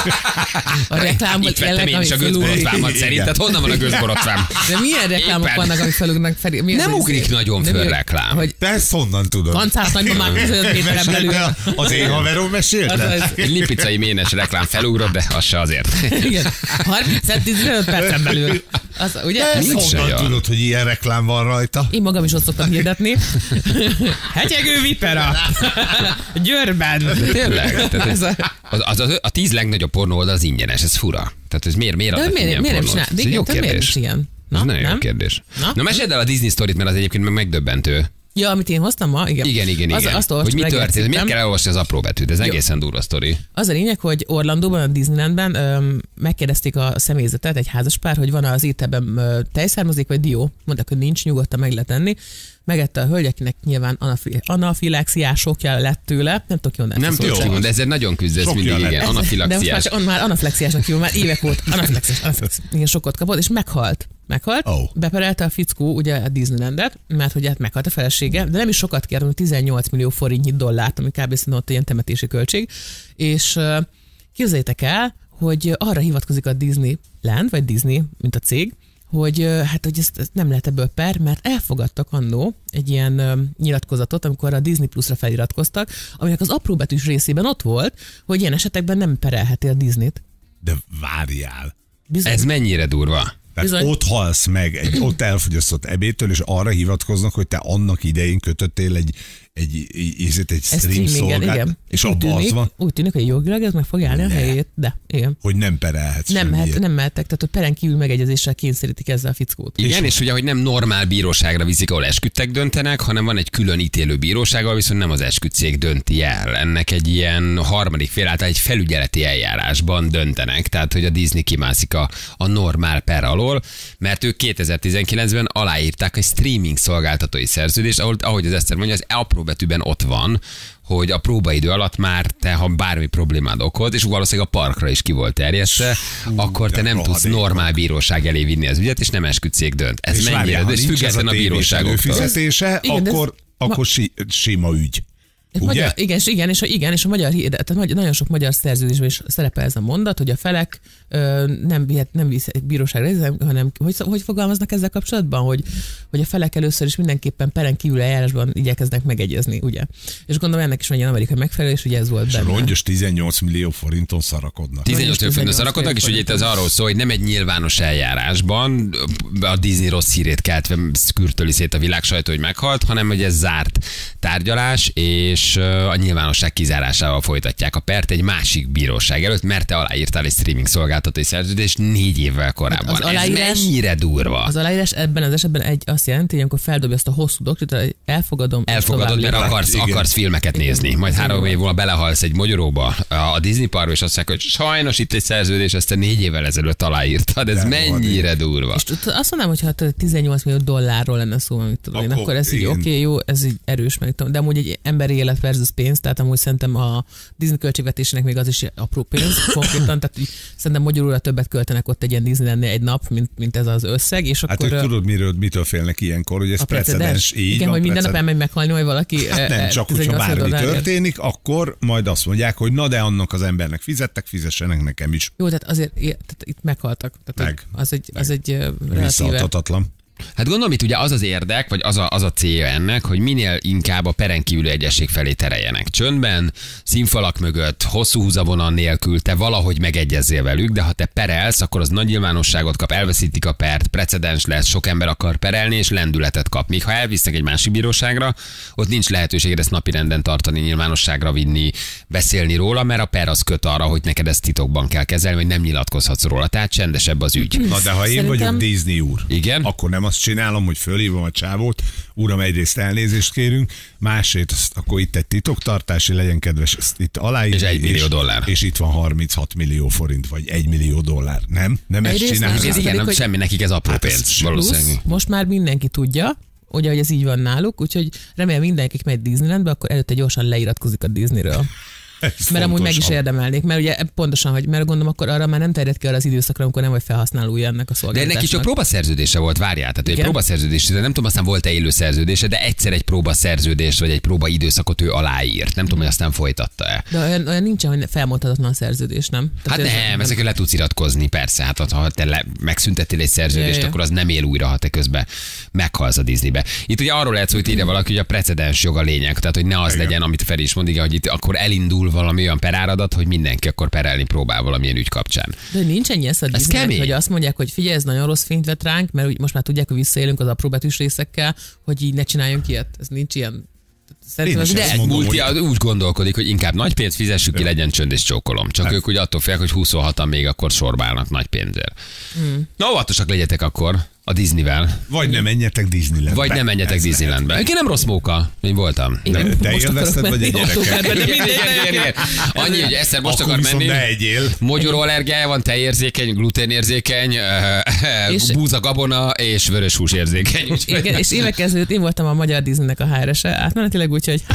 A reklámból Itt vettem élnek, én ami is a felugrik. gőzborotvánmat Igen. szerinted. Honnan van a gőzborotvám? De milyen reklámok Éppen. vannak, amik felugnak fel? Mi az, Nem hogy- ugrik nagyon de föl mi- reklám. Hogy Te ezt honnan tudod? kancárt nagymamák között méteren belül. Mesélte az én haverom mesélte? Az- Egy lipicai ménes reklám felugrott, de az se azért. Igen, harminc tizenöt percen belül. Az, ugye? Te ezt Nincs honnan olyan. tudod, hogy ilyen reklám van rajta? Én magam is ott szoktam hirdetni. Hegyegő vipera! Győrben! Tényleg? Tehát Ez ez, a- az, az, az, a tíz legnagyobb pornó oldal az ingyenes, ez fura. Tehát ez miért, miért De adnak miért, ingyen miért nem pornót? csinál? Ez egy jó De miért kérdés. nincs ilyen? Ez nagyon jó nem? kérdés. Na? Na meséld el a Disney sztorit, mert az egyébként meg megdöbbentő. Ja, amit én hoztam ma, igen. Igen, igen, Az, igen. azt hogy olvastam, mi reggel történt, miért ciptem. kell elolvasni az apró betűt, ez egészen durva sztori. Az a lényeg, hogy Orlandóban, a Disneylandben öm, megkérdezték a személyzetet, egy házaspár, hogy van-e az ételben ö, tejszármazék vagy dió. Mondták, hogy nincs, nyugodtan meg lehet enni. Megette a hölgy, akinek nyilván anafi- anafilaxiás sokja lett tőle. Nem tudok jól Nem tudok kimondani, de ezzel nagyon küzdesz Sokja mindig, lett. igen. De most már, Anafilaxiás. csak- már anaflexiásnak hívom, már évek volt. Anaflexiás, anaflexiás. Igen, sokkot kapott, és meghalt. Meghalt, Oh. beperelte a fickó ugye a Disneylandet, mert hogy hát meghalt a felesége, de nem is sokat kért, hanem tizennyolc millió forintnyi dollárt, ami kb. Szerintem ott ilyen temetési költség. És uh, képzeljétek el, hogy arra hivatkozik a Disneyland, vagy Disney, mint a cég, hogy uh, hát hogy ezt, ezt nem lehet ebből per, mert elfogadtak annó egy ilyen uh, nyilatkozatot, amikor a Disney Plus-ra feliratkoztak, aminek az apróbetűs részében ott volt, hogy ilyen esetekben nem perelheti a Disneyt. De várjál. Bizony. Ez mennyire durva? Tehát Bizony. ott halsz meg egy ott elfogyasztott ebédtől, és arra hivatkoznak, hogy te annak idején kötöttél egy, egy, egy, egy, egy Ez stream streamingen, igen. szolgált, és úgy abban az tűnik, van, úgy tűnik, hogy jogilag ez meg fog állni a Ne. helyét, de igen. hogy nem perelhetsz Nem, semmiért. mehet, nem mehettek, tehát hogy peren kívül megegyezéssel kényszerítik ezzel a fickót. Igen, és ugye, hogy nem normál bíróságra viszik, ahol esküdtek döntenek, hanem van egy külön ítélő bíróság, ahol viszont nem az esküdtszék dönti el. Ennek egy ilyen harmadik fél által egy felügyeleti eljárásban döntenek, tehát hogy a Disney kimászik a, a normál per alól, mert ők kétezer-tizenkilencben aláírták egy streaming szolgáltatói szerződést, ahol, ahogy az Eszter mondja, az apró betűben ott van, hogy a próbaidő alatt már te, ha bármi problémád okoz, és valószínűleg a parkra is ki volt terjesztve, akkor te de nem tudsz rohadék. normál bíróság elé vinni az ügyet, és nem esküdtszék dönt. Ez És mennyire, várjál, ha ez nincs ez független a tévés bíróságoktól. előfizetése, Igen, de ez- akkor, akkor si, sima ügy. Ugye? Magyar, igen, és igen, és a, igen, és a magyar, tehát magyar, nagyon sok magyar szerződésben is szerepel ez a mondat, hogy a felek ö, nem, vihet, nem visznek bíróságra, hanem hogy, hogy fogalmaznak ezzel kapcsolatban, hogy, hogy a felek először is mindenképpen peren kívül eljárásban igyekeznek megegyezni, ugye? És gondolom ennek is van egy amerikai megfelelés, ugye ez volt benne. Rongyos tizennyolc millió forinton szarakodnak. tizennyolc millió forinton szarakodnak, és ugye itt ez arról szól, hogy nem egy nyilvános eljárásban a Disney rossz hírét keltve kürtöli szét a világ sajtó, hogy meghalt, hanem hogy ez zárt tárgyalás, és a nyilvánosság kizárásával folytatják a pert egy másik bíróság előtt, mert te aláírtál egy streaming szolgáltatói szerződést négy évvel korábban. Az aláírás, ez mennyire durva? Az aláírás ebben az esetben egy azt jelenti, hogy amikor feldobja azt a hosszú doktorit, hogy elfogadom. Elfogadod, mert akarsz, akarsz filmeket igen. nézni. Majd igen. három év múlva belehalsz egy magyaróba a Disney parba, és azt mondják, hogy sajnos itt egy szerződés, ezt te négy évvel ezelőtt aláírtad. Ez de mennyire van, durva. És azt mondanám, hogy ha tizennyolc millió dollárról lenne szó, amit tudom én, akkor ez így oké, okay, jó, ez így erős, meg tudom. De amúgy egy emberi élet versus pénz, tehát amúgy szerintem a Disney költségvetésének még az is apró pénz konkrétan, tehát így, szerintem magyarul többet költenek ott egy ilyen Disneylandnél egy nap, mint, mint ez az összeg. És hát akkor, ők tudod, miről, mitől félnek ilyenkor, hogy ez precedens. Így igen, van, hogy minden precedens. nap elmegy meghalni, hogy valaki... Hát nem, csak hogyha bármi történik, akkor majd azt mondják, hogy na de annak az embernek fizettek, fizessenek nekem is. Jó, tehát azért tehát itt meghaltak. Tehát meg. Az egy, az egy visszaadhatatlan. Hát gondolom, itt ugye az az érdek, vagy az a, az a célja ennek, hogy minél inkább a peren kívüli egyesség felé tereljenek. Csöndben, színfalak mögött, hosszú húzavonal nélkül, te valahogy megegyezzél velük, de ha te perelsz, akkor az nagy nyilvánosságot kap, elveszítik a pert, precedens lesz, sok ember akar perelni, és lendületet kap. Míg ha elvisznek egy másik bíróságra, ott nincs lehetőséged ezt napirenden tartani, nyilvánosságra vinni, beszélni róla, mert a per az köt arra, hogy neked ezt titokban kell kezelni, hogy nem nyilatkozhatsz róla. Tehát csendesebb az ügy. Na de ha én Szerintem... vagyok Disney úr, igen? akkor nem azt csinálom, hogy fölhívom a csávót, uram, egyrészt elnézést kérünk, másrészt azt, akkor itt egy titoktartási, legyen kedves, ezt itt aláírni. És egy millió dollár. És itt van harminchat millió forint, vagy egy millió dollár. Nem? Nem ezt csinálni? Igen, igen, nem, semmi, nekik ez apró hát pénz. Valószínűleg. Most már mindenki tudja, ugye, hogy ez így van náluk, úgyhogy remélem mindenki megy Disneylandbe, akkor előtte gyorsan leiratkozik a Disneyről. Ez mert amúgy meg is érdemelnék, mert ugye pontosan, hogy mert gondolom, akkor arra már nem terjed ki arra az időszakra, amikor nem vagy felhasználója ennek a szolgáltatásnak. De neki csak próbaszerződése volt, várjál, tehát egy próbaszerződés, de nem tudom, aztán volt-e élő szerződése, de egyszer egy próbaszerződést vagy egy próba időszakot ő aláírt. Nem tudom, hogy aztán folytatta-e. De olyan, olyan nincsen, hogy felmondhatatlan szerződés, nem? Tehát hát nem, ezekre le tudsz iratkozni, persze. Hát ha te le, megszüntettél egy szerződést, ja, akkor az nem él újra, ha te közben meghalsz a Disneybe. Itt ugye arról lehet szó, hogy írja valaki, hogy a precedens jog a lényeg, tehát hogy ne az igen. legyen, amit Feri is mond, igen, hogy itt akkor elindul valami olyan peráradat, hogy mindenki akkor perelni próbál valamilyen ügy kapcsán. De nincs ennyi ez a Disneyland, hogy azt mondják, hogy figyelj, ez nagyon rossz fényt vet ránk, mert úgy most már tudják, hogy visszaélünk az apróbetűs részekkel, hogy így ne csináljunk ilyet. Ez nincs ilyen. Szerintem az de egy multi hogy... úgy gondolkodik, hogy inkább nagy pénzt fizessük ki, legyen csönd és csókolom. Csak hát. ők úgy attól félnek, hogy huszonhatan még akkor sorba állnak nagy pénzért. Hmm. Na, óvatosak legyetek akkor a Disneyvel. Vagy nem menjetek Disneylandbe. Vagy nem menjetek Disneylandbe. Én nem rossz móka, én voltam. Én nem, te élvezted, vagy egy gyereket? Annyi, hogy egyszer most akar menni. Mogyoró allergiája van, tejérzékeny, gluténérzékeny, búza gabona és vörös hús érzékeny. Igen, és évek ezelőtt én voltam a Magyar Disneynek a há er es-e, átmenetileg úgy, hogy...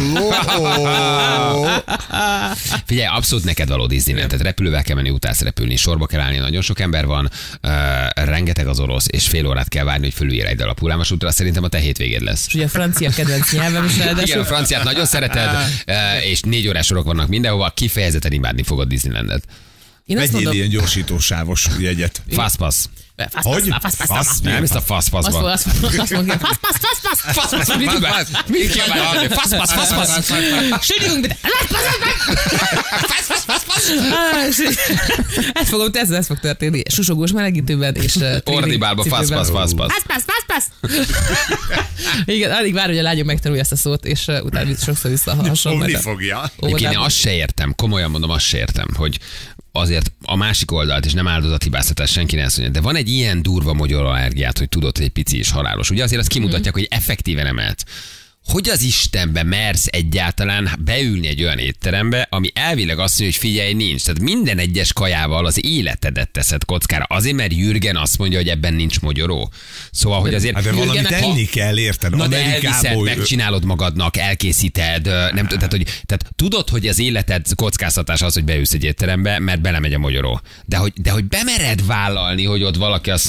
Figyelj, abszolút neked való Disneyland, tehát repülővel kell menni, utálsz repülni, sorba kell állni, nagyon sok ember van, rengeteg az orosz, és fél órát kell várni, hogy fölüljél egy darab hullámvasútra, szerintem a te hétvégéd lesz. És ugye a francia kedvenc nyelvem is ráadásul. Igen, a franciát nagyon szereted, és négy órás sorok vannak mindenhova, kifejezetten imádni fogod Disneylandet. Vegyél mondom... ilyen gyorsítósávos jegyet. Fastpass. Hogy? Fasz? Nem, ezt a faszpaszban. Faszpasz, mit kiabálni? Faszpasz, faszpasz. Sérjünk, de faszpasz, faszpasz. Ezt fogom teszni, ez fog történni. Susogós melegítőben és ordibálba faszpasz, faszpasz. Faszpasz, faszpasz. Igen, alig vár, hogy a lányom megtanulja ezt a szót, és utána sokszor visszahallhasson. Fogni fogja. Én azt se értem, komolyan mondom, azt se értem, hogy azért a másik oldalt, és nem áldozathibáztatás, senki ne ezt mondja, de van egy ilyen durva magyar allergiát, hogy tudod, hogy egy pici és halálos. Ugye azért azt kimutatják, hogy effektíven emelt. Hogy az Istenbe mersz egyáltalán beülni egy olyan étterembe, ami elvileg azt mondja, hogy figyelj, nincs. Tehát minden egyes kajával az életedet teszed kockára. Azért, mert Jürgen azt mondja, hogy ebben nincs mogyoró. Szóval, hogy azért... Hát de valamit enni kell, érted? Na de elviszed, megcsinálod magadnak, elkészíted, nem tudom, tehát, hogy, tehát tudod, hogy az életed kockáztatás az, hogy beülsz egy étterembe, mert belemegy a mogyoró. De hogy, de hogy bemered vállalni, hogy ott valaki azt mondja, hogy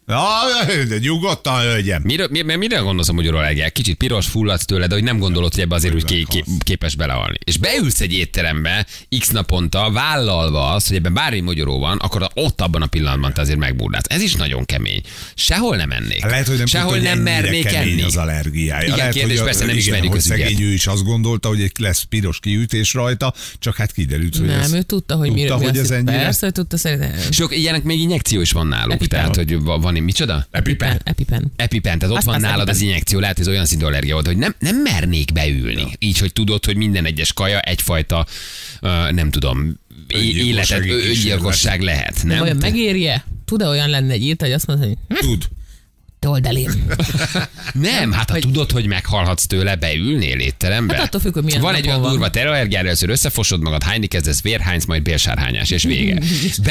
Na, de nyugodtan, hölgyem. Miről, mi, mire gondolsz a magyar allergiák? Kicsit piros, fulladsz tőle, de hogy nem gondolod, hogy ebbe azért úgy ké, ké, képes belehalni. És beülsz egy étterembe x naponta, vállalva azt, hogy ebben bármi magyaró van, akkor ott abban a pillanatban te azért megburdálsz. Ez is nagyon kemény. Sehol nem ennék. Lehet, hogy nem Sehol tudta, nem mernék enni. az allergiája. Igen, Lehet, kérdés, hogy persze nem igen, ismerjük hogy az ügyet. szegény ő is azt gondolta, hogy lesz piros kiütés rajta, csak hát kiderült, hogy Nem, ez, ő tudta, hogy tudta, mi, hogy mi ez az, ennyire. persze, hogy tudta szerintem. Sok ilyenek még injekció is van náluk. Epipen. Tehát, hogy van, micsoda? Epipen. Epipen. Epipen, tehát ott Azt van azt nálad az Epipen. injekció, lehet, hogy ez olyan szintű allergia volt, hogy nem, nem mernék beülni. Ja. Így, hogy tudod, hogy minden egyes kaja egyfajta, uh, nem tudom, Öngyilkossági életet, kísérlet. öngyilkosság lehet. De Nem? vajon megérje? Tud-e olyan lenni egy írta, hogy azt mondod, hogy hm, Tud. told elém. Nem, hát ha Hogy- tudod, hogy meghalhatsz tőle, beülnél étterembe. Hát attól függ, hogy milyen Van egy napon olyan van. durva terrorallergiád, először összefosod magad, hányni kezdesz, vérhánysz, majd bélsárhányás, és vége. Be...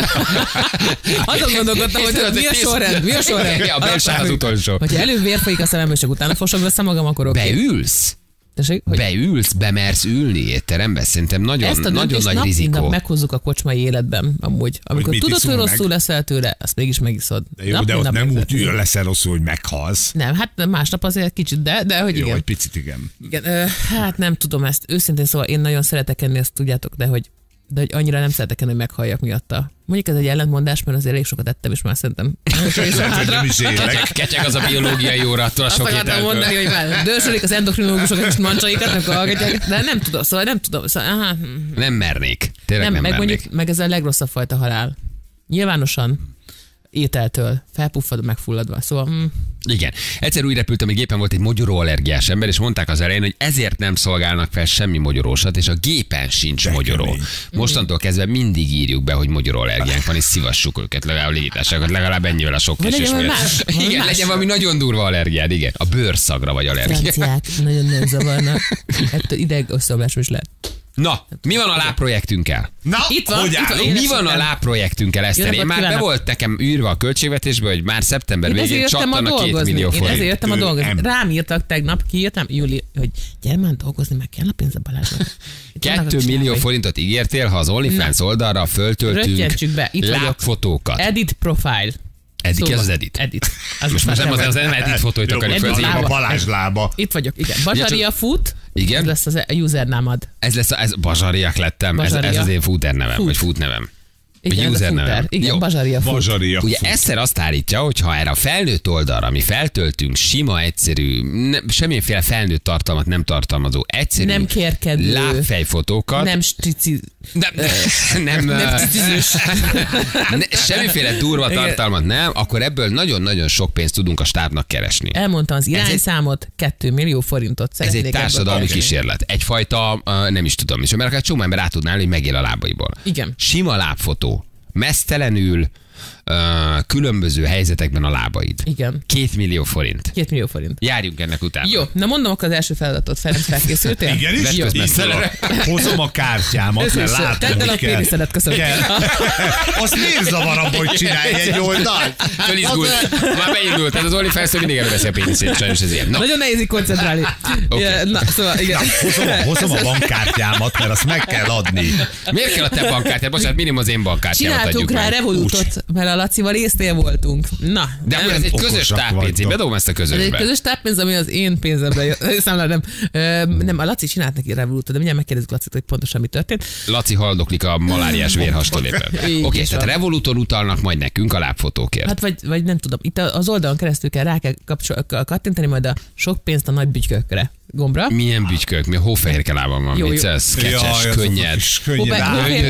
Azon gondolkodtam, hogy tudod, mi a tész- sorrend, mi a sorrend. A bélsár az utolsó. Hogyha előbb vér folyik a szememből, és csak utána fosom össze magam, akkor oké. Beülsz? Tessék, hogy Beülsz, bemersz ülni étterembe? Szerintem nagyon, ezt a nagyon döntést nagy nap, mint nap rizikó. meghozzuk a kocsmai életben, amúgy. Amikor mit tudod, hogy iszol rosszul meg? leszel tőle, azt mégis megiszod. De jó, Nap, de mint ott nap nem megszed. úgy leszel rosszul, hogy meghalsz. Nem, hát másnap azért kicsit, de, de hogy Jó, igen. egy picit igen. igen ö, hát nem tudom ezt. Őszintén szóval én nagyon szeretek enni, ezt tudjátok, de hogy, de hogy annyira nem szeretek enni, hogy meghalljak miatta. Mondjuk ez egy ellentmondás, mert azért elég sokat ettem, és már szerintem. Lehet, hogy nem is élek. Kecseg az a biológiai óra attól a Azt sok akartam ételtől. mondani, hogy már dősölik az endokrinológusok és mancsaikat, amikor hallgatják, de nem tudom, szóval nem tudom. Szóval, aha, Nem mernék. Tényleg nem, nem, meg mernék. mondjuk, meg ez a legrosszabb fajta halál. Nyilvánosan ételtől, felpuffad, megfulladva. Szóval, mm, Igen. Egyszer úgy repültem, hogy gépen volt egy mogyoróallergiás ember, és mondták az elején, hogy ezért nem szolgálnak fel semmi mogyorósat, és a gépen sincs De mogyoró. kemény. Mostantól kezdve mindig írjuk be, hogy mogyoróallergiánk van, és szívassuk őket, legalább a légitársaságot, legalább ennyivel a sok Vagy késés legyen miatt. valami más, valami Igen, más. legyen valami nagyon durva allergiád, igen. A bőrszagra vagy allergia. franciák nagyon nem zavarnak. Ettől idegösszeomlásom is lehet. Na, mi van a lábprojektünkkel? Na, Itt van, hogy itt van. állunk? Én Mi van a esetben- lábprojektünkkel, Eszter? Jó Én napot már be kívánok! volt nekem űrve a költségvetésbe, hogy már szeptember Én végén ezért jöttem a csattan a két dolgozni. millió Én ezért forint. jöttem a Ő dolgozni. em. Rám írtak tegnap, kiírtam, Júli, hogy gyere már dolgozni, meg kell a pénze Balázsnak. Itt vannak a Kettő millió csinálói. forintot ígértél, ha az OnlyFans oldalra föltöltünk Röttyentsük be, itt vagyok. lábfotókat. Edit profile. Eddig Szóval- ez az edit. Edit. Az Most most nem az, az nem edit fotóit Jó, akarjuk Edit a fölzni. lába. Balázs lába. Itt vagyok, igen. Bazsaria Food. Igen? Ez lesz az a usernámad. Ez lesz, a- ez Bazsariak lettem, ez, ez Bazsaria. az én footer nevem, Food. vagy food nevem. Igen, ez a user nevem. footer. Igen, Jó. Bazsaria Food. Bazsaria. Ugye Eszter azt állítja, hogy ha erre a felnőtt oldalra mi feltöltünk sima, egyszerű, ne, semmiféle felnőtt tartalmat nem tartalmazó, egyszerű Nem kérkedő. lábfejfotókat, Nem stici. nem, nem, Nem nem cicizős. ne, semmiféle durva Igen. tartalmat nem, akkor ebből nagyon-nagyon sok pénzt tudunk a stábnak keresni. Elmondtam az irányszámot, két millió forintot Ez szeretnék egy ebből társadalmi keresni. kísérlet. Egyfajta, uh, nem is tudom, és mert egy csomó ember át tudná, hogy megél a lábaiból. Igen. Sima lábfotó, mesztelenül, uh, különböző helyzetekben a lábaid. Igen. Két millió forint. Két millió forint. Járjunk ennek utána. Jó, na mondom akkor az első feladatot, Ferenc, felkészültél? Igen is? Vetközz Így messzelere. van. Hozom a kártyámat, Először mert is látom, tedd el a hogy kell. péniszedet, köszönöm. Kell. Azt miért zavar abba, hogy csinálj egy oldalt? Fölizgult. Már beindult. Ez az OnlyFans mindig előveszi a péniszét, sajnos ez ilyen. Na, Nagyon nehéz így koncentrálni. Oké. Ja, na, szóval igen. Hozom, a- hozom a bankkártyámat, mert azt meg kell adni. miért kell a te bankkártyád? Bocsánat, minimum az én bankkártyámat adjuk Csináltuk rá meg. Revolutot, mert a Lacival észtél voltunk. Na, De akkor ez egy közös okosak táppénz. Én vagytok. bedobom ezt a ez egy közösbe. közös táppénz, ami az én pénzemre jött. Számla nem. Ö, nem, a Laci csinált neki Revolutot, de mindjárt megkérdezzük Lacit, hogy pontosan mi történt. Laci haldoklik a maláriás vérhastól éppen. Így Oké, is tehát van. Revoluton utalnak majd nekünk a lábfotókért. Hát vagy, vagy nem tudom, itt az oldalon keresztül kell rá kell kapcsol, kattintani majd a sok pénzt a nagy bütykökre. Gombra. Milyen bütykök, mi a hófehérke lábam van, Jó, jó. vicces, kecses, azok könnyed. is Könnyed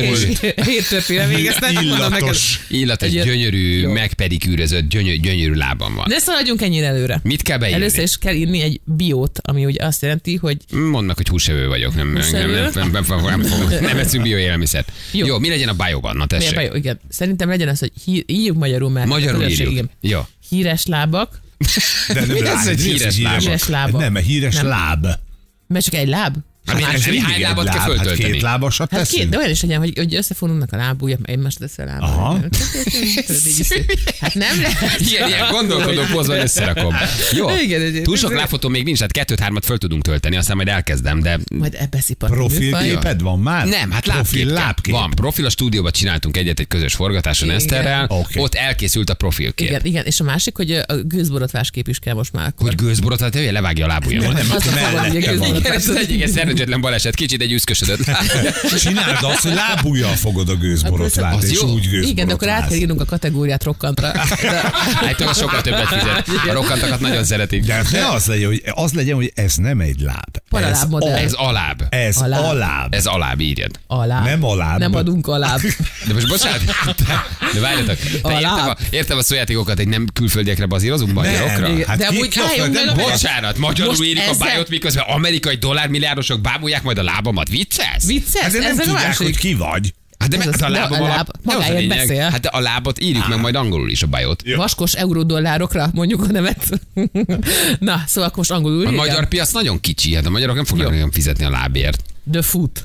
Hét történre végeztek, mondom neked. Illatos. Illat egy Egy- gyönyörű, Jó. megpedikűrözött, gyönyörű, gyönyörű lábam van. Ne szaladjunk ennyire előre. Mit kell beírni? Először is kell írni egy biót, ami ugye azt jelenti, hogy Mondnak, hogy húsevő vagyok, nem, nem, nem, Húsevő? nem, nem, nem, nem, nem, nem eszünk bioélelmiszert. Jó. Jó. Jó, mi legyen a bioban? Na tessék. milyen bajó, igen. Szerintem legyen az, hogy hí, írjuk magyarul, mert Magyarul a közösség, írjuk. igen. Jó. Híres lábak, De nem Mi láb, ez egy mi híres láb? Híres lába. Nem, híres Nem. láb. mert csak egy láb. Hát, Ez hány mindig egy lábat kell láb, hát föltölteni? két lábasat Hát teszünk? két, de olyan is legyen, hogy, hogy összefonulnak a lábujjak, egymás tesz a lábam. Aha. Hát nem lehet. Igen, ilyen gondolkodó pozban összerakom. Jó, Igen, igen. túl sok lábfotó még nincs, hát kettőt-hármat föl tudunk tölteni, aztán majd elkezdem, de Majd ebbe szipatunk. Profilképed van már? nem, hát Profil lábkép, lábkép. van. Profil a stúdióban csináltunk egyet egy közös forgatáson Igen. Eszterrel, Oké. ott elkészült a profilkép. Igen, igen, és a másik, hogy a gőzborotvás kép is kell most már. Hogy gőzborot, hát ő levágja a lábujjamat. Nem, Az a fogad, ugye mellette van. gőzborotvás. Ez egy igen szerencsétlen baleset, kicsit egy üszkösödött. Csináld azt, hogy lábujjal fogod a gőzborotvát, Az és jó. úgy Igen, de akkor át kell gőzborotváz. írnunk a kategóriát rokkantra. De- Hát az sokkal többet fizet. A rokkantakat nagyon szeretik. De ne az legyen, hogy, az legyen, hogy ez nem egy láb. Paraláb modell. Ez alább. Ez Aláb. aláb. Ez alább, írjad. Alább. Nem alább. Nem adunk alább. De most bocsánat, de, de várjatok, te értem Alább. a, értem a szójátékokat, hogy nem külföldiekre bazírozunk, magyarokra? Nem, hát De ki- amúgy ki a álljunk földön- meg a- Bocsánat, magyarul Most írjuk a ezzel- bájot, miközben amerikai dollármilliárdosok bámulják majd a lábamat. Vicces? Vicces? Hát de nem Ez a tudják, másik. hogy ki vagy. Hát de, Ez hát az- a de lábam a alap, láb nem az a magáért lényeg. beszél. Hát de a lábot írjuk meg majd angolul is a bájot. Vaskos euró-dollárokra mondjuk a nevet. Na, szóval akkor most angolul A írjam. magyar piac nagyon kicsi, hát a magyarok nem fognak nagyon fizetni a lábért. The foot.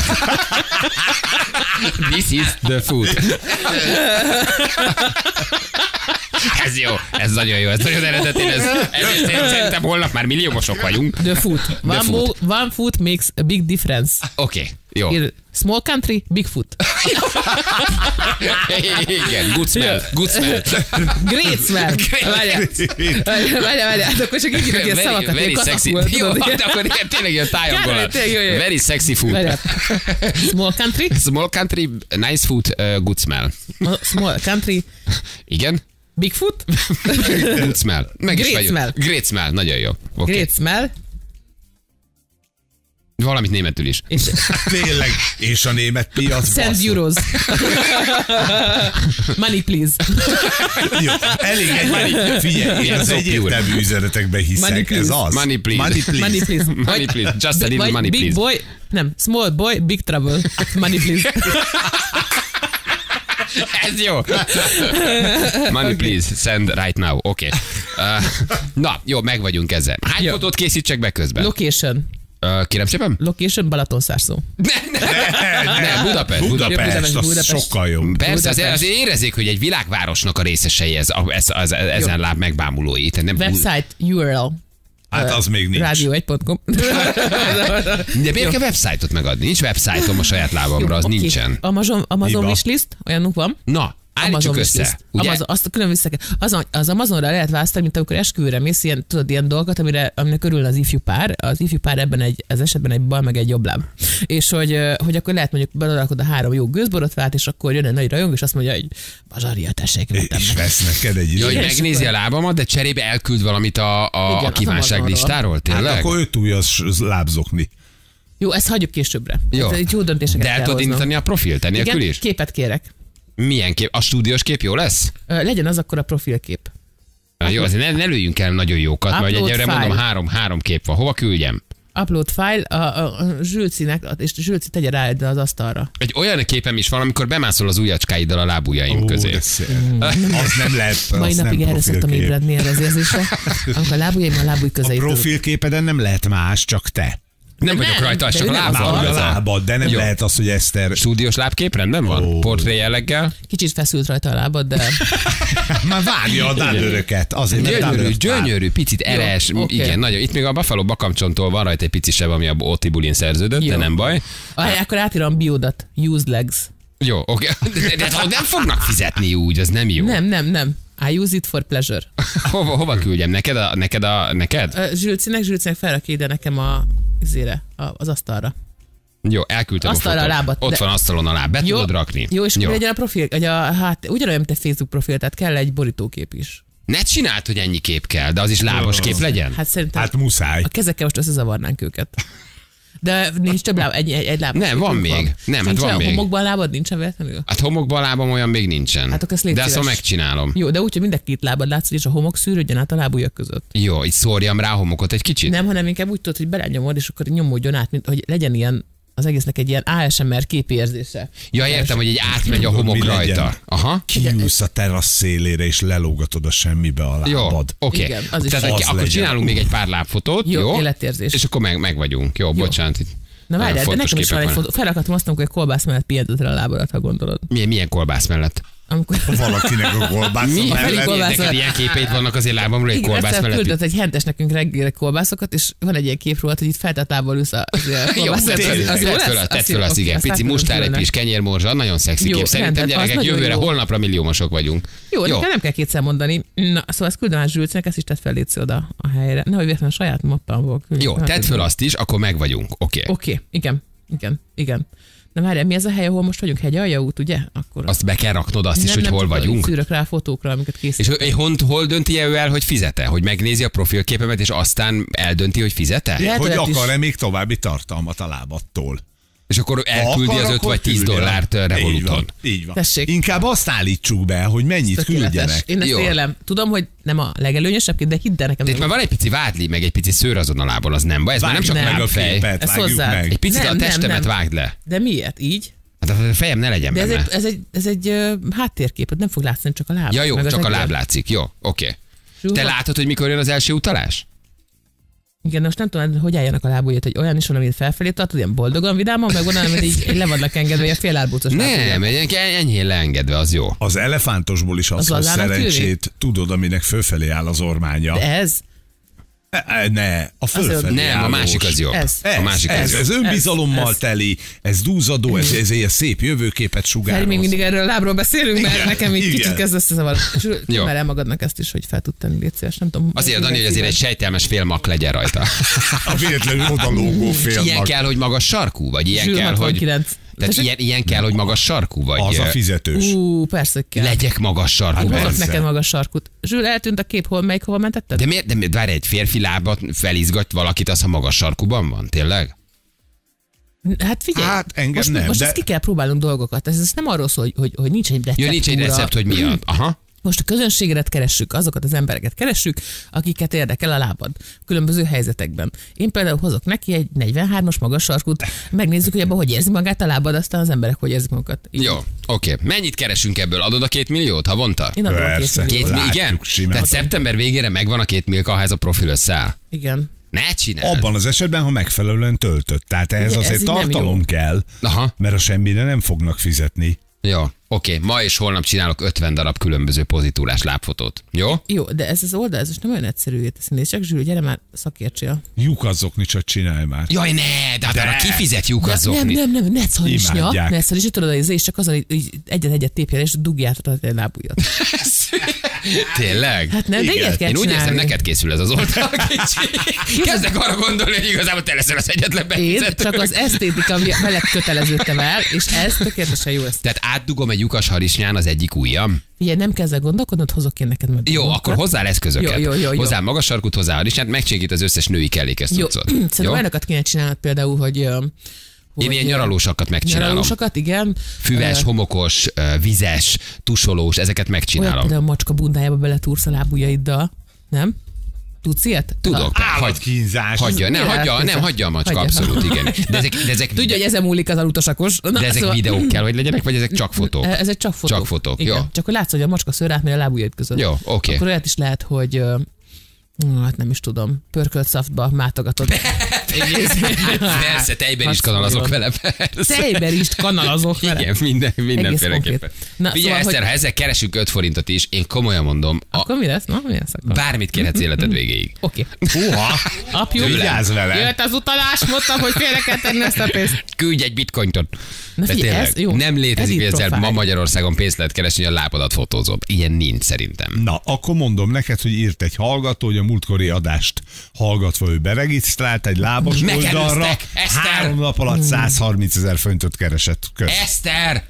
This is the food. Ez jó, ez nagyon jó, ez nagyon eredeti, ez, ez szerintem holnap már milliómosok vagyunk. The foot. One, foot. mo- one foot makes a big difference. Oké, okay, jó. Ír- Small country, big foot. Igen, good smell, good smell. Great smell. Várjál, várjál, várjál, várjál. Hát akkor csak így írok ilyen Very, szavakat, very ilyen sexy. katakul, Jó, tudod, ilyen. de akkor ilyen tényleg ilyen tájangolás. Kár, tényleg jó, jó. Very sexy food. Várjál. Small country, Small country, nice food, uh, good smell. small country, Igen? big foot, Good smell. Meg is Great vagyok. smell. Great smell, nagyon jó. Okay. great smell, Valamit németül is. és Tényleg. És a német piac. send basszus. euros. Money please. Jó, elég egy. Figyelj, én Ilyen az so egyértelmű üzenetekben Money hiszek, please. ez az. Money please. Money please. Money please. Money please. Just a little Vagy money big please. boy, nem, small boy, big trouble. Money please. Ez jó. Money please, send right now. Oké. Okay. Uh, na, jó, meg vagyunk ezzel. Hány Jó. fotót készítsek be közben? Location. Uh, kérem szépen? Location Balatonszárszó. Ne, ne, ne, Budapest. Budapest, Budapest, az Budapest. sokkal jobb. Persze, azért, Budapest. azért érezzék, hogy egy világvárosnak a részesei ez, ez, ez, ezen láb megbámulói. Tehát nem Website U R L. Hát az még nincs. rádió egy pont com. De miért kell website-ot megadni? Nincs website-om a saját lábamra, az Oké. nincsen. Amazon, Amazon Hiba. wishlist, olyanunk van. Na, állítsuk össze. wishlist. Ugye? Amazon, azt külön vissza kell. Az, az Amazonra lehet választani, mint amikor esküvőre mész, ilyen, tudod, ilyen dolgokat, amire, aminek örülne az ifjú pár. Az ifjú pár ebben egy, az esetben egy bal, meg egy jobb láb. És hogy, ö, hogy akkor lehet mondjuk belerakod a három jó gőzborotvát, és akkor jön egy nagy rajong, és azt mondja, hogy Bazsaria, tessék, vettem És meg. vesz neked egy Ja, hogy időt. megnézi a lábamat, de cserébe elküld valamit a, a, Igen, a az kívánságlistáról, Hát tényleg? akkor öt ujjas lábzokni. Jó, ezt hagyjuk későbbre. Jó. Ez egy jó döntéseket De el kell tudod hoznom. indítani a profilt, enélkül Igen, is? képet kérek. Milyen kép? A stúdiós kép jó lesz? Ö, Legyen az akkor a profilkép. Na, jó, azért ne, ne lőjünk el nagyon jókat, mert Upload egyre file. mondom, három, három kép van. Hova küldjem? Upload file, a, a, a zsülcinek, és zsülci tegye rá az asztalra. Egy olyan képem is van, amikor bemászol az ujjacskáiddal a lábujjaim Ó, közé. de szép. Az nem lehet, Mai az nem napig erre szoktam profilkép. ébredni erre az érzésre, amikor a lábujjaim a lábúj A közé jutnak. profilképeden nem lehet más, csak te. Nem De vagyok nem, rajta, az de csak ő a nem lábam. Már a Az a lábad, de nem Jó. lehet az, hogy Eszter... Stúdiós lábkép rendben van? Ó. Portré jelleggel? Kicsit feszült rajta a lábad, de Már várja a dánöröket. Azért, mert Gyönyörű, dánörök pár. gyönyörű, picit eres, oké. igen, nagyon. Itt még a Buffalo Bakamcsontól van rajta egy pici seb, ami a Otibulin szerződött, Jó. de nem baj. ah, akkor átírom biodat. Use legs. Jó, oké. De, de, de nem fognak fizetni úgy, az nem jó. Nem, nem, nem. I use it for pleasure. Hova, hova küldjem? Neked? A, neked? A, neked? Ö, Zsülcinek, Zsülcinek felrak ide nekem a, izére, a, az asztalra. Jó, elküldtem Asztalra a a fotót. lábat, Ott de- van asztalon alá, be Jó, tudod rakni. jó, és akkor legyen a profil, hogy a, hát ugyanolyan, mint egy Facebook profil, tehát kell egy borítókép is. Ne csináld, hogy ennyi kép kell, de az is lábas kép legyen. Hát szerintem Hát muszáj. a kezekkel most összezavarnánk őket. De nincs több láb, egy, egy, egy láb. Nem, van még. Nem, hát Nincs van olyan még. homokban lábad, nincsen véletlenül? Hát homokban a lábam olyan még nincsen. Hát akkor ezt légy de azt szíves. megcsinálom. Jó, de úgy, hogy mind a két lábad látszik, és a homok szűrődjön át a lábujjak között. Jó, így szórjam rá a homokot egy kicsit. Nem, hanem inkább úgy tudod, hogy belenyomod, és akkor nyomódjon át, mint hogy legyen ilyen az egésznek egy ilyen á es em er képérzése. Ja, értem, hogy egy átmegy a homok Mi legyen? rajta. Aha. Kiülsz a terasz szélére, és lelógatod a semmibe a Jó, lábad. oké. Igen, az is Tehát az akkor legyen. csinálunk még egy pár lábfotót, Jó, jó? életérzés. És akkor meg, meg vagyunk. Jó, bocsánat. Itt Na várjál, de fontos nekem is van egy képek fotó. Felrakhatom azt, amikor egy kolbász mellett pihenteted a lábadat, ha gondolod. Milyen, milyen kolbász mellett? Amikor... Valakinek a kolbász Mi? Feli mellett. kolbász- Neked ilyen képeid vannak azért lábamról, egy Igen, kolbász egyszer mellett? küldött egy hentes nekünk reggelre kolbászokat, és van egy ilyen kép róla, hogy itt feltetával ülsz a Jó, kolbász. tedd föl, tedd föl, tedd föl azt, igen. Pici mustár, egy kis kenyérmorzsa, nagyon szexi Jó, kép. Szerintem rendben, az gyerekek, nagyon jövőre, jó. holnapra milliómosok vagyunk. Jó, jó. Nekem nem kell kétszer mondani. Na, szóval ezt küldöm át Zsülcnek, ezt is tedd fel, légy oda a helyre. Nehogy véletlenül a saját mappamból küldjük. Jó, tedd föl azt is, akkor meg vagyunk. Oké. Oké, igen, igen, igen. Na várjál, mi ez a hely, ahol most vagyunk? Hegyalja út, ugye? Akkor Azt be kell raknod azt is, nem, hogy nem hol tudom, vagyunk. Szűrök rá a fotókra, amiket És készítek. ő- hol, hol dönti ő el, hogy fizet-e? Hogy megnézi a profilképemet, és aztán eldönti, hogy fizet-e? Lehet, Hogy olyat is. akar-e még további tartalmat a lábattól? És akkor elküldi akar, az öt akkor vagy tíz küldje. dollárt ö, Így Revoluton. van, így van. Tessék. Inkább azt állítsuk be, hogy mennyit Tökéletes. küldjenek. Én ezt Jó. élem. Tudom, hogy nem a legelőnyösebb, de hidd el nekem. De itt nem. már van egy pici vádli, meg egy pici szőr azon a lábon, az nem baj. Ez már nem csak Vágjuk meg a lábfej. képet, Ez vágjuk hozzád. meg. Egy picit Nem, a nem, testemet nem. vágd le. De miért? Így? Hát a fejem ne legyen De ez benne. egy, ez egy, ez egy ö, háttérkép, nem fog látszani, csak a láb. Ja jó, meg az csak a egér. láb látszik. Jó, oké. Zsúha. Te látod, hogy mikor jön az első utalás? Igen, de most nem tudom, hogy álljanak a lábujjat, hogy olyan is van, amit felfelé tartod, ilyen boldogan, vidáman, meg van, amit így le vannak engedve, ilyen félárbúcos Nem, egy enyhén leengedve, az jó. Az elefántosból is az, Az az lazának szerencsét tudod, aminek fölfelé áll az ormánya. De ez, E, e, Ne, a fölfelé Nem, a állós. másik az jó. Ez. A másik ez, az jó. ez önbizalommal ez. teli, ez dúzadó, ez, ez egy szép jövőképet Feri, sugároz. még mindig erről a lábról beszélünk, mert Igen, nekem így igen. kicsit kezd összezavar. És Jó. már el magadnak ezt is, hogy fel tud tenni, légy szíves, nem tudom. Azért, Dani, hogy azért egy sejtelmes félmak legyen rajta. A véletlenül odalógó És ilyen félnak. kell, hogy magas sarkú? Vagy ilyen Zsül kell, hogy... hatvankilenc. Tehát ilyen, ilyen kell, hogy magas sarkú? Vagy Az a ö, fizetős. Ú, persze, hogy kell. legyek magas sarkú? Hát vagy? Hozok persze. neked magas sarkut. Zsül, eltűnt a kép, hol, melyik hova mentetted? De miért, de miért, várj, egy férfi lábat felizgat valakit, az ha magas sarkúban van? Tényleg? Hát figyelj, Hát engem most, nem, most de- ezt ki kell próbálnunk dolgokat. Ez, ez nem arról szól, hogy, hogy, hogy nincs egy recept. Jó, nincs egy recept, hogy mi a... Aha. Most a közönségedet keressük, azokat az embereket keressük, akiket érdekel a lábad különböző helyzetekben. Én például hozok neki egy negyvenhármas magas sarkút, megnézzük, hogy abban hogy érzi magát a lábad, aztán az emberek hogy érzik magukat. Így. Jó, oké. Mennyit keresünk ebből? Adod a két milliót havonta? Én adom a két Persze. milliót. Két, Látjuk igen? simán. Tehát szeptember végére megvan a két millió, ha ez a profil összeáll. Igen. Ne csináld. Abban az esetben, ha megfelelően töltött. Tehát ehhez Ugye, ez azért így nem tartalom jó. kell, Aha. mert a semmire nem fognak fizetni. Jó, oké. Ma és holnap csinálok ötven darab különböző pozitúrás lábfotót. Jó? Jó, de ez az oldal, ez most nem olyan egyszerű érteszni. Csak Zsül, gyere már szakértsél. Lyukazzokni csak csinálj már. Jaj, ne, de, de arra kifizet Nem, lyukazzokni. nem, nem, ne szalisnya, Imádják. ne szalisnya, tudod, hogy és csak azon, hogy így egyet-egyet tépjél, és dugjáltatod egy lábujjat. Tényleg? Hát nem, de Igen. ilyet kell Én úgy érzem, csinálni. neked készül ez az oldal. Kicsi. Kezdek arra gondolni, hogy igazából te leszel az egyetlen Én befizető. csak az esztétika veled köteleződtem el, és ez tökéletesen jó ezt. Tehát átdugom egy lyukas harisnyán az egyik ujjam. Ugye nem kell ezzel gondolkodnod, hozok én neked majd. Jó, dolgokat. akkor hozzá eszközöket. Jó, jó, jó, jó. Hozzá magas sarkút, hozzá harisnyát, megcsikít az összes női kellékes Jó, cuccot. szerintem olyanokat kéne csinálnod például, hogy... ö, Én hogy, ilyen ö, nyaralósakat megcsinálom. Nyaralósokat, igen. Füves, Ö, homokos, ö, vizes, tusolós, ezeket Olyan megcsinálom. például a macska bundájába beletúrsz a lábujjaiddal, nem? Tudsz ilyet? Tudok, Na, hagy, Állatkínzás. hagyja, nem, Mire hagyja, elképzel? nem, hagyja a macska, Hagyja. abszolút, igen. De ezek, de ezek, Tudja, hogy ezen múlik az alutasakos. Na, de ezek szóval- videók kell, hogy legyenek, vagy ezek csak fotók? Ez egy csak fotók. Csak fotók, Igen. jó. Csak hogy látsz, hogy a macska szőr átmegy a lábujjaid között. Jó, oké. Akkor olyat is lehet, hogy ö, hát nem is tudom, pörkölt szaftba mátogatod. Persze, tejben is kanalazok vele, persze. Tejben is kanalazok vele. Igen, minden, mindenféleképpen. konkrét. Na, Figyelj, szóval, Eszter, hogy- ha ezzel keresünk öt forintot is, én komolyan mondom, a, Akkor mi lesz? Na, mi lesz akkor? bármit kérhetsz életed végéig. Oké. Húha! Apjuk, Vigyázz vele! jött az utalás, mondtam, hogy félre kell tenni ezt a pénzt. Küldj egy bitcointot. Na De figyelj, tényleg, ez jó. nem létezik, Ez hogy így ezzel profile. ma Magyarországon pénzt lehet keresni, hogy a lábadat fotózod. Ilyen nincs szerintem. Na, akkor mondom neked, hogy írt egy hallgató, hogy a múltkori adást hallgatva ő beregisztrált egy lábas Megelőztek, oldalra. Eszter! Három nap alatt százharminc ezer forintot keresett. Kösz. Eszter!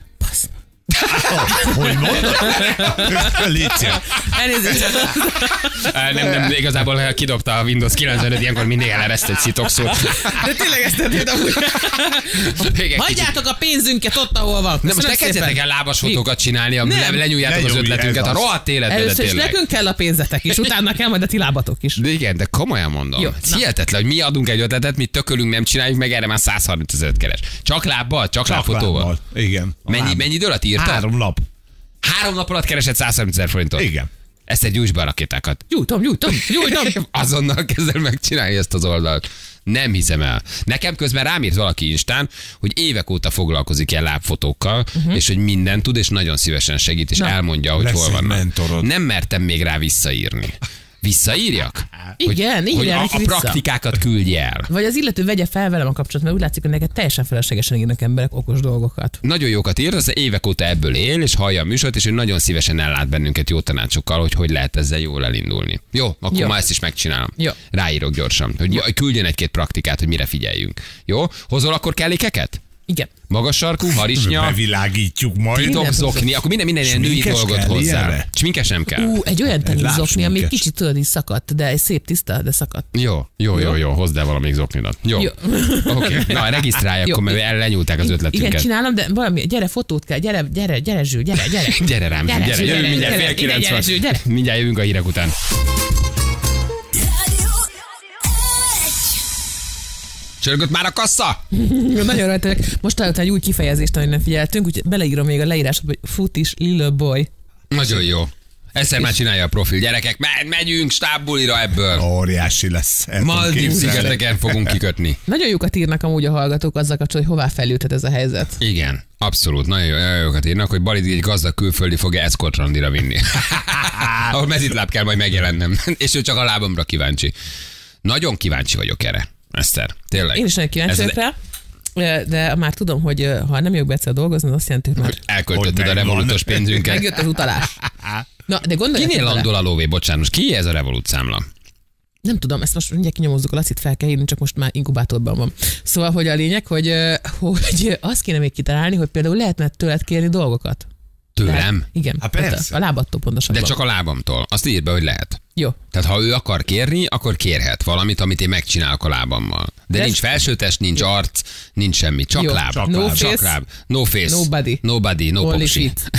Hogy mondod? Légy szíves. Elnézést. Á, Nem, nem, igazából kidobta a Windows kilencvenöt, ilyenkor mindig elereszt egy szitokszót. De tényleg ezt tettéd amúgy. Még egy kicsit. Hagyjátok a pénzünket ott, ahol van. Na most ne Köszönöm kezdjetek szépen. el lábas fotókat csinálni, a- Nem. le, lenyúljátok az Lenyúlj, ötletünket, ez a az. rohadt életbe, de Először is tényleg. nekünk kell a pénzetek is, utána kell majd a ti lábatok is. De igen, de komolyan mondom. Jó, Ez na. hihetetlen, hogy mi adunk egy ötletet, mi tökölünk, nem csináljuk, meg erre már százharminc ezeret keres. Csak lábbal? Csak, Csak lábfotóval? lábbal. Igen. a Mennyi, láb. mennyi idő alatt írta? Három nap. Három nap alatt keresett százharminc ezer forintot. Igen. Ezt gyújtsd be a rakétákat. Gyújtom, gyújtom, gyújtom. Azonnal kezdem megcsinálni ezt az oldalt. Nem hiszem el. Nekem közben rám írt valaki Instán, hogy évek óta foglalkozik ilyen lábfotókkal, uh-huh. és hogy mindent tud, és nagyon szívesen segít, és Na, elmondja, hogy hol vannak. mentorod. Nem mertem még rá visszaírni. Visszaírjak? Igen, hogy, hogy írjál a, neki a vissza. praktikákat küldje el. Vagy az illető vegye fel velem a kapcsolatot, mert úgy látszik, hogy neked teljesen feleslegesen írnak emberek okos dolgokat. Nagyon jókat ír, az évek óta ebből él, és hallja a műsort, és ő nagyon szívesen ellát bennünket jó tanácsokkal, hogy hogy lehet ezzel jól elindulni. Jó, akkor Jó. ma ezt is megcsinálom. Jó. Ráírok gyorsan, hogy küldjön egy-két praktikát, hogy mire figyeljünk. Jó? Hozol akkor kellékeket? Igen. Magas sarkú, harisnya, Bevilágítjuk majd. titok zokni, akkor minden, minden ilyen női Sminkes dolgot kell hozzá. ilyenre? Sminkes nem kell. Ú, egy olyan teniszokni, ami lábsminkes. kicsit tudod, is szakadt, de egy szép tiszta, de szakadt. Jó, jó, jó, jó, hozd el valamelyik zoknidat. Jó. Jó. Oké, okay. Na, regisztrálj Jó. akkor, mert el- lenyúlták az Igen, ötletünket. csinálom, de valami, gyere, fotót kell, gyere, gyere, gyere, Zsül, gyere, gyere. Gyere rám, gyere, gyere, Zsül, jövünk mindjárt gyere, fél ide, gyere, kilenc Zsül, van. gyere. Mindjárt jövünk a hírek után. Csörgött már a kassa? Nagyon rajta vagyok. Most találtam egy új kifejezést, amit nem figyeltünk, úgyhogy beleírom még a leírásba, hogy futis little boy. Nagyon jó. Egyszer már csinálja a profil. Gyerekek, me- megyünk stábbulira ebből. Óriási lesz. El tudom Maldív képzelni. szigeteken fogunk kikötni. Nagyon jókat írnak amúgy a hallgatók azzal kapcsolatban, hogy hová fejlődhet ez a helyzet. Igen, abszolút. Nagyon, jó, nagyon jókat írnak, hogy Balid egy gazdag külföldi fogja eszkort randira vinni. Ahol mezitláb kell majd megjelennem. És ő csak a lábamra kíváncsi. Nagyon kíváncsi vagyok erre, Eszter. Tényleg. Én is nagyon kíváncsi Ez vagyok rá. De már tudom, hogy ha nem jövök be egyszer dolgozni, az azt jelenti, hogy már Elköltötted Hogy a megvan. revolútos pénzünket. megjött az utalás. Na, de gondolj Kinél bele. landol a lóvé, bocsánat, most ki ez a revolút számla? Nem tudom, ezt most mindjárt kinyomozzuk, a Lacit fel kell írni, csak most már inkubátorban van. Szóval, hogy a lényeg, hogy, hogy azt kéne még kitalálni, hogy például lehetne tőled kérni dolgokat. Tőlem? Lehet? Igen. Hát Tehát persze. A lábattól pontosabban. De csak a lábamtól. Azt írd be, hogy lehet. Jó. Tehát ha ő akar kérni, akkor kérhet valamit, amit én megcsinálok a lábammal. De De- nincs felsőtest, nincs arc, nincs semmi. Csak Jó. láb. Csak No láb. Csak face. láb. No face. Nobody. Nobody, no Only popsi. feet.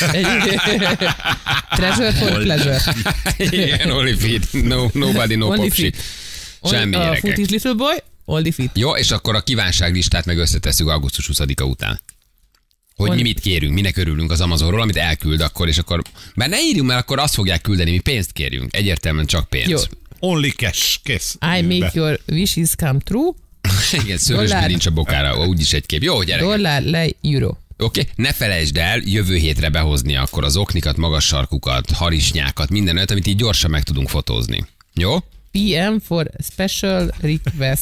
Treasure for pleasure. Igen, only feet. No, nobody, no Only popsi. feet. Semmi A gyerekek. Footies little boy, only feet. Jó, és akkor a kívánságlistát meg összetesszük augusztus huszadika után. Hogy mi Hol- mit kérünk, minek örülünk az Amazonról, amit elküld akkor, és akkor... Bár ne írjunk, mert akkor azt fogják küldeni, mi pénzt kérjünk. Egyértelműen csak pénz. Jó. Only cash. Kész. I make Be. your wishes come true. Igen, szörös Dollár. bilincs a bokára, úgyis egy kép. Jó, gyerek. Dollár le euro. Oké, okay. Ne felejtsd el jövő hétre behozni akkor az oknikat, magas sarkukat, harisnyákat, minden olyat, amit így gyorsan meg tudunk fotózni. Jó? P M for special request.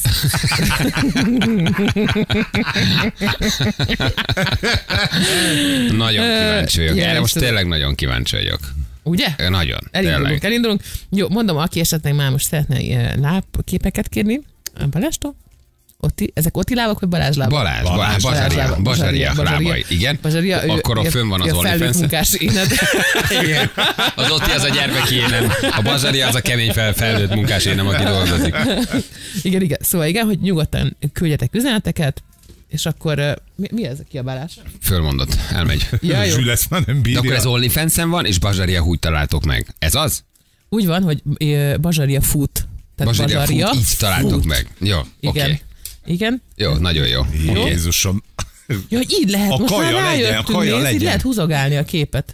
Nagyon kíváncsi vagyok. Ja, Erre most Istenem. tényleg nagyon kíváncsi vagyok. Ugye? Nagyon. Elindulunk, Tényleg. elindulunk. Jó, mondom, aki esetleg már most szeretne ilyen lábképeket kérni, Balástól. Oti, ezek Oti lábak, vagy Balázs lábak? Balázs, Balázs, Balázs, Bazsaria, lábak. Bazsaria, lábai, igen. Bazsaria, ő- Akkor a ő- fönn van az ő a felnőtt OnlyFans. munkás énet. Igen. Az Oti az a gyermeki énem. A Bazsaria az a kemény fel, felnőtt munkás énem, aki dolgozik. Igen, igen. Szóval igen, hogy nyugodtan küldjetek üzeneteket, és akkor uh, mi, mi ez a kiabálás? Fölmondott, elmegy. Ja, jó. Zsül ezt már nem De bírja. akkor ez OnlyFans-en van, és Bazsaria úgy találtok meg. Ez az? Úgy van, hogy uh, Bazsaria fut. Tehát Bazsaria, Bazsaria fut, így találtok fut. meg. Jó, oké. Igen. Okay. Igen. Jó, nagyon jó. Okay. Jézusom. Ja, hogy így lehet. A Most kaja már legyen, a rájöttünk, kaja nézd, így legyen. lehet húzogálni a képet.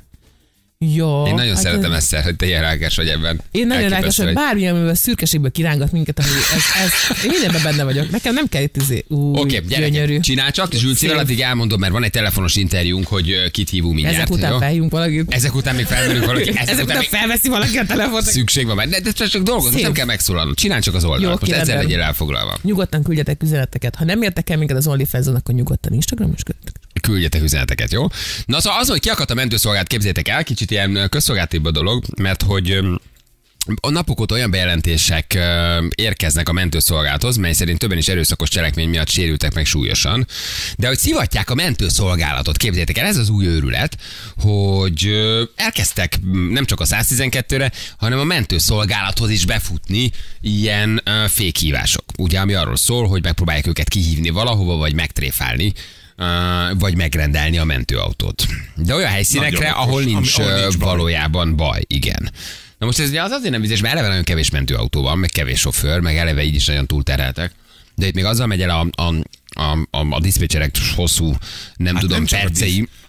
Ja, Én nagyon hát szeretem ez- ezt, hogy te ilyen rákás vagy ebben. Én nagyon rákos, Elképesztő hogy vagy. bármilyen, amivel szürkeségből kirángat minket, ami ez, ez, én mindenben benne vagyok. Nekem nem kell itt izé, új, Oké, okay, gyönyörű. gyerekek, csinál csak, Zsülcivel Szép. addig elmondom, mert van egy telefonos interjúnk, hogy ö, kit hívunk mindjárt. Ezek után jó? felhívunk valakit. Ezek után még felmerünk valaki. Ezek, Ezek után még felveszi valaki a telefont. szükség van, mert de, de csak csak dolgoz, most Szép. nem kell megszólalnod. Csinálj csak az oldalt. Jó, Most oké, ezzel rendben. legyél elfoglalva. Nyugodtan küldjetek üzeneteket. Ha nem értek el minket az OnlyFans-on, akkor nyugodtan Instagram is küldjetek. Küldjetek üzeneteket, jó? Na szóval az, hogy kiakadt a mentőszolgált, képzétek el, kicsit ilyen közszolgálatibb a dolog, mert hogy öm, a napok óta olyan bejelentések ö, érkeznek a mentőszolgálathoz, mely szerint többen is erőszakos cselekmény miatt sérültek meg súlyosan, de hogy szivatják a mentőszolgálatot, képzeljétek el, ez az új őrület, hogy ö, elkezdtek m, nem csak a száz tizenkettőre, hanem a mentőszolgálathoz is befutni ilyen ö, fékhívások. Ugye, ami arról szól, hogy megpróbálják őket kihívni valahova, vagy megtréfálni, ö, vagy megrendelni a mentőautót. De olyan helyszínekre, Nagyon okos, ahol ami- nincs, ahol ö, nincs baj. valójában baj, igen. Na most ez ugye az azért nem vizes, mert eleve nagyon kevés mentőautó van, meg kevés sofőr, meg eleve így is nagyon túlterheltek. De itt még azzal megy el a, a, a, a, a diszpécserek hosszú, nem Hát tudom, nem csak a percei. disz-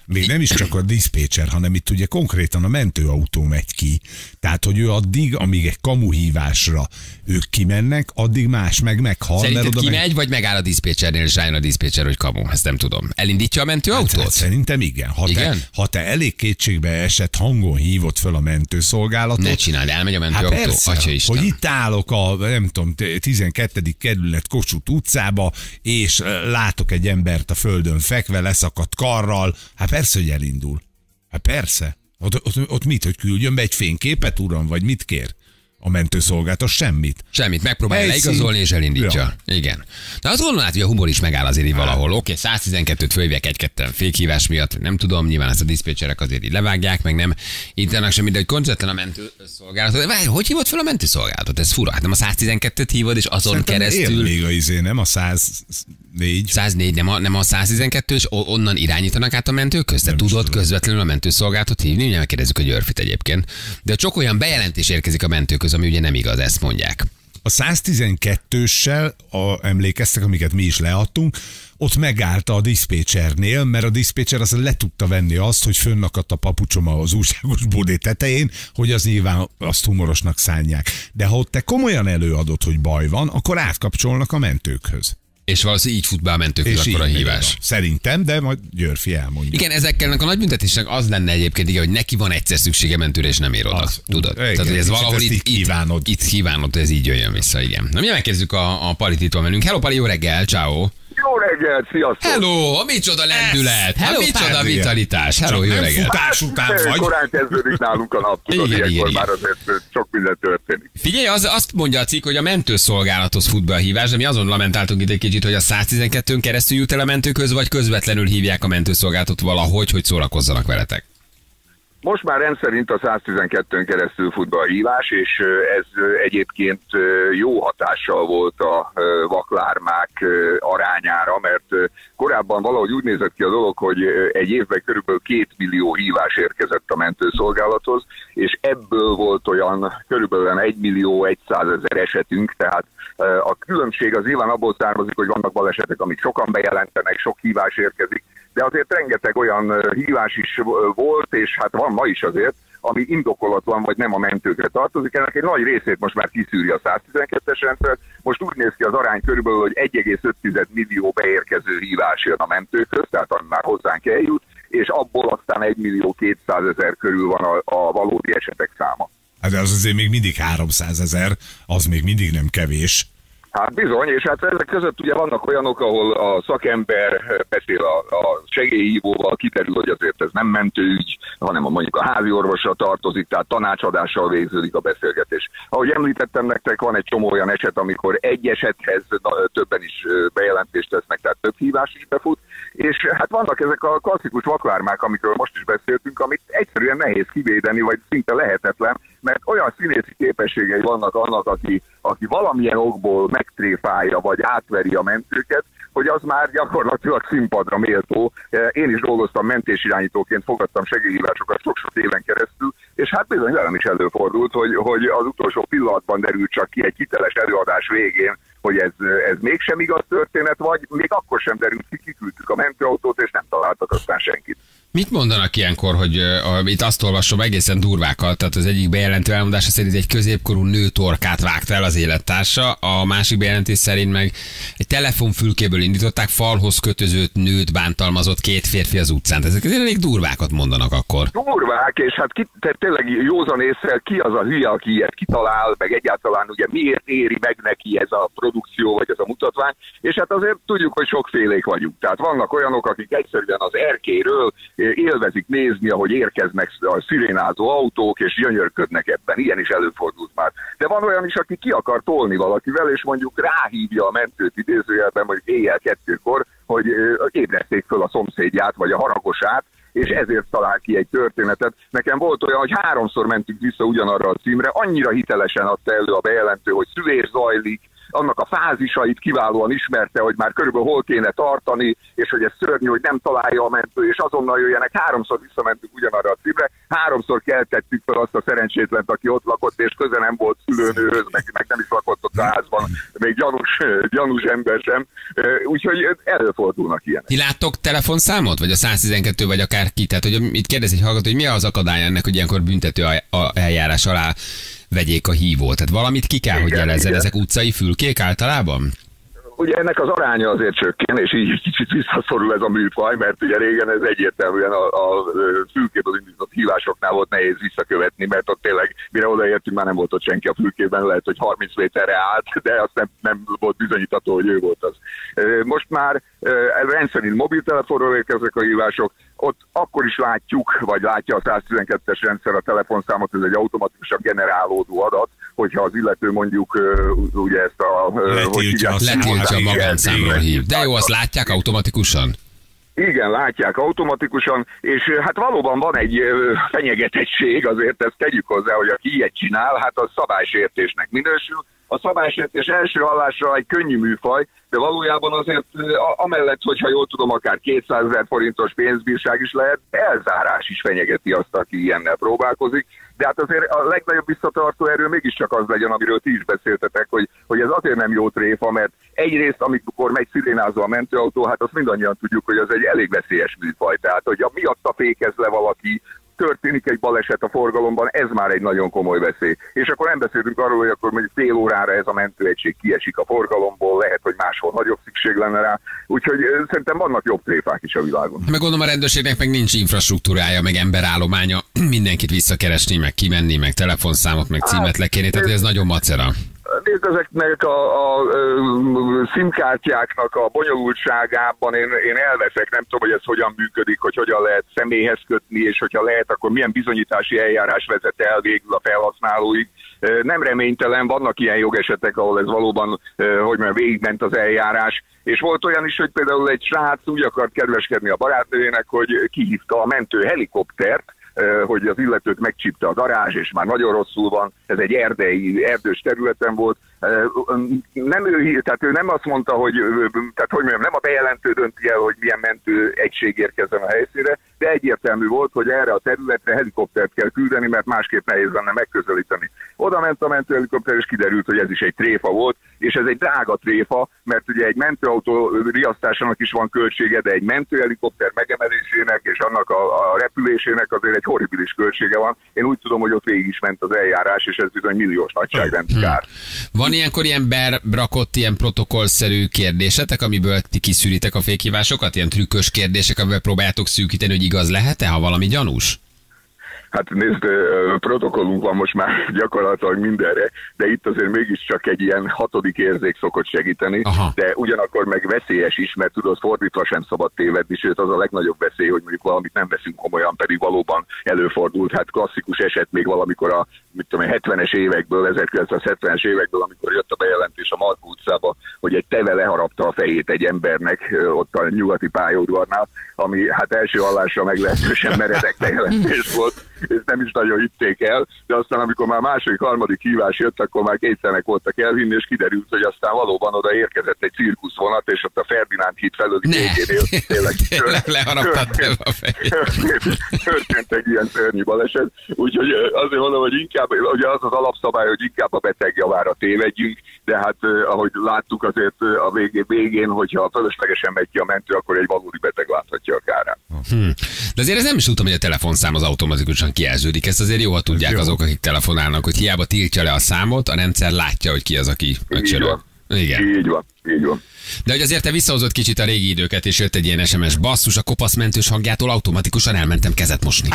még nem is csak a diszpécser, hanem itt ugye konkrétan a mentőautó megy ki. Tehát, hogy ő addig, amíg egy kamuhívásra ők kimennek, addig más meg meghal. Szerinted kimegy, meg... vagy megáll a diszpécsernél, és rájön a diszpécser, hogy kamu? Ezt nem tudom. Elindítja a mentőautót? Hát, szerintem igen. Ha, igen? Te, ha te elég kétségbe esett hangon hívod föl a mentőszolgálatot. Ne csináld, elmegy a mentőautó. Hát persze, Atya Isten. hogy itt állok a, nem tudom, tizenkettedik kerület Kossuth utcába, és látok egy embert a földön fekve, leszakadt karral, hát persze, hogy elindul. Hát persze. Ott, ott, ott mit, hogy küldjön be egy fényképet, uram, vagy mit kér? A mentőszolgálatos semmit. Semmit, megpróbálja leigazolni és elindítja. Ja. Igen. De azt gondolom, hogy a humor is megáll azért így valahol. Oké, okay, száz tizenkettőt fölhívják egy-ketten fékhívás miatt, nem tudom, nyilván ezt a diszpécserek azért így levágják, meg nem intenek semmit, de hogy koncertlen a mentőszolgálatot. Várj, hogy hívod fel a mentőszolgálatot? Ez fura. Hát nem a száz tizenkettőt hívod, és azon szerintem keresztül... még a izé, nem a száznégy. száznégy, nem a, nem a száz tizenkettő, és onnan irányítanak át a mentőköz? Te tudod közvetlenül a mentőszolgálatot hívni? Ugye megkérdezzük a Györfit egyébként. De csak olyan bejelentés érkezik a mentőköz, ami ugye nem igaz, ezt mondják. A száz tizenkettőssel, a, emlékeztek, amiket mi is leadtunk, ott megállt a diszpécsernél, mert a diszpécser az le tudta venni azt, hogy fönnakadt a papucsom az újságos bódé tetején, hogy az nyilván azt humorosnak szánják. De ha ott te komolyan előadod, hogy baj van, akkor átkapcsolnak a mentőkhöz. És valószínűleg így fut be a mentőköz akkor a hívás. Szerintem, de majd Györfi elmondja. Igen, ezekkel a nagy büntetésnek az lenne egyébként, igen, hogy neki van egyszer szüksége mentőre, és nem ér oda. Az, tudod? Igen, tehát, hogy ez valahol itt, itt kívánod. Itt kívánod, ez így jöjjön vissza, igen. Na, mi megkezdjük a, a Palititól velünk. Hello, Pali, jó reggel, ciao. Jó reggelt, sziasztok! Hello, a micsoda lendület, a micsoda vitalitás. Hello, jó reggelt. Futás után vagy. Korán kezdődik nálunk a nap, tudod, igen, ilyenkor igen, már azért sok minden történik. Figyelj, az, azt mondja a cikk, hogy a mentőszolgálathoz fut be a hívás, de mi azon lamentáltunk itt egy kicsit, hogy a száz tizenkettőn keresztül jut el a mentőköz, vagy közvetlenül hívják a mentőszolgálatot valahogy, hogy szórakozzanak veletek. Most már rendszerint a száz tizenkettőn keresztül fut be a hívás, és ez egyébként jó hatással volt a vaklármák arányára, mert korábban valahogy úgy nézett ki a dolog, hogy egy évben körülbelül két millió hívás érkezett a mentőszolgálathoz, és ebből volt olyan körülbelül egy millió százezer esetünk, tehát a különbség az nyilván abból származik, hogy vannak balesetek, amik sokan bejelentenek, sok hívás érkezik, de azért rengeteg olyan hívás is volt, és hát van ma is azért, ami indokolatlan vagy nem a mentőkre tartozik. Ennek egy nagy részét most már kiszűri a száz tizenkettes rendszer. Most úgy néz ki az arány körülbelül, hogy egy egész öt millió beérkező hívás jön a mentőköz, tehát ami már hozzánk eljut, és abból aztán egy millió kétszázezer körül van a, a valódi esetek száma. Hát de az azért még mindig háromszázezer, az még mindig nem kevés. Hát bizony, és hát ezek között ugye vannak olyanok, ahol a szakember beszél a, a segélyhívóval, kiderül, hogy azért ez nem mentőügy, hanem mondjuk a házi orvosra tartozik, tehát tanácsadással végződik a beszélgetés. Ahogy említettem nektek, van egy csomó olyan eset, amikor egy esethez többen is bejelentést tesznek, tehát több hívás is befut, és hát vannak ezek a klasszikus vaklármák, amikről most is beszéltünk, amit egyszerűen nehéz kivédeni, vagy szinte lehetetlen, mert olyan színészi képességei vannak annak, aki, aki valamilyen okból megtréfálja, vagy átveri a mentőket, hogy az már gyakorlatilag színpadra méltó. Én is dolgoztam mentésirányítóként, fogadtam segélyhívásokat sok-sok éven keresztül, és hát bizony velem is előfordult, hogy, hogy az utolsó pillanatban derült csak ki egy hiteles előadás végén, hogy ez, ez mégsem igaz történet, vagy még akkor sem derült ki, kiküldtük a mentőautót, és nem találtak aztán senkit. Mit mondanak ilyenkor, hogy uh, itt azt olvasom egészen durvákat, tehát az egyik bejelentő elmondása szerint egy középkorú nő torkát vágta el az élettársa, a másik bejelentés szerint meg egy telefonfülkéből indították, falhoz kötözött nőt bántalmazott két férfi az utcán. Ezek elég durvákat mondanak akkor. Durvák, és hát ki, tényleg józan észre, ki az a hülye, aki ilyet kitalál, meg egyáltalán ugye miért éri meg neki ez a produkció, vagy ez a mutatvány, és hát azért tudjuk, hogy sokfélék vagyunk. Tehát vannak olyanok, akik egyszerűen az erkéről élvezik nézni, ahogy érkeznek a szirénázó autók, és gyönyörködnek ebben. Ilyen is előfordult már. De van olyan is, aki ki akar tolni valakivel, és mondjuk ráhívja a mentőt idézőjelben, mondjuk éjjel kettőkor, hogy ébreszték föl a szomszédját, vagy a haragosát, és ezért talál ki egy történetet. Nekem volt olyan, hogy háromszor mentünk vissza ugyanarra a címre, annyira hitelesen adta elő a bejelentő, hogy szülés zajlik, annak a fázisait kiválóan ismerte, hogy már körülbelül hol kéne tartani, és hogy ez szörnyű, hogy nem találja a mentő, és azonnal jöjjenek. Háromszor visszamentünk ugyanarra a címre, háromszor keltettük fel azt a szerencsétlent, aki ott lakott, és köze nem volt szülőnőhöz, meg, meg nem is lakott ott a házban, még gyanús, gyanús ember sem. Úgyhogy előfordulnak ilyenek. Ti láttok telefonszámot, vagy a száz tizenkettő, vagy akár ki? Tehát, hogy itt kérdez egy hallgató, hogy mi az akadály ennek, hogy ilyenkor büntető eljárás alá vegyék a hívót. Tehát valamit ki kell, igen, hogy jelezzen. Igen. Ezek utcai fülkék általában? Ugye ennek az aránya azért csökken, és így kicsit visszaszorul ez a műfaj, mert ugye régen ez egyértelműen a, a fülkéből indított hívásoknál volt nehéz visszakövetni, mert ott tényleg, mire odaértünk, már nem volt ott senki a fülkében, lehet, hogy harminc méterre állt, de azt nem, nem volt bizonyítható, hogy ő volt az. Most már rendszerint mobiltelefonról érkeznek a hívások, ott akkor is látjuk, vagy látja a száz tizenkettes rendszer a telefonszámot, ez egy automatikusan generálódó adat, hogyha az illető mondjuk ugye ezt a... Letiltja a magánszámról hív. De jó, azt látják automatikusan? Igen, látják automatikusan, és hát valóban van egy fenyegetettség, azért ezt tegyük hozzá, hogy aki ilyet csinál, hát az szabálysértésnek minősül. A szabálysértés első hallásra egy könnyű műfaj, de valójában azért amellett, hogyha jól tudom, akár kétszázezer forintos pénzbírság is lehet, elzárás is fenyegeti azt, aki ilyennel próbálkozik. De hát azért a legnagyobb visszatartó erő mégiscsak az legyen, amiről ti is beszéltetek, hogy, hogy ez azért nem jó tréfa, mert egyrészt, amikor megy szirénázva a mentőautó, hát azt mindannyian tudjuk, hogy az egy elég veszélyes műfaj. Tehát, hogy a miatta fékez le valaki, történik egy baleset a forgalomban, ez már egy nagyon komoly veszély. És akkor nem beszélünk arról, hogy akkor mondjuk fél órára ez a mentőegység kiesik a forgalomból, lehet, hogy máshol nagyobb szükség lenne rá. Úgyhogy szerintem vannak jobb tréfák is a világon. Meg gondolom a rendőrségnek meg nincs infrastruktúrája, meg emberállománya, mindenkit visszakeresni, meg kimenni, meg telefonszámot, meg címet lekérni, tehát ez nagyon macera. Nézd, ezeknek a, a, a szimkártyáknak a bonyolultságában én, én elveszek, nem tudom, hogy ez hogyan működik, hogy hogyan lehet személyhez kötni, és hogyha lehet, akkor milyen bizonyítási eljárás vezet el végül a felhasználóig. Nem reménytelen, vannak ilyen jogesetek, ahol ez valóban, hogy mondjam, végigment az eljárás, és volt olyan is, hogy például egy srác úgy akart kedveskedni a barátnőjének, hogy kihívta a mentő helikoptert, hogy az illetőt megcsípte a darázs, és már nagyon rosszul van, ez egy erdei, erdős területen volt. Nem ő, tehát ő nem azt mondta, hogy, tehát hogy mondjam, nem a bejelentő dönti el, hogy milyen mentő egység érkezzen a helyszínre, de egyértelmű volt, hogy erre a területre helikoptert kell küldeni, mert másképp nehéz lenne megközelíteni. Oda ment a mentőhelikopter, és kiderült, hogy ez is egy tréfa volt, és ez egy drága tréfa, mert ugye egy mentőautó riasztásának is van költsége, de egy mentőhelikopter megemelésének és annak a, a repülésének azért egy horribilis költsége van. Én úgy tudom, hogy ott végig is ment az eljárás, és ez bizony milliós nagyságrendű kár. Van ilyenkor ilyen berakott, ilyen protokollszerű kérdésetek, amiből ti kiszűritek a fékhívásokat? Ilyen trükkös kérdések, amivel próbáljátok szűkíteni, hogy igaz lehet-e, ha valami gyanús? Hát nézd, protokollunk van most már gyakorlatilag mindenre, de itt azért mégiscsak egy ilyen hatodik érzék szokott segíteni, aha, de ugyanakkor meg veszélyes is, mert tudod, fordítva sem szabad tévedni, sőt az a legnagyobb veszély, hogy mondjuk valamit nem veszünk komolyan, pedig valóban előfordult. Hát klasszikus eset még valamikor a mit tudom, hetvenes évekből, ezerkilencszázhetvenes évekből, amikor jött a bejelentés a Markó utcába, hogy egy teve leharapta a fejét egy embernek ott a nyugati pályaudvarnál, ami hát első hallásra meglehetősen meredek bejelentés volt, és nem is nagyon hitték el, de aztán amikor már második, harmadik hívás jött, akkor már kénytelenek voltak elvinni, és kiderült, hogy aztán valóban oda érkezett egy cirkuszvonat, és ott a Ferdinánd híd felőli végénél tényleg leharaptad a fejét. Történt egy ilyen szörnyű baleset, úgyhogy azért mondom, hogy inkább, ugye az az alapszabály, hogy inkább a beteg javára tévedjünk, de hát ahogy láttuk azért a végén, végén hogyha fölöslegesen megy ki a mentő, akkor egy valódi beteg láthatja a kárát. Hmm. De azért ez nem is tudtam, hogy a telefonszám az automatikusan kijelződik. Ezt azért jó, ha tudják jó azok, akik telefonálnak, hogy hiába tiltja le a számot, a rendszer látja, hogy ki az, aki megcsörög. Igen. Így van, így van. De hogy azért te visszahozott kicsit a régi időket, és jött egy ilyen es em es, basszus, a kopasz mentős hangjától automatikusan elmentem kezet mosni.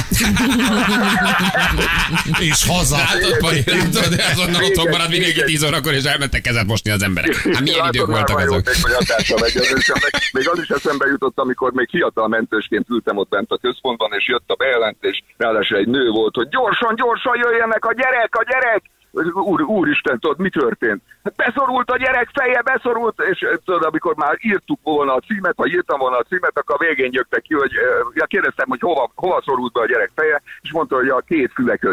És haza. Látod, de azonnal otthon marad mindenki tíz órakor, és elmentek kezet mosni az emberek. Hát milyen idők voltak azok? Még az is eszembe jutott, amikor még fiatal mentősként ültem ott bent a központban, és jött a bejelentés, ráadásul egy nő volt, hogy gyorsan, gyorsan jöjjenek a gyerek, a gyerek! Úr, úristen, tudod, mi történt? Hát beszorult a gyerek feje, beszorult, és tudod, amikor már írtuk volna a címet, ha írtam volna a címet, akkor a végén jöttek ki, hogy ja, kérdeztem, hogy hova, hova szorult be a gyerek feje, és mondta, hogy a két füle közé.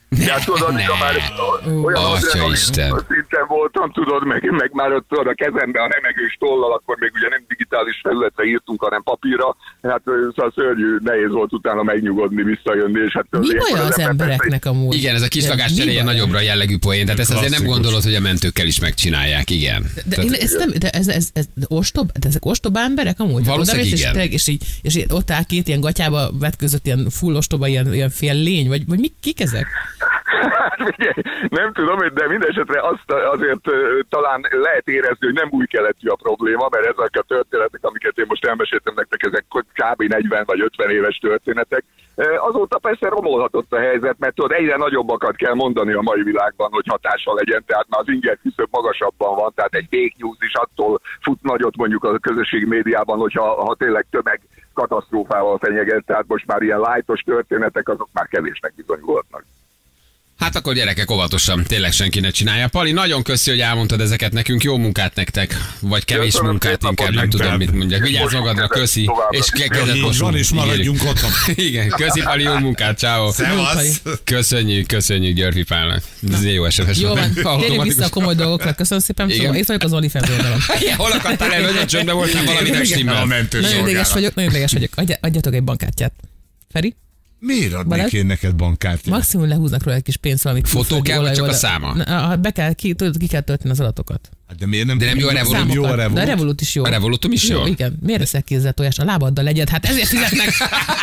Ja, tudod, amikor már olyan Atyaisten. szinten voltam, tudod, meg, meg már ott tudod, a kezembe a remegős tollal, akkor még ugye nem digitális felületre írtunk, hanem papírra. Hát szóval szörnyű, nehéz volt utána megnyugodni, visszajönni, és hát... Mi baj az embereknek amúgy? Igen, ez a kislakás cseréje nagyobbra jellegű poén, tehát ezt azért nem gondolod, hogy a mentőkkel is megcsinálják, igen. De, de, ez nem, de ez, ez, ez ostob, de ezek ostoba emberek amúgy? Valószínűleg és, igen. És, és, így, és így ott áll két ilyen gatyába vetközött ilyen full ostoba, ilyen, ilyen fél lény, vagy, vagy mi, kik ezek? Hát, nem tudom, de mindesetre azt azért talán lehet érezni, hogy nem új keletű a probléma, mert ezek a történetek, amiket én most elmeséltem nektek, ezek kb. negyven vagy ötven éves történetek. Azóta persze romolhatott a helyzet, mert tudod, egyre nagyobbakat kell mondani a mai világban, hogy hatással legyen, tehát már az inger küszöb magasabban van, tehát egy fake news is attól fut nagyot mondjuk a közösségi médiában, hogyha ha tényleg tömeg katasztrófával fenyeget, tehát most már ilyen lájtos történetek, azok már kevésnek bizonyulhatnak. Hát akkor gyerekek, óvatosan, tényleg senki ne csinálja. Pali, nagyon köszi, hogy elmondtad ezeket nekünk. Jó munkát nektek, vagy kevés Köszönöm munkát, szépen, inkább nem Pali. tudom, mit mondjak. Vigyázz magadra, köszi. És kezet mosunk. és maradjunk otthon. Igen, köszi Pali, jó munkát, ciao. Szevasz. Köszönjük, köszönjük Györfi Pálnak. Ez jó es em es. Jó van, térjünk vissza a komoly dolgokra. Köszönöm szépen, szóval itt vagyok az OnlyFans oldalon. Igen, hol akadtál el, nagyon csöndben voltál, valami nem stimmel. Nagyon ideges vagyok, nagyon ideges vagyok. Adja- Adjatok egy bankkártyát. Feri? Miért adnék Balázs? én neked bankkártyát? Maximum lehúznak róla egy kis pénzt valami. Fotó külföldi kell, vagy csak a olajról. száma? Na, ha be kell, ki, tudod, ki kell tölteni az adatokat. Hát de miért nem? De nem jó a Revolut? Nem jó a Számokat. De a Revolut? Revolut is jó. A Revolutum is jó? Igen. Miért eszel kézzel tojás? A lábaddal legyed. Hát ezért fizetnek.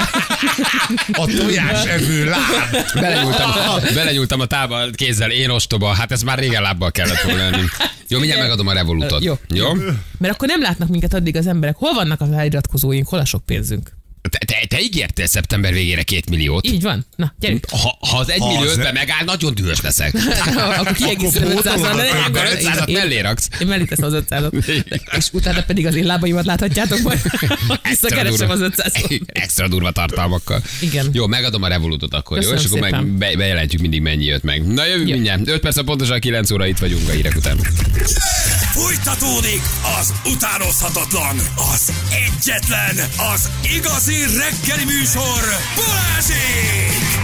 A tojás evő láb. Belenyúltam, belenyúltam a tába kézzel, én ostoba. Hát ez már régen lábbal kellett volna lenni. Jó, mindjárt megadom a Revolutot. Jó. Jó? Mert akkor nem látnak minket addig az emberek. Hol vannak a feliratkozóink? Hol a sok pénzünk? Te, te, te ígértél szeptember végére két milliót. Így van. Na, gyerünk. Ha, ha az egy Ha millió az ötben ne- megáll, nagyon dühös leszek. Akkor kiegészítem Akkor ötszázal. pótolod a Akkor ötszázat mellé raksz. Én mellé teszem az ötszázat. És utána pedig az én lábaimat láthatjátok majd. Visszakeresem az ötszázat. Extra durva tartalmakkal. Igen. Jó, megadom a Revolutot akkor, jó? Köszönöm És akkor meg szépen. be, bejelentjük mindig, mennyi jött meg. Na jövünk Jó. mindjárt. öt perc pontosan kilenc óra itt vagyunk a hírek után. Fújtatódik az utánozhatatlan, az egyetlen, az igazi reggeli műsor, Balázsék!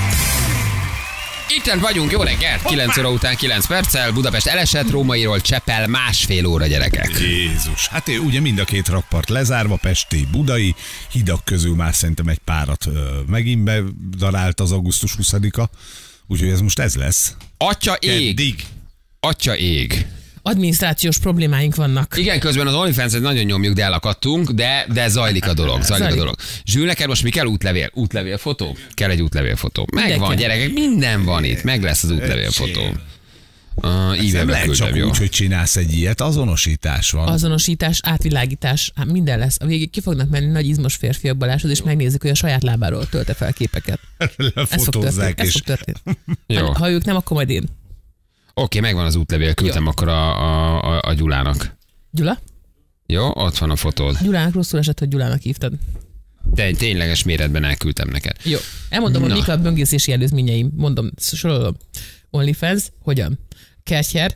Itten vagyunk, jó reggelt! kilenc óra után kilenc perccel, Budapest elesett, Rómairól Csepel másfél óra, gyerekek. Jézus. Hát én ugye mind a két rakpart lezárva, pesti, budai, hidak közül már szerintem egy párat ö, megint bedarált az augusztus huszadika, úgyhogy ez most ez lesz. Atya ég! Eddig. Atya ég! Adminisztrációs problémáink vannak. Igen, közben az OnlyFans-et nagyon nyomjuk, de elakadtunk, de, de zajlik a dolog, zajlik a Zajlik. dolog. Zsül, neked most mi kell? Útlevél? Útlevélfotó? Kell egy útlevélfotó. Megvan, Mindenki. gyerekek, minden van itt, meg lesz az útlevélfotó. Uh, Nem e-mailbe lehet csak küldöm, jó? úgy, hogy csinálsz egy ilyet, azonosítás van. Azonosítás, átvilágítás, hát minden lesz. A végig ki fognak menni nagy izmos férfiak Balázshoz, és megnézik, hogy a saját lábáról tölte fel képeket. Ez fog történni. Lefotózzák, Ez és fog történni. Jó. Ha, ha ők nem, akkor majd én. Oké, megvan az útlevél, küldtem akkor a, a, a, a Gyulának. Gyula? Jó, ott van a fotód. Gyulának rosszul esett, hogy Gyulának hívtad. De tényleges méretben elküldtem neked. Jó. Elmondom, hogy Na. mik a böngészési előzményeim. Mondom, sorolom. OnlyFans, hogyan? Kertyer.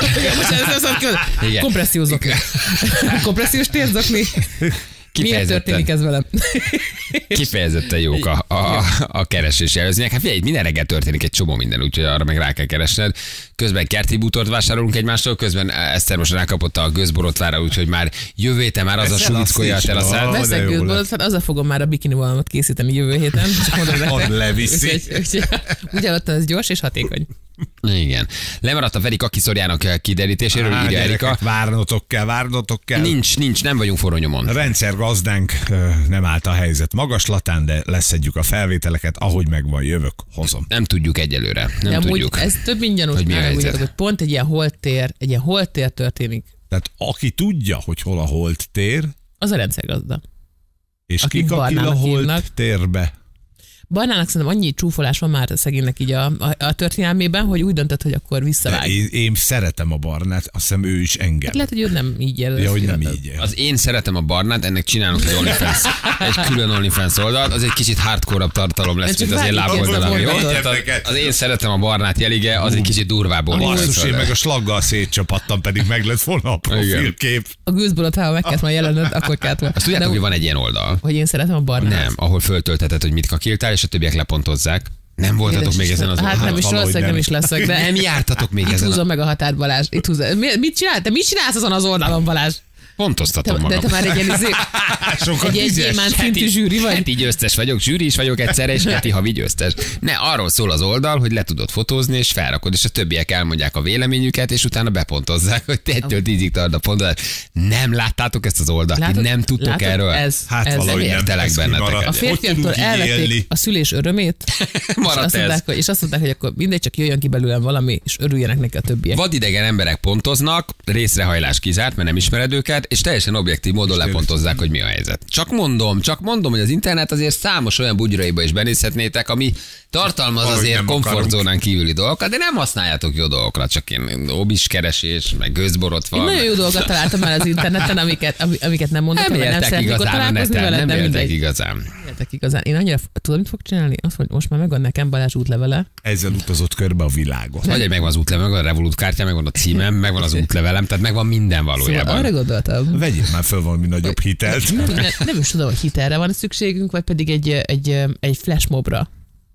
Igen. Kompressziózokni. Kompressziós térzokni. Miért Kifejezetten, történik ez velem? kifejezetten jók a, a, a keresési előzmények. Hát figyelj, minden reggel történik egy csomó minden, úgyhogy arra meg rá kell keresned. Közben kerti bútort vásárolunk egymástól, közben Eszter most rákapott a gőzborotvára, úgyhogy már jövő héten már az a Veszel suvickolja a azt is? teraszát. Ah, de Veszek jó gőzboltot, hát azzal fogom már a bikini valamat készíteni jövő héten. Csak mondom nektek. Ad leviszi. Úgyhogy- úgyhogy- Ugye ott az gyors és hatékony. Igen. Lemaradt a Feri kakiszorjának kiderítéséről, Á, írja Erika. gyerekek, várnotok kell, várnotok kell. Nincs, nincs, nem vagyunk forró nyomon. A rendszergazdánk ö, nem állt a helyzet magaslatán, de leszedjük a felvételeket, ahogy megvan, jövök, hozom. Nem tudjuk egyelőre. Nem De amúgy tudjuk. ez több mint gyanús, hogy mi a már helyzet. tudjátok, hogy pont egy ilyen holtér, egy ilyen holtér történik. Tehát aki tudja, hogy hol a holt tér, Az a rendszergazda. és Akit kik aki a Barnának holt hívnak. térbe. Barnának szerintem annyi csúfolás van már szegénynek így a, a, a történelmében, hogy úgy döntött, hogy akkor De visszavág. én, én szeretem a Barnát, azt hiszem ő is engem. Hát lehet, hogy ő nem így él. Ja, hogy nem így él. Az én szeretem a Barnát, ennek csinálunk egy OnlyFans, egy külön OnlyFans oldalt, az egy kicsit hardcore-abb tartalom lesz, Ez csak mint az én vágjuk láboldalam, ezt a jó? forgatot. Tehát az én szeretem a Barnát jelige, az egy kicsit durvább OnlyFans Basszus, én oldal. meg a slaggal szétcsapattam, pedig meg lett volna a profilkép. A gőzbolot, ha meg kellett majd jelenned, akkor kellett volna. Azt tudjátok, De- hogy van egy ilyen oldal? Hogy én szeretem a barnát. Nem, ahol föltölteted, hogy mit kakiltál, és a többiek lepontozzák. Nem voltatok Édes még Isten. ezen az Hát oldalon? nem is valahogy valószínűleg nem nem. is leszek, de Nem jártatok még itt ezen húzom a... meg a határt, Balázs. Itt húzom. Mi- Mit csinál? Te mit csinálsz azon az oldalon, Balázs? Pontoztatom Te, de magam. te már egy ilyen, izé- Sokkal egy, egy tízes. gyémánt szintű zsűri vagy? Heti győztes vagyok, zsűri is vagyok egyszerre, és heti havi győztes. Ne, arról szól az oldal, hogy le tudod fotózni, és felrakod, és a többiek elmondják a véleményüket, és utána bepontozzák, hogy te egytől tízig tart a pontozás. Nem láttátok ezt az oldalt? Látod? Ti nem tudtok Látod? erről? Ez, Hát ez. valahogy nem nem. értelek Ez benneteket. kimaradt. A férfiaktól Hogy tudunk így élni? elvették a szülés örömét, és Maradt azt, ez. mondták, hogy, és azt mondták, hogy akkor mindegy, csak jöjjön ki belőlem valami, és örüljenek neki a többiek. Vadidegen emberek pontoznak, részrehajlás kizárt, mert nem ismered őket, és teljesen objektív módon lepontozzák, hogy mi a helyzet. Csak mondom, csak mondom, hogy az internet azért számos olyan bugyraiba is benézhetnétek, ami tartalmaz Valahogy azért nem komfortzónán kívüli dolgokat, de nem használjátok jó dolgokra, csak én obis keresés, meg gőzborotva. Én nagyon meg- jó dolgokat találtam már az interneten, amiket, ami- amiket nem mondtam, Nem mert nem éltek szeretnék ott igazán a találkozni neten, veled, nem de éltek mindegy. igazán. Éltek igazán. Én annyira, tudod, mit fog csinálni? Azt mondja, most már megvan nekem Balázs útlevele. Ezzel utazott körbe a világot. Vagy egy megvan az útlevele, megvan a Revolut kártya, megvan a címem, megvan az útlevelem, tehát megvan minden Szóval valójában. arra gondoltam. Vegyél már föl valami nagyobb hitelt. Nem, nem, nem is tudom, hogy hitelre van szükségünk, vagy pedig egy, egy, egy flashmobra.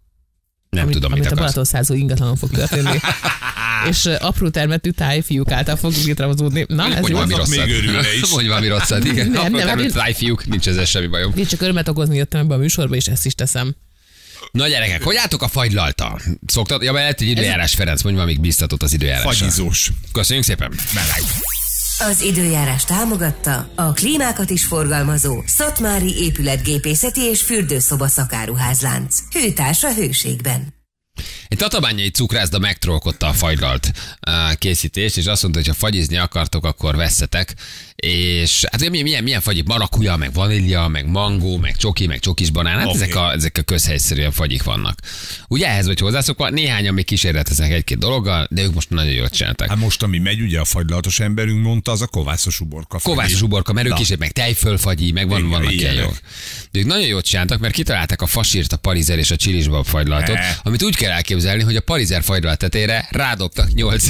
Nem amit, tudom, mit amit a akarsz. Balatonszázó ingatlanon fog történni. És uh, apró termetű tájfiúk által fog létrehozódni. Na, ez Mondj jó. valami Annak rosszat. még örülne is. Mondj valami rosszat, igen. Nem, Nem, nem, nem, hát nem, fiúk, nincs ezzel semmi bajom. Én csak örömet okozni jöttem ebbe a műsorba, és ezt is teszem. Na gyerekek, hogy álltok a fagylalta? Szoktad? Ja, mert egy időjárás, Ferenc, mondj valamit biztatott az időjárásra. Fagyizós. Köszönjük szépen. Meleg. Az időjárás támogatta a klímákat is forgalmazó Szatmári épületgépészeti és fürdőszoba szakáruházlánc. Hőtárs a hőségben. Egy tatabányai cukrászda megtrollkodta a fagylalt uh, készítést, és azt mondta, hogy ha fagyizni akartok, akkor vesszetek. És hát milyen, milyen, milyen fagyik? Marakuja, meg vanília, meg mangó, meg csoki, meg csokis banán. Hát Okay. ezek, a, ezek a közhelyszerűen fagyik vannak. Ugye ehhez vagy hozzászokva, néhányan még kísérleteznek egy-két dologgal, de ők most nagyon jól csináltak. Hát most, ami megy, ugye a fagylaltos emberünk mondta, az a kovászos uborka. fagyi. Kovászos uborka, mert ők Na. is, meg tejfölfagyi, meg van, Igen, vannak ilyen ilyenek. jók. De ők nagyon jót csináltak, mert kitalálták a fasírt, a parizer és a csilisbab fagylaltot, Ne. amit úgy kell elképzelni, hogy a parizer fagylalt tetejére rádobtak nyolc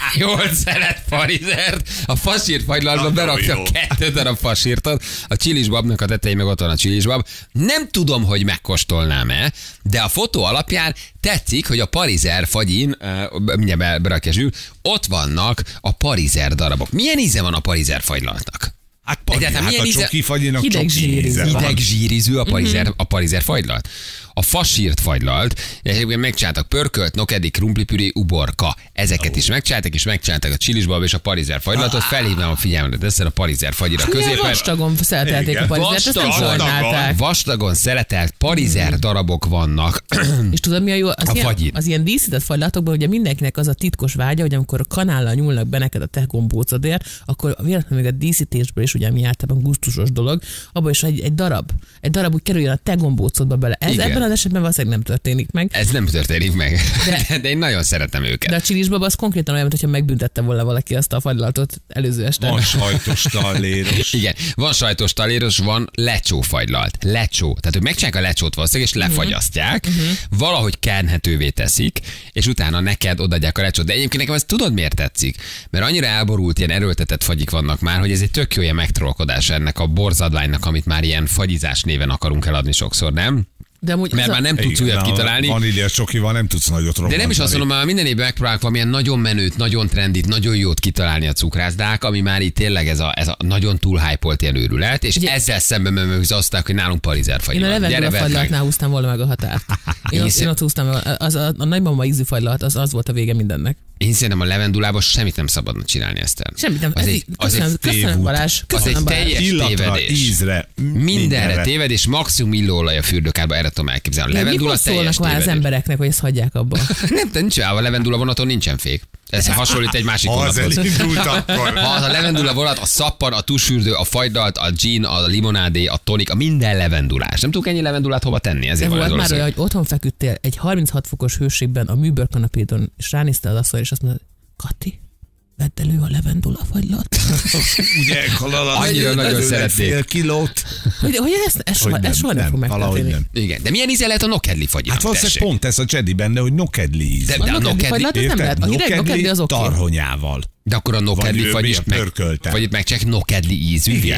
szelet parizert, a fasírt fagylaltba Nagyon beraktak jó. kettő darab fasírtot, a csilisbabnak a tetején meg ott van a csilisbab. Nem tudom, hogy megkóstolnám-e, de a fotó alapján tetszik, hogy a parizer fagyin, uh, mindjárt be- berakja Zsül, ott vannak a parizer darabok. Milyen íze van a parizer fagylaltnak? Hát, pagyi, Egyáltalán hát milyen a íze- csoki fagyinak Hideg csoki zsírizű. íze van. Hideg zsírizű a parizer, a parizer fagylalt. A fasírt fagylalt, egyébként megcsináltak pörkölt, nokedi, krumplipüri, uborka. Ezeket is megcsináltak, és megcsináltak a csilisbab és a parizer fagylaltot. Felhívnám a figyelmet ezzel a parizer fagyira Milyen középen. vastagon szeletelték a Igen. parizert, ezt nem Vastagon. sajnálták. Vastagon szeletelt parizer darabok vannak. És tudod, mi a jó? Az, A ilyen, fagyin. az ilyen díszített fagylatokban ugye mindenkinek az a titkos vágya, hogy amikor a kanállal nyúlnak be neked a te gombócodért, akkor véletlenül még a díszítésből is ugye mi általában gusztusos dolog, abban is egy, egy darab, egy darab úgy kerüljön a te gombócodba bele. Ez Igen. ebben az esetben valószínűleg nem történik meg. Ez nem történik meg. De- De, de én nagyon szeretem őket. De a csilisbab az konkrétan olyan, mintha megbüntette volna valaki azt a fagylaltot előző este. Van sajtos talléros. Igen, van sajtos taléros, van lecsó fagylalt. Lecsó. Tehát ők megcsinálják a lecsót valószínűleg, és lefagyasztják, uh-huh. valahogy kenhetővé teszik, és utána neked odaadják a lecsót. De egyébként nekem ez tudod miért tetszik? Mert annyira elborult, ilyen erőltetett fagyik vannak már, hogy ez egy tök jó ilyen megtrollkodás ennek a borzadványnak, amit már ilyen fagyizás néven akarunk eladni sokszor, nem? De amúgy Mert az már a... nem tudsz Igen, újat a kitalálni. Vanília csokival nem tudsz nagyot robbantani. De nem is azt mondom, már minden évben megpróbálnak valamilyen nagyon menőt, nagyon trendit, nagyon jót kitalálni a cukrászdák, ami már itt tényleg ez a, ez a nagyon túl hype-olt ilyen őrület, és Ugye- ezzel szemben meg azt mondták, hogy nálunk parizer fagy Én a van. Gyere, levendula vedd meg. fagylaltnál húztam volna meg a határt. Én, ott, Hiszem- én ott húztam meg, a- az a, a nagymama ízű fagylat, az, az volt a vége mindennek. Én szerintem a levendulában semmit nem szabadna csinálni ezt el. Semmit nem. Az Ez egy, így- az köszönöm, egy köszönöm tévút. Balázs. az egy Köszönöm Balázs. teljes Illatra, tévedés. ízre, Mindenre téved, és maximum illóolaj a fürdőkádba, erre tudom elképzelni. A Mikor levendula szólnak teljes már az tévedés. embereknek, hogy ezt hagyják abba? Nem, de nincs, a levendula vonaton nincsen fék. Ez hasonlít egy másik Ha az vonathoz. elindult, akkor... Ha az a levendula vonat, a szappan, a tusfürdő, a fagydalt, a gin, a limonádé, a tonik, a minden levendulás. Nem tudok ennyi levendulát hova tenni, De ezért van ez volt már ország. olyan, hogy otthon feküdtél egy harminchat fokos hőségben a műbőrkanapédon, és ránéztél az asszony, és azt mondod, Kati, vedd elő a levendula fagylat. Ugye, kalala, Annyira nagyon szeretnék. Fél kilót. Hogy, hogy ez, ez, soha, Hogy ez soha nem, fog valahogy megtörténni. nem. Igen, de milyen íze lehet a nokedli fagyinak? Hát valószínűleg tessék? pont ez a Jedi benne, hogy nokedli íz. De- van. de a nokedli nokedli- fagylat az nem Érted? lehet. A hideg nokedli az oké. tarhonyával. De akkor a nokedli Vagy ő fagy is milyen meg, pörkölte. vagy itt meg csak nokedli ízű. Igen.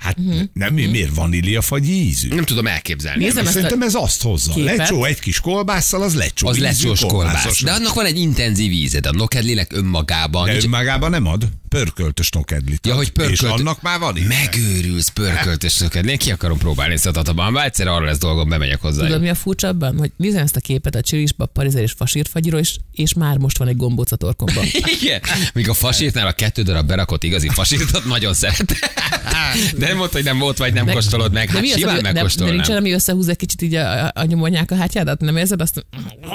Hát nem, miért vaníliafagyi ízű? Nem tudom elképzelni. Nézem ezt a Szerintem ez azt hozza. képet. Lecsó egy kis kolbásszal, az lecsó. Az ízű lecsós kolbász. kolbászos. De annak van egy intenzív íze, a nokedlinek önmagában. De nincs- önmagában nem ad. Pörköltös nokedlit. Ja, ad. hogy pörkölt... És annak már van íze. Megőrülsz pörköltös nokedli. Én ki akarom próbálni ezt a tatabamba. Egyszer arra lesz dolgom, bemegyek hozzá. Tudod, mi a furcsabban? Hogy nézem ezt a képet a csilisba, parizer és fasírfagyiról, és, és már most van egy gombóc a torkomban. Igen. Míg a fasírtnál a kettő darab berakott igazi fasírtot nagyon szeret. De nem mondta, hogy nem volt, vagy nem Meg- kóstolod meg. Hát mi az, simán ami- de, de megkóstolnám. nincs, ami összehúz egy kicsit így a, a, a nyomonyák a hátjádat? Nem érzed azt?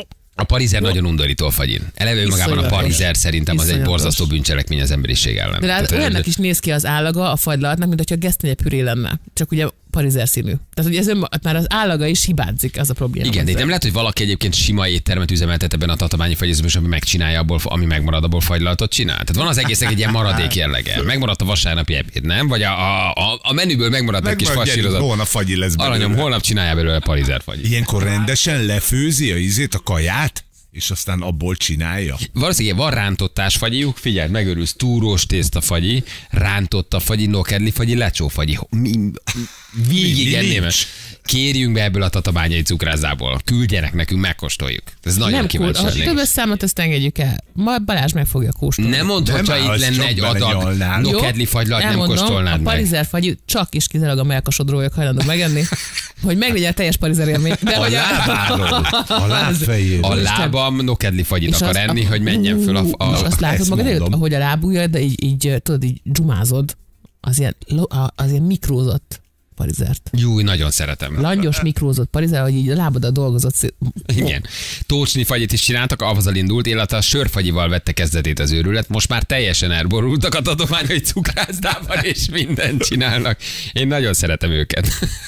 A parizer nagyon undorító a fagyin. Eleve önmagában a Iszonyatos. parizer szerintem az egy Iszonyatos. borzasztó bűncselekmény az emberiség ellen. De hát Tehát, olyannak is néz ki az állaga a fagylaltnak, mint hogyha gesztenye püré lenne. Csak ugye parizer színű. Tehát ugye ez önma, már az állaga is hibázik, az a probléma. Igen, de itt nem lehet, hogy valaki egyébként sima éttermet üzemeltet ebben a tatabányi fagyizmusban, ami megcsinálja abból, ami megmarad, abból fagylaltot csinál. Tehát van az egésznek egy ilyen maradék jellege. Megmaradt a vasárnapi ebéd, nem? Vagy a, a, a, a menüből megmaradt egy kis Megvan, gyerünk, fasírozat. holnap fagyi lesz belőle. Aranyom, holnap csinálja belőle parizer fagy. Ilyenkor rendesen lefőzi a ízét, a kaját, és aztán abból csinálja. Valószínűleg van rántottás fagyiuk, figyelj, megörülsz, túrós tészta fagyi, rántott a fagyi, nokedli fagyi, lecsó fagyi. Mi, végig Mi enném. nincs? Kérjünk be ebből a tatabányai cukrászából. Küldjenek nekünk, megkóstoljuk. Ez nagyon nem kíváncsi kód, a lennék. többes számot ezt engedjük el. Ma Balázs meg fogja kóstolni. Nem mondd, Nem hogyha áll, itt azt lenne csak egy adag belenyalnál. Jó? nokedli fagylalt, nem Elmondom, kóstolnád a meg. parizer fagy csak és kizárólag a melkasodról vagyok hajlandó megenni, hogy meglegyen teljes parizer élmény. De A hogy lábáról, a lábfejéről. A lábam nokedli fagyit És akar azt- enni, hogy menjen föl a... És a azt látod ezt magad előtt, mondom. ahogy a lábujjad, de így, így tudod, így dzsumázod az ilyen, lo- a- az ilyen mikrózott parizert. Jú, nagyon szeretem. Langyos mikrózott parizer, hogy így a lábadat dolgozott szét. Igen. Tócsni fagyit is csináltak, avazal indult, illetve a sörfagyival vette kezdetét az őrület. Most már teljesen elborultak a tadományai cukrászdában, és mindent csinálnak. Én nagyon szeretem őket.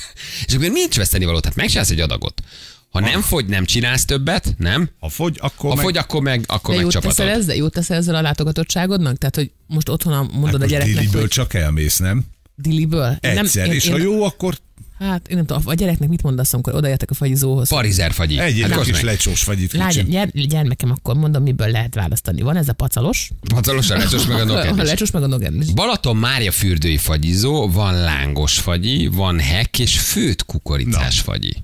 És akkor nincs vesztenivaló, tehát megcsinálsz egy adagot. Ha nem fogy, nem csinálsz többet, nem? Ha fogy, akkor Ha meg... fogy, akkor meg, akkor De meg jót csapatod. teszel ezzel? Jót teszel ezzel a látogatottságodnak? Tehát, hogy most otthon mondod Hát a most gyereknek, Dilliből hogy csak elmész, nem? Dilliből? Én nem- Egyszer, én- és én- ha jó, akkor Hát, én nem tudom, a gyereknek mit mondasz, amikor odaértek a fagyizóhoz? Parizer fagyi. egyéb Hát kis meg. lecsós fagyit Lány, kicsit. gyere, gyermekem, akkor mondom, miből lehet választani. Van ez a pacalos, Pacalos, a lecsos, meg a a nokedlis. lecsos meg a nokedlis. Balaton Mária fürdői fagyizó, van lángos fagyi, van hek és főtt kukoricás fagyi.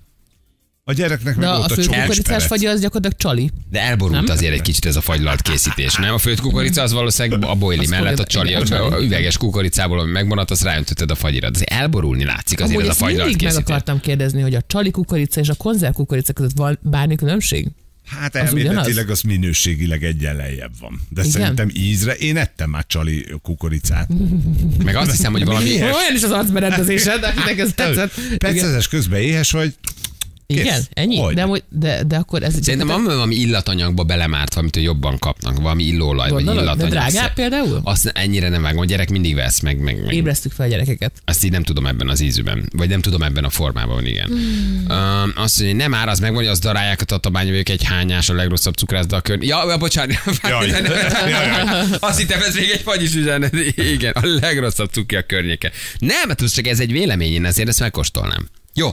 A gyereknek De meg a volt a fő csomó kukoricás perec. fagyi az gyakorlatilag csali. De elborult Nem? azért egy kicsit ez a fagylalt készítés, nem? A főtt kukorica az valószínűleg a boili Az mellett a fogja- csali, igen, a, csali. a üveges kukoricából, ami megmaradt, azt ráöntötted a fagyira. De elborulni látszik azért Amúgy ez a ezt fagylalt mindig meg készítés. akartam kérdezni, hogy a csali kukorica és a konzerv kukorica között van bármi különbség? Hát Az elméletileg az minőségileg egyen lejjebb van. De Igen? szerintem ízre, én ettem már csali kukoricát. Meg azt hiszem, hogy valami... Miért? Olyan is az arcberendezésed, akinek ez tetszett. Igen. Percezes közben éhes vagy, Igen, Kész. ennyi? Hogy? De, amúgy- de, de akkor ez... Szerintem van valami illatanyagba belemárt, valamit hogy jobban kapnak, valami illóolaj, vagy Gondolod? De illatanyag. drágább például? Azt ennyire nem vágom, a gyerek mindig vesz, meg, meg, meg. Ébresztük fel a gyerekeket. Azt így nem tudom ebben az ízűben, vagy nem tudom ebben a formában, igen. Hmm. Um, azt mondja, hogy nem áraz meg, hogy azt darálják a tatabányok egy hányás, a legrosszabb cukrászda a kör. Ja, ja, bocsánat. Jaj. Nem, nem, nem. Jaj. Azt hittem, ez még egy fagyis üzenet. Igen, a legrosszabb cuki a környéke. Nem, hát ez csak ez egy vélemény, én ezért ezt megkóstolnám. Jó.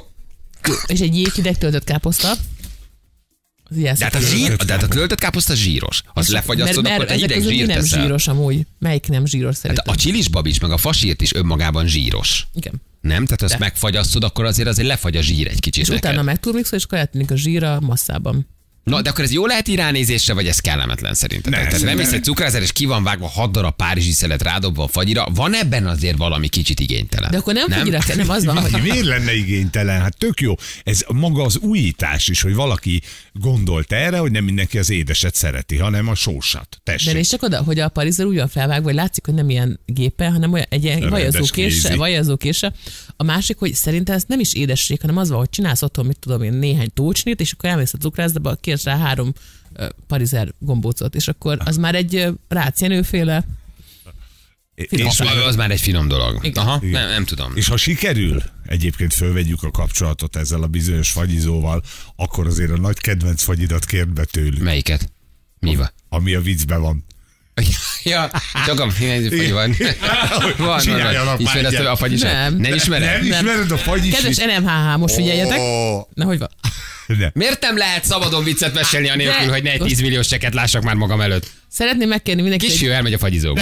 És egy jéghideg töltött káposzta. Az ilyen De hát a, zsír, de hát a töltött káposzta zsíros. Az lefagyasztod, akkor te ezek hideg közül mi zsírt nem teszel. zsíros amúgy. Melyik nem zsíros Hát szerintem? a csilis babics, meg a fasírt is önmagában zsíros. Igen. Nem? Tehát azt De. megfagyasztod, akkor azért azért lefagy a zsír egy kicsit És neked. utána megturmixol, és akkor eltűnik a zsír a masszában. Na, de akkor ez jó lehet ránézésre, vagy ez kellemetlen szerinted? Ne, Tehát nem szerintem- hisz egy cukrászár, és ki van vágva hat darab párizsi szelet rádobva a fagyira. Van ebben azért valami kicsit igénytelen. De akkor nem, nem? Fagyira kell, nem az van, hogy Miért lenne igénytelen? Hát tök jó. Ez maga az újítás is, hogy valaki gondolt erre, hogy nem mindenki az édeset szereti, hanem a sósat. de Tessék. és csak oda, hogy a parizer úgy van felvágva, hogy látszik, hogy nem ilyen géppel, hanem olyan, egy ilyen Rendes vajazókéssel, kézi. vajazókéssel. A másik, hogy szerintem ez nem is édesség, hanem az van, hogy csinálsz otthon, mit tudom én, néhány tócsnit, és akkor elmész a cukrászdába, kérsz rá három ö, parizer gombócot, és akkor az már egy ö, rácjenőféle. És, Az, az már egy finom dolog. Igen. Aha, Igen. nem, nem tudom. és ha sikerül, egyébként fölvegyük a kapcsolatot ezzel a bizonyos fagyizóval, akkor azért a nagy kedvenc fagyidat kérd be tőlük, Melyiket? Mi van? ami a viccben van. Ja, csak a fagy van. Van, van, Csináljanak van. már Ismered egyet. a fagyisát? Nem. Nem ismered? Nem ismered a fagyis? Kedves en em há há, most figyeljetek. Ó, Na, hogy van? De. Miért nem lehet szabadon viccet mesélni anélkül, De- hogy ne egy tíz milliós cseket lássak már magam előtt? Szeretném megkérni mindenkit, Kisfiú elmegy a fagyizóba.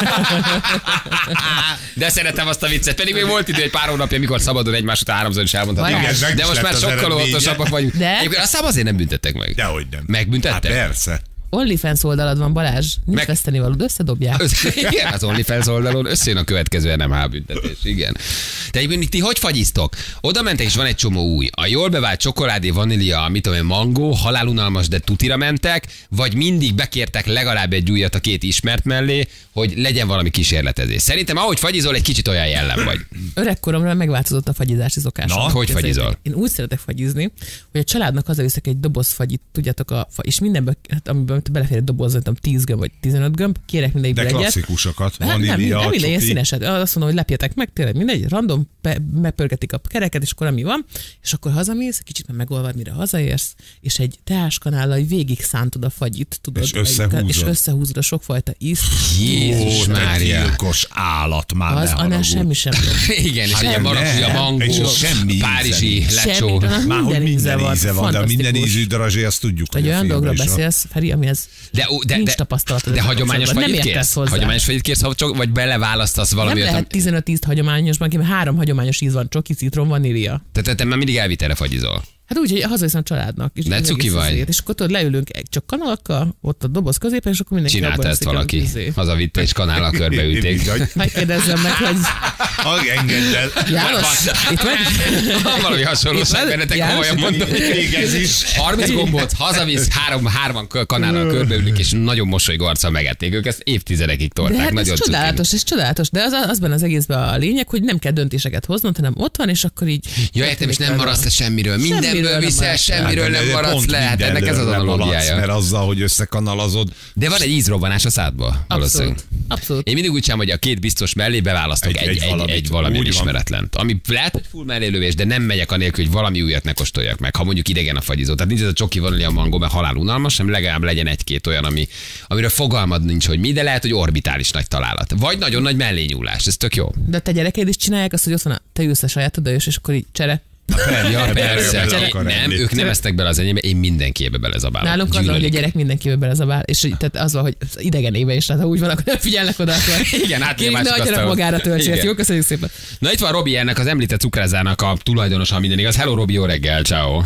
De szeretem azt a viccet, pedig még volt idő egy pár hónapja, mikor szabadon egymás után háromszor is elmondhatjuk. Balázs. Igen, meg De is most már lett az sokkal eredménye. óvatosabbak vagyunk. De- Egyébként azt azért nem büntettek meg. Dehogy nem. Megbüntettek? Hát persze. OnlyFans oldalad van, Balázs. Nincs Meg- vesztenivalód, összedobják. Össze- Igen, az OnlyFans oldalon összejön a következő en em há büntetés, igen. De egyébként ti hogy fagyiztok? Oda mentek, és van egy csomó új. A jól bevált csokoládé, vanília, mit tudom én, mangó, halálunalmas, de tutira mentek, vagy mindig bekértek legalább egy újat a két ismert mellé, hogy legyen valami kísérletezés. Szerintem ahogy fagyizol, egy kicsit olyan jellem vagy. Öregkoromra megváltozott a fagyizási szokásom. Na, hogy fagyizol? Én úgy szeretek fagyizni, hogy a családnak hazaviszek egy doboz fagyit, tudjátok, a fa, és mindenbe, hát amiben belefér egy doboz, nem tudom, tíz gömb vagy tizenöt gömb, kérek mindegyikből De egyet. klasszikusokat. Hát nem, Vanília, nem, nem minden ilyen cuki. színeset. Azt mondom, hogy lepjetek meg, tényleg mindegy, random, be, megpörgetik a kereket, és akkor ami van, és akkor hazamész, kicsit már megolvad, mire hazaérsz, és egy teáskanállal végig szántod a fagyit, tudod, És összehúzod. és összehúzod a sokfajta ízt. Jézus Ó, te Mária. gyilkos állat már, Az ne annál haragudj. semmi sem tudom. Igen, és Hát egy ilyen nem, marakuja, nem. mangó, És az semmi íze párizsi nincs. lecsó. Semmi, annak Már hogy minden íze minden van, íze van, de a minden fantasztikus. ízű darazsé, azt tudjuk, Egy hogy a olyan dologról filmben is van. beszélsz, Feri, amihez De, ó, de, nincs de, tapasztalatod. de ezzel hagyományos kapcsolatban. fagyit Nem kérsz? értesz hozzá. Hagyományos fagyit kérsz, ha csak, vagy beleválasztasz valami Nem olyat, lehet tizenöt ízt hagyományosban, mert három hagyományos íz van, csoki, citrom, vanília. te, te, te már mindig elvitelre fagyizol. Hát úgy, hogy hazaviszem a családnak. És De így cuki egész vagy. azért. És akkor tudod, leülünk egy csak kanalakkal, ott a doboz középen, és akkor mindenki Csinálta abból ezt eszik el valaki. az ízé. Hazavitte és kanállal körbeüték. Bizony. Megkérdezzem meg, hogy Ah, engedd el. János, itt vagy? Van valami hasonlóság Itt bennetek, János, komolyan mondom. Még ez is. harminc gombot hazavisz, három, hárman kanállal körbeülünk, és nagyon mosolygó arccal megették ők, ezt évtizedekig De tolták. hát ez Nagyon cuki. csodálatos, ez csodálatos, de az, az benne az egészben a lényeg, hogy nem kell döntéseket hoznod, hanem ott van, és akkor így... Ja, értem, és nem maradsz le semmiről. Mindenből Semmiről nem viszel, maradsz le. semmiről Hát, nem de maradsz pont le. Hát ennek ez az mindenről nem maradsz, analógiája. Mert azzal, hogy összekanalazod, De van egy ízrobbanás a szádba, valószínűleg. Abszolút. Abszolút. Én mindig úgy csinálom, hogy a két biztos mellé beválasztok egy, Egy- egy, egy egy, valamit. egy valamilyen Úgy van. ismeretlent. Ami lehet, hogy full mellélövés, de nem megyek anélkül, hogy valami újat ne kóstoljak meg, ha mondjuk idegen a fagyizó. Tehát nincs ez a csoki vanília mangó, mert halál unalmas, hanem legalább legyen egy-két olyan, ami, amiről fogalmad nincs, hogy mi, de lehet, hogy orbitális nagy találat. Vagy nagyon nagy mellényúlás, ez tök jó. De te gyerekeid is csinálják azt, hogy ott van a, te ülsz a sajátodra, és akkor így csere. Ja, persze. bele Én- akar Nem, enni. ők nem esznek bele az enyémbe, én mindenkibe belezabálok. Nálunk az, van, hogy a Gyűlölik. gyerek mindenkivel belezabál, és így- tehát az van, hogy az idegen éve is, tehát ha úgy van, akkor nem figyelnek oda, akkor Igen, hát kérjük, másik ne adjanak asztalon. magára töltsét. Igen. Jó, köszönjük szépen. Na itt van Robi, ennek az említett cukrázának a tulajdonosa, ha minden igaz. Hello Robi, jó reggel, ciao.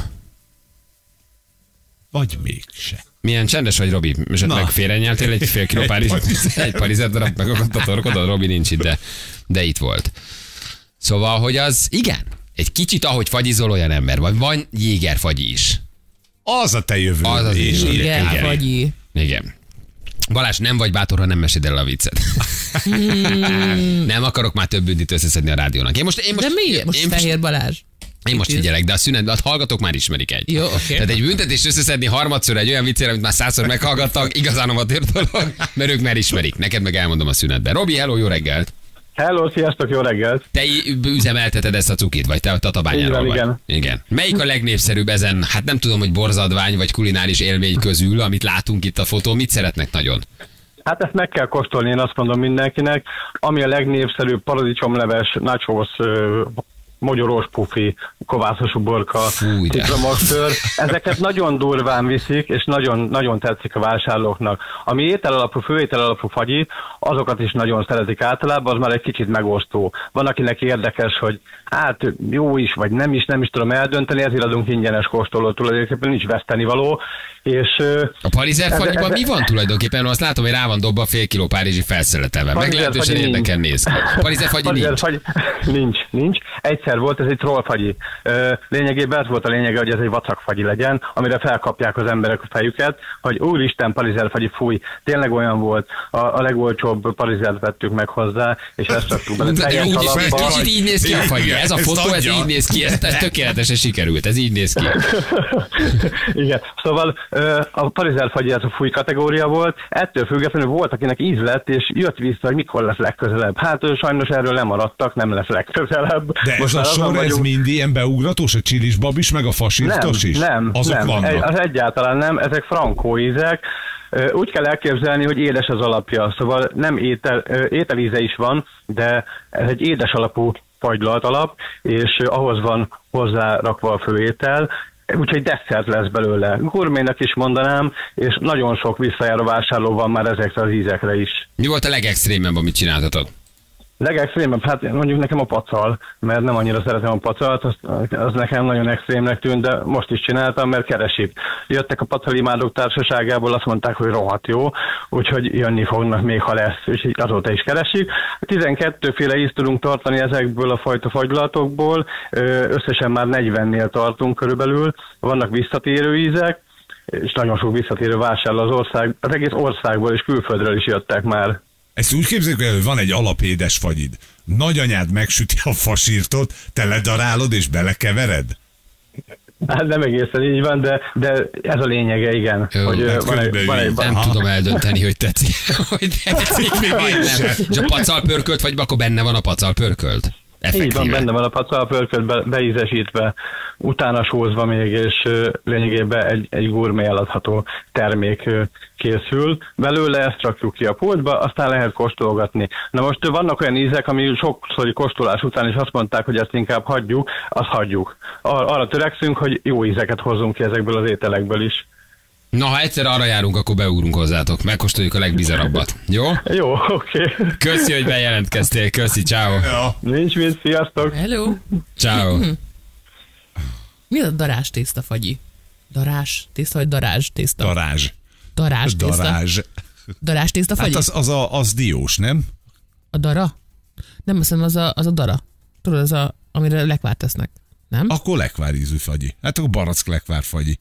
vagy mégse. Milyen csendes vagy, Robi? Esetleg Na. félrenyeltél egy fél kiló Egy Párizs, parizet. egy parizet darab megakadt a torkodon, Robi nincs itt, de, de itt volt. Szóval, hogy az, igen, egy kicsit ahogy fagyizol olyan ember, vagy van jégerfagyi is. Az a te jövő. Az az is. Igen, igen. vagy Igen. Balázs, nem vagy bátor, ha nem meséld el a viccet. Nem akarok már több bündit összeszedni a rádiónak. Én most, én most, De mi? Most én Fehér Balázs. Én most figyelek, de a szünetben a hallgatók már ismerik egy. Jó, oké. Tehát egy büntetést összeszedni harmadszor egy olyan viccére, amit már százszor meghallgattak, igazán amatőr dolog, mert ők már ismerik. Neked meg elmondom a szünetben. Robi, hello, jó reggelt! Hello, sziasztok, jó reggelt! Te üzemelteted ezt a cukit, vagy te a tatabányáról Igen, vagy? igen. igen. Melyik a legnépszerűbb ezen, hát nem tudom, hogy borzadvány vagy kulináris élmény közül, amit látunk itt a fotó, mit szeretnek nagyon? Hát ezt meg kell kóstolni, én azt mondom mindenkinek. Ami a legnépszerűbb, paradicsomleves, nachos, ö, mogyorós pufi, kovászos uborka, Fúj, de. citromos sör. Ezeket nagyon durván viszik, és nagyon, nagyon tetszik a vásárlóknak. Ami étel alapú, főétel alapú fagyi, azokat is nagyon szeretik általában, az már egy kicsit megosztó. Van, akinek érdekes, hogy hát jó is, vagy nem is, nem is tudom eldönteni, ezért adunk ingyenes kóstolót, tulajdonképpen nincs vesztenivaló. És, ö, A parizer ez- fagyiban ez- mi van tulajdonképpen? Azt látom, hogy rá van dobva fél kiló párizsi felszeletelve. Parizer Meglehetősen fagyi érdeken nincs. néz ki. Parizer fagyi Parizer nincs. fagy- nincs, nincs. Egyszer volt, ez egy trollfagyi. Ö, Lényegében ez volt a lényege, hogy ez egy vacakfagyi legyen, amire felkapják az emberek a fejüket, hogy úristen, parizer fagyi, fúj. Tényleg olyan volt. A, a legolcsóbb parizert vettük meg hozzá, és ezt raktuk bele De teljes úgy- alapba. Kicsit így néz ki a fagyi. Ez a Ezt fotó, ez adja. így néz ki. Ez, ez tökéletesen sikerült. Ez így néz ki. Igen, szóval ö, a parizer fagyi ez a fúj kategória volt, ettől függetlenül volt, akinek íz lett, és jött vissza, hogy mikor lesz legközelebb. Hát ő sajnos erről lemaradtak, nem lesz legközelebb. De ez Most a már azon sor, ez vagyunk- mind ilyen beugratós, a csilis babis, meg a fasirtos nem, is? Nem, Azok nem. vannak. Egy, az egyáltalán nem, ezek frankó ízek. Ö, Úgy kell elképzelni, hogy édes az alapja, szóval nem étel, ö, ételíze is van, de ez egy édes alapú fagylalt alap, és ö, ahhoz van hozzárakva a főétel. úgyhogy desszert lesz belőle. Gourménak is mondanám, és nagyon sok visszajáró vásárló van már ezekre az ízekre is. Mi volt a legextrémebb, amit csináltatok? Legextrémebb, hát mondjuk nekem a pacal, mert nem annyira szeretem a pacalt, az, az nekem nagyon extrémnek tűnt, de most is csináltam, mert keresik. Jöttek a pacalimádók társaságából, azt mondták, hogy rohadt jó, úgyhogy jönni fognak még, ha lesz, úgyhogy azóta is keresik. tizenkettőféle ízt tudunk tartani ezekből a fajta fagylatokból, összesen már negyvennél tartunk körülbelül, vannak visszatérő ízek, és nagyon sok visszatérő vásárló az ország, az egész országból és külföldről is jöttek már. Ezt úgy képzeljük el, hogy van egy alapédes fagyid. Nagyanyád megsüti a fasírtot, te ledarálod és belekevered? Hát nem egészen így van, de, de ez a lényege, igen. Jó, hogy hát van egy, van egy, nem ha. tudom eldönteni, hogy tetszik. Hogy tetszik, még vagy nem. És a pacal pörkölt vagy, akkor benne van a pacal pörkölt? Így van, benne van a pacalpörkölt be, beízesítve, utána sózva még, és uh, lényegében egy, egy gourmet eladható termék uh, készül. Belőle ezt rakjuk ki a pultba, aztán lehet kóstolgatni. Na most uh, vannak olyan ízek, ami sokszori kóstolás után is azt mondták, hogy ezt inkább hagyjuk, azt hagyjuk. Ar- arra törekszünk, hogy jó ízeket hozzunk ki ezekből az ételekből is. Na, ha egyszer arra járunk, akkor beugrunk hozzátok. Megkóstoljuk a legbizarabbat. Jó? Jó, oké. Okay. Köszi, hogy bejelentkeztél. Köszi, ciao. Ja. Nincs mit, sziasztok. Hello. Ciao. Mi az a darás tészta, Fagyi? Darás tészta, vagy darázs tészta? Darázs. Darás tészta. Darázs. Darás tészta, Fagyi? Hát az, az, a, az diós, nem? A dara? Nem, azt hiszem, az a, az a dara. Tudod, az a, amire lekvárt tesznek. Nem? Akkor lekvár ízű fagyi. Hát akkor barack lekvár fagyi.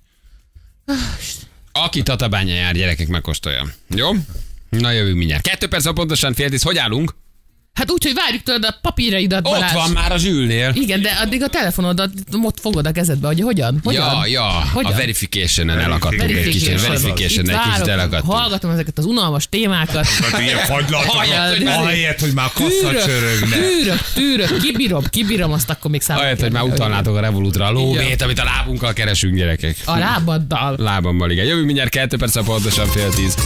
Aki Tatabánya jár, gyerekek, megkóstolja. Jó? Na, jövünk mindjárt. Kettő perc van pontosan, fél tíz. Hogy állunk? Hát úgy, hogy várjuk tőled a papíraidat, Balázs. Ott van már a zsűlnél. Igen, de addig a telefonodat ott fogod a kezedbe, hogy hogyan? hogyan? Ja, ja, hogyan? a verification-en elakadtunk egy kicsit. Verification-en egy kicsit elakadtunk. Hallgatom ezeket az unalmas témákat. Hát ilyen fagylatokat, ahelyett, hogy már kassza csörögne. Tűrök, tűrök, kibírom, kibírom, azt akkor még számolni. Ahelyett, hogy már utalnátok a Revolutra a lóvét, amit a lábunkkal keresünk, gyerekek. A lábaddal. Lábammal, igen. Jövünk mindjárt kettő perc, pontosan fél tíz.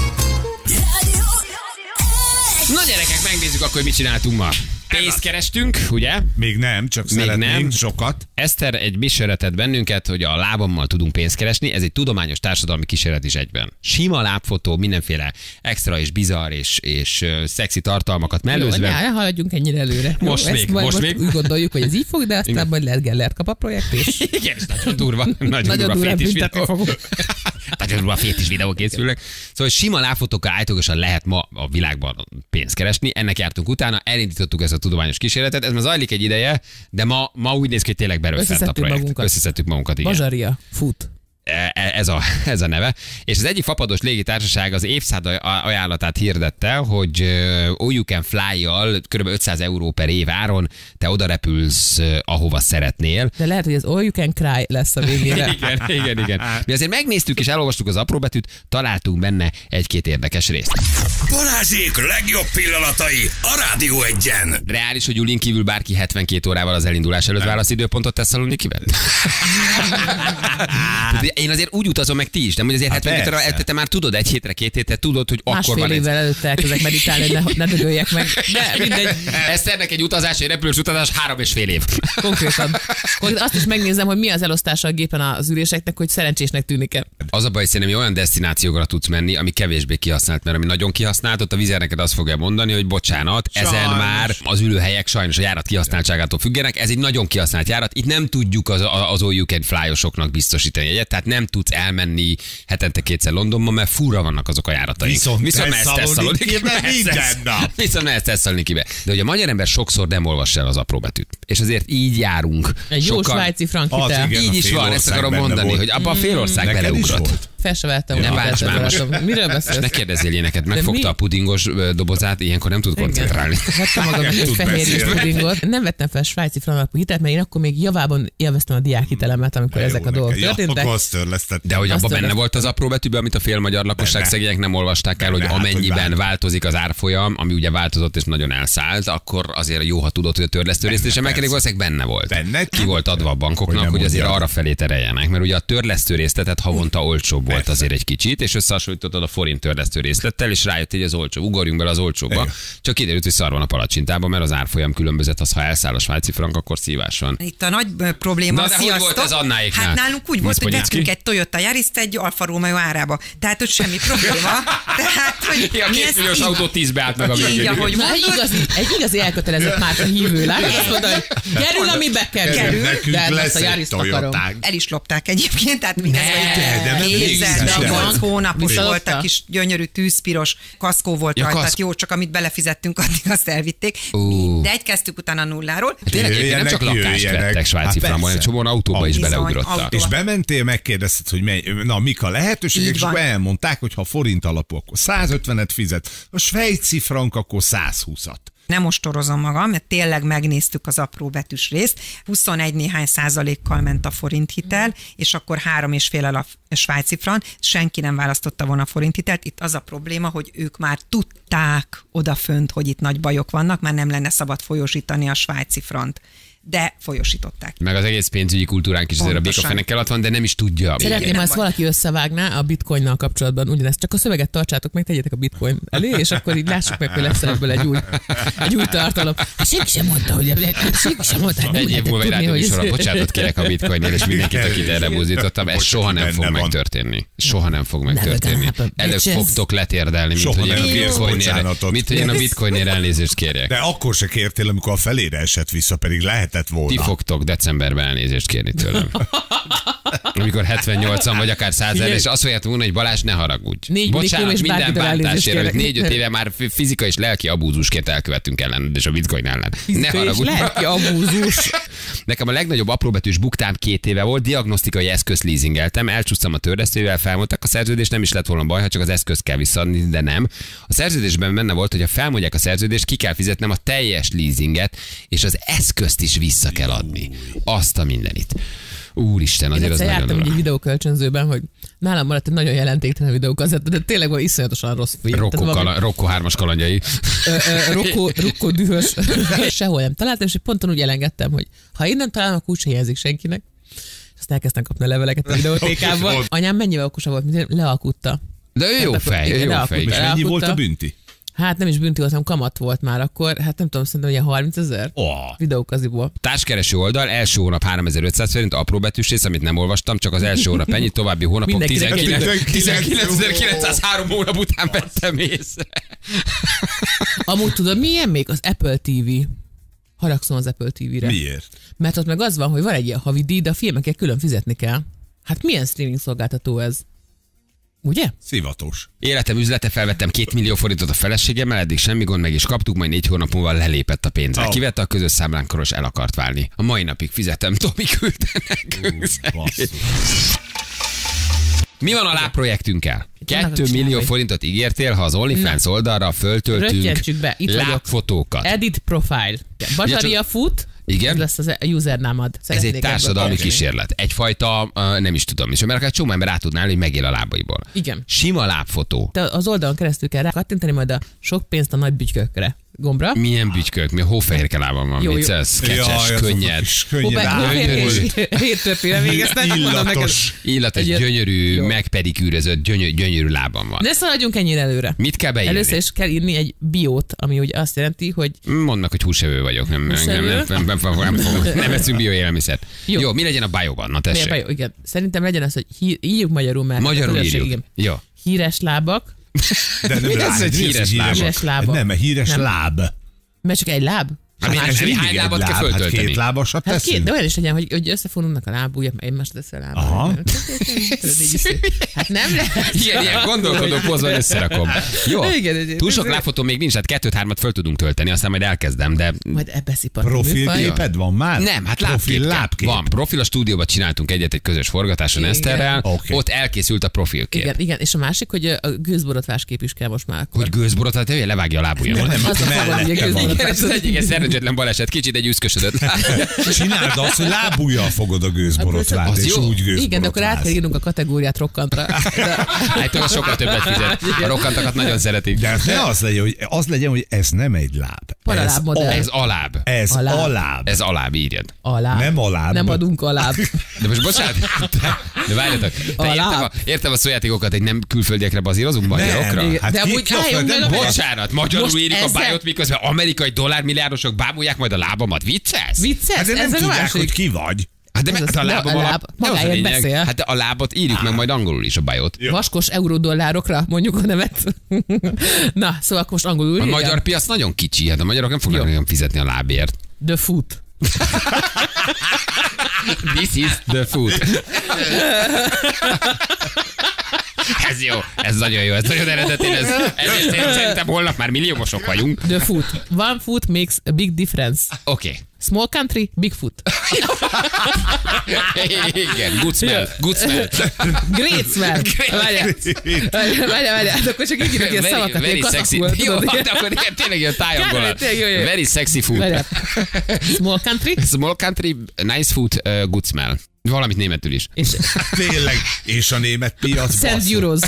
Na gyerekek, megnézzük akkor, hogy mit csináltunk ma. Pénzt kerestünk, ugye? Még nem, csak Még szeretnénk nem. sokat. Eszter egy kísérletet bennünket, hogy a lábammal tudunk pénzt keresni. Ez egy tudományos társadalmi kísérlet is egyben. Sima lábfotó, mindenféle extra és bizarr és, és uh, szexi tartalmakat mellőzve. Jó, ne haladjunk ennyire előre. Most Jó, még, ezt majd most most még. úgy gondoljuk, hogy ez így fog, de aztán Igen. majd lehet Gellert kap a projekt, és Igen, ez nagyon durva. Nagyon, nagyon durva durván fétis büntetni videó. fogunk. Nagyon durva fétis videó készülnek. Szóval sima lábfotókkal állítólagosan lehet ma a világban pénzt keresni. Ennek jártunk utána, elindítottuk ezt a tudományos kísérletet. Ez már zajlik egy ideje, de ma, ma úgy néz ki, hogy tényleg beröffent a Összeszedtük projekt. magunkat. Összeszedtük magunkat, igen. Bazsaria, fut. Ez a, ez a neve. És az egyik fapados légitársaság az évszáz ajánlatát hirdette, hogy All You Can Fly-jal kb. ötszáz euró per év áron te oda repülsz, ahova szeretnél. De lehet, hogy ez All You Can Cry lesz a végére. Igen, igen, igen. Mi azért megnéztük és elolvastuk az apróbetűt, találtunk benne egy-két érdekes részt. Balázsék legjobb pillanatai a Rádió Egyen. Reális, hogy Julin kívül bárki hetvenkét órával az elindulás előtt válasz időpontot Tesszalonikiben? Én azért úgy utazom meg ti is, nem, hogy azért Hát hetvenkét óra persze. te már tudod, egy hétre, két hétre tudod, hogy akkor Másfél van ez. évvel előtt elkezdek meditálni, hogy ne, ne dögöljek meg. De mindegy, Eszternek egy utazás, egy repülős utazás három és fél év. konkrétan. Konkrétan azt is megnézem, hogy mi az elosztása a gépen az üléseknek, hogy szerencsésnek tűnik-e. Az a baj, hogy szerintem olyan destinációkra tudsz menni, ami kevésbé kihasznált, mert ami nagyon kihasznált, ott a Wizz Air neked azt fogja mondani, hogy bocsánat, ezen Sajnos. már az ülőhelyek sajnos a járat kihasználtságától függenek. Ez egy nagyon kihasznált járat. Itt nem tudjuk az, az All You Can Fly-osoknak biztosítani egyet, tehát nem tudsz elmenni hetente kétszer Londonba, mert furra vannak azok a járataink. Viszont Viszont mehetsz Tesszalonikibe Tesszalonikibe, minden nap. Viszont mehetsz Tesszalonikibe. De hogy a magyar ember sokszor nem olvas el az apróbetűt. És azért így járunk. Egy jó Sokan- svájci frank Az hitel. igen. Így a is fél van, ezt ország akarom benne mondani, volt. hogy abban a fél ország Neked is beleugrott. volt? Fel se vettem. Ne hogy bánts már most. barátom. Miről És beszélsz? ne kérdezzél ilyeneket, De megfogta mi? a pudingos ö, dobozát, ilyenkor nem tud koncentrálni. Vettem magam egy tud fehérjes beszélni. pudingot. Nem vettem fel svájci frankú hitelt, mert én akkor még javában élveztem a diákhitelemet, amikor ezek a dolgok Ja, történtek. akkor azt törlesztett. De hogy Azt abban benne tudom, volt az apró betűben, amit a fél magyar lakosság Benne. szegények nem olvasták el, hogy Benne, hát, hogy amennyiben változik. változik az árfolyam, ami ugye változott és nagyon elszállt, akkor azért jó, ha tudod, hogy a törlesztő részt és emelkedik, valószínűleg benne volt. Benne? Ki volt adva a bankoknak, Hogy hogy, nem azért mondjad. arra felé tereljenek, mert ugye a törlesztő részletet havonta olcsóbb volt Persze. azért egy kicsit, és összehasonlítottad a forint törlesztő részlettel, és rájött, hogy az olcsó. Ugorjunk bele az olcsóba. Igen. Csak kiderült, hogy szar van a palacsintában, mert az árfolyam különbözet, az ha elszáll a svájci frank, akkor szívás van. Itt a nagy ö, probléma, Na, de hogy sziasztok. volt ez Annáéknál? Hát nálunk úgy volt, hogy Moszkva vettünk egy Toyota Yaris-t egy Alfa Romeo árába. Tehát, hogy semmi probléma. Tehát, hogy Ja, mi két ezt milliós így- autó tízbe állt meg a Így, végén. ahogy Na, egy mondod, igazi, egy igazi elkötelezett márka hívő, látod? Azt mondta, hogy kerül, amibe kerül. Kerül. Nekünk De lesz azt a egy Yaris-t akarom. Toyotánk. el is lopták egyébként, tehát még ez de nem kézzel, vicces, de de nyolc van. hónapos Visszalopta? volt a kis gyönyörű tűzpiros kaszkó volt Ja, rajta, kaszk. tehát jó, csak amit belefizettünk, addig azt elvitték. Ú. De egy kezdtük utána nulláról. Tényleg egyébként nem csak Jöjjenek, lakást jöjjenek. vettek svájci Hát frankban, persze. egy csomóan autóba is Bizony, beleugrottak. autó. És bementél, megkérdezted, hogy mely, na, mik a lehetőségek, Így és van. akkor elmondták, hogy ha forint alapú, akkor százötvenet fizet, a svájci frank akkor százhúszat. Nem ostorozom magam, mert tényleg megnéztük az apró betűs részt. huszonegy néhány százalékkal ment a forint hitel, és akkor három és fél a svájci frank. Senki nem választotta volna a forint hitelt. Itt az a probléma, hogy ők már tudták odafönt, hogy itt nagy bajok vannak, már nem lenne szabad folyósítani a svájci frant. De folyosították. Meg az egész pénzügyi kultúránk is azért a Pontosan. békafenek alatt van, de nem is tudja. Szeretném, nem ha ezt baj. valaki összevágná a bitcoinnal kapcsolatban ugyanezt. Csak a szöveget tartsátok meg, tegyétek a bitcoin elé, és akkor így lássuk meg, hogy lesz ebből egy új, egy új tartalom. Hát senki sem mondta, hogy senki sem mondta, hogy nem Egy év lehetett múlva egy tudni, rádió hogy műsorra, ez- bocsánatot kérek a bitcoinnél, és mindenkit, akit erre búzítottam, ez soha nem fog Benne van. megtörténni. Soha nem fog megtörténni. gonna happen, Előbb bitches. fogtok letérdelni, mint Soha hogy én nem a kérsz bitcoinnél, bocsánatot. mint hogy én a bitcoinnél elnézést kérjek. De akkor se kértél, amikor a felére esett vissza, pedig lehetett volna. Ti fogtok decemberben elnézést kérni tőlem. Amikor hetvennyolcan vagy akár százezer, és azt fogjátok mondani, hogy Balázs, ne haragudj. Négy Bocsánat, Mikó és minden bárkitől elnézést bántásért, amit kérek. négy-öt éve már fizikai és lelki abúzusként elkövettünk ellened, és a bitcoin ellen. Ne Fizikai és haragudj. lelki abúzus. Nekem a legnagyobb apróbetűs buktám két éve volt, diagnosztikai eszközt leasingeltem, elcsúsztam a törlesztővel, felmondták a szerződést, nem is lett volna baj, ha csak az eszközt kell visszaadni, de nem. A szerződésben benne volt, hogy ha felmondják a szerződést, ki kell fizetnem a teljes leasinget, és az eszközt is vissza kell adni. Azt a mindenit. Úristen, Én azért az egyszer nagyon jártam egy durva. videókölcsönzőben, hogy nálam maradt egy nagyon jelentéktelen videókazetta, de tényleg van iszonyatosan rossz film. Rokko, Tehát valami- kala, Rokko hármas kalandjai. Ö, ö, Rokko, Rokko dühös. Sehol nem találtam, és ponton úgy elengedtem, hogy ha innen találom, akkor úgyse jelzik senkinek. És azt elkezdtem kapni a leveleket a videótékában. Anyám mennyivel okosabb volt, mint én, lealkutta. De ő jó Tehát akkor- fej, ő igen, jó lealkutta. fej. És igen. mennyi Elkutta. volt a bünti? Hát nem is bünti voltam, kamat volt már akkor. Hát nem tudom, szerintem ilyen harmincezer Oh. videókaziból. Társkereső oldal, első hónap háromezer-ötszáz forint, apró betűs rész, amit nem olvastam, csak az első hónap ennyi, további hónapok Mindenkinek tizenkilencezer-kilencszázhárom hónap után vettem észre. Amúgy tudod, milyen még az Apple té vé? Haragszom az Apple té vére. Miért? Mert ott meg az van, hogy van egy ilyen havidíj, de a filmekért külön fizetni kell. Hát milyen streaming szolgáltató ez? Ugye? Szivatos. Életem üzlete, felvettem két millió forintot a feleségemmel, eddig semmi gond, meg is kaptuk, majd négy hónap múlva lelépett a pénzre. Oh. Kivette a közös számlánkról, és el akart válni. A mai napig fizetem, Tomi küldte nekünk. Basszus. Mi van a lábprojektünkkel? vannak a Kettő millió csinálói. forintot ígértél, ha az OnlyFans oldalra föltöltünk Röttyentsük be, itt vagyok. lábfotókat. Edit profile. Bataria fut. Igen? Ez lesz az a usernámad. Ez Szeretnék egy társadalmi ebből kísérlet. Egyfajta, uh, nem is tudom, és mert akár csomó ember át tudná állni, hogy megél a lábaiból. Igen. Sima lábfotó. Te az oldalon keresztül kell rá kattintani majd a sok pénzt a nagy bütykökre. Gombra. Milyen bütykök, mi a hófehérke lábam van, Jó, jó. vicces, kecses, Jaj, azok könnyed. is könnyed Héttörpére végeztem. Illatos. Illat egy Egy- gyönyörű, Jó. megpedikűrözött, gyönyörű, gyönyörű lábam van. Ne szaladjunk ennyire előre. Mit kell beírni? Először is kell írni egy biót, ami ugye azt jelenti, hogy Mondnak, hogy húsevő vagyok, nem, nem, nem, Húsevő? nem, nem, nem, nem, fogok- nem eszünk bioélelmiszert. Jó. Jó. Jó, mi legyen a bioban? Na miért tessék. baj, igen. Szerintem legyen az, hogy hí, írjuk magyarul, mert Magyarul a közönség, írjuk. igen. Jó. Híres lábak, De nem Mi láb, ez egy mi híres láb? Híres lábak. Nem, mert híres Nem. láb. mert csak egy láb. Hát mi- Ez mi mindig hány egy lábat kell láb, hát föltölteni? két lábasat Hát két, teszünk? de olyan is legyen, hogy, hogy összefonulnak a lábújak, mert egymást teszi a lábát. Aha. Hát nem lehet. Ilyen, ilyen gondolkodó pozban összerakom. Jó, Igen, igen. túl sok lábfotó még nincs, hát kettőt-hármat föl tudunk tölteni, aztán majd elkezdem, de Majd ebbe szipatunk. Profilképed van már? nem, hát Profil lábkép. lábkép. Van, profil a stúdióban csináltunk egyet egy közös forgatáson Igen. Eszterrel, Oké. ott elkészült a profilkép. Igen, igen, és a másik, hogy a gőzborotvás kép is kell most már. Akkor. Hogy gőzborot, hát ő levágja a lábujjamat. Nem, Az a aki fogalom, hogy a mellette van. gőzborotvás. Igen, ez az egyik, ez szerencsétlen baleset, kicsit egy üszkösödött. Csináld azt, hogy lábujjal fogod a gőzborotvát, Az és jó. úgy gőzborotváz. Igen, de akkor át kell írnunk a kategóriát rokkantra. Hát sokkal többet fizet. A rokkantakat nagyon szeretik. De ne az legyen, hogy, az legyen, hogy ez nem egy láb. Paralábmodell. Ez alább. Ez Alább. alább. Ez alább, írjad. Alább. Nem alább. Nem adunk alább. De most bocsánat, de, de várjatok, te értem, a, értem a szójátékokat, egy nem külföldiekre bazírozunk, magyarokra? Nem. Hát De ki- amúgy ki a álljunk föld- meg nem a- Bocsánat, magyarul Most írjuk a ezzel- bájot, miközben amerikai dollármilliárdosok bámulják majd a lábamat. Vicces? Vicces? Hát de nem Ez a tudják, másik. hogy ki vagy. Hát de, Ez hát az- a de lábam a alap, láb nem az a magáért lényeg. beszél. Hát de a lábat írjuk meg majd angolul is a bájot. Vaskos euró-dollárokra mondjuk a nevet. Na, szóval akkor most angolul A írjam? magyar piac nagyon kicsi, hát a magyarok nem fognak Jó. nagyon fizetni a lábért. The foot. This is the food. Ez jó, ez nagyon jó, ez nagyon eredeti, ez, ez szerintem holnap már milliómosok vagyunk. The foot. One foot makes a big difference. Oké. Okay. Small country, big foot. Igen, good smell, good smell. Great smell. Várjál, várjál, várjál, várjál. Hát akkor csak így írok ilyen Very, szavakat, very ilyen sexy. katakul, Jó, tudod, ilyen. de akkor igen, tényleg ilyen tájangolás. Tényleg, jó, jó, jó. Very sexy food. Várjál. Small country, Small country, nice food, uh, good smell. Valamit németül is. és Tényleg. És a német piac. send basszus. euros.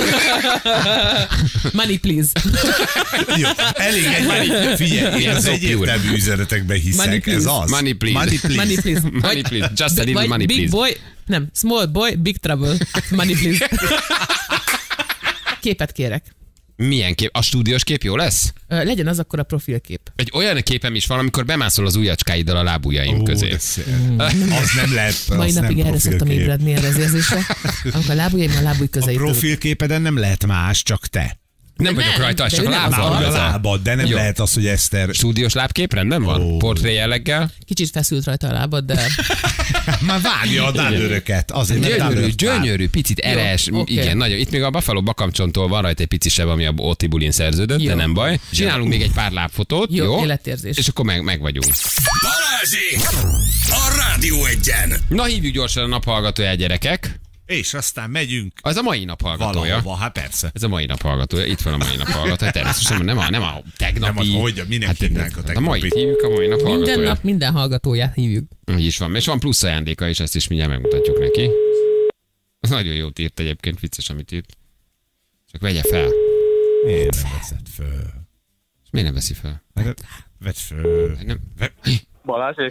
Money, please. Jó, elég egy, figyelj, én az so egyértelmű üzenetekben hiszek, Money, ez please. az. Money, please. Money, please. Money, please. Money, please. Just a little Vagy money, big please. boy, nem, small boy, big trouble. Money, please. Képet kérek. Milyen kép? A stúdiós kép jó lesz? Ö, Legyen az akkor a profilkép. Egy olyan képem is van, amikor bemászol az ujjacskáiddal a lábujjaim Ó, közé. de szép. Az nem lehet. Mai az napig nem erre szoktam profilkép. ébredni erre az érzésre. Amikor a lábujjaim a lábúj A közé jutottak. profilképeden nem lehet más, csak te. Nem De vagyok nem, rajta, az de csak ő a nem lábam. az. Már a Ez a lábad, de nem Jó. lehet az, hogy Eszter... Stúdiós lábkép rendben van? Ó. Portré jelleggel? Kicsit feszült rajta a lábad, de Már vágja a dálőröket. Azért, mert Gyönyörű, dálőröt vár. gyönyörű, picit eres, oké. igen, nagyon. Itt még a Buffalo Bakamcsontól van rajta egy pici seb, ami a Oti Bulin szerződött, Jó. de nem baj. Csinálunk még egy pár lábfotót, jó, jó? életérzés. És akkor meg, meg vagyunk. Balázsék! A Rádió Egyen! Na, hívjuk gyorsan a naphallgatóját, gyerekek. És aztán megyünk Az a mai naphallgatója. valahova, hát persze. Ez a mai naphallgatója. Itt van a mai naphallgatója. Természetesen nem a, nem a tegnapi. Nem az, hogy minek hívnánk a A mai tegnapit. hívjuk a mai Minden naphallgatója. nap minden hallgatóját hívjuk. Így is van. És van plusz ajándéka is, ezt is mindjárt megmutatjuk neki. Nagyon jót írt egyébként, vicces, amit írt. Csak vegye fel. Miért nem veszed föl? És miért nem veszi fel? Hát, vedd föl. Nem. Balázsék?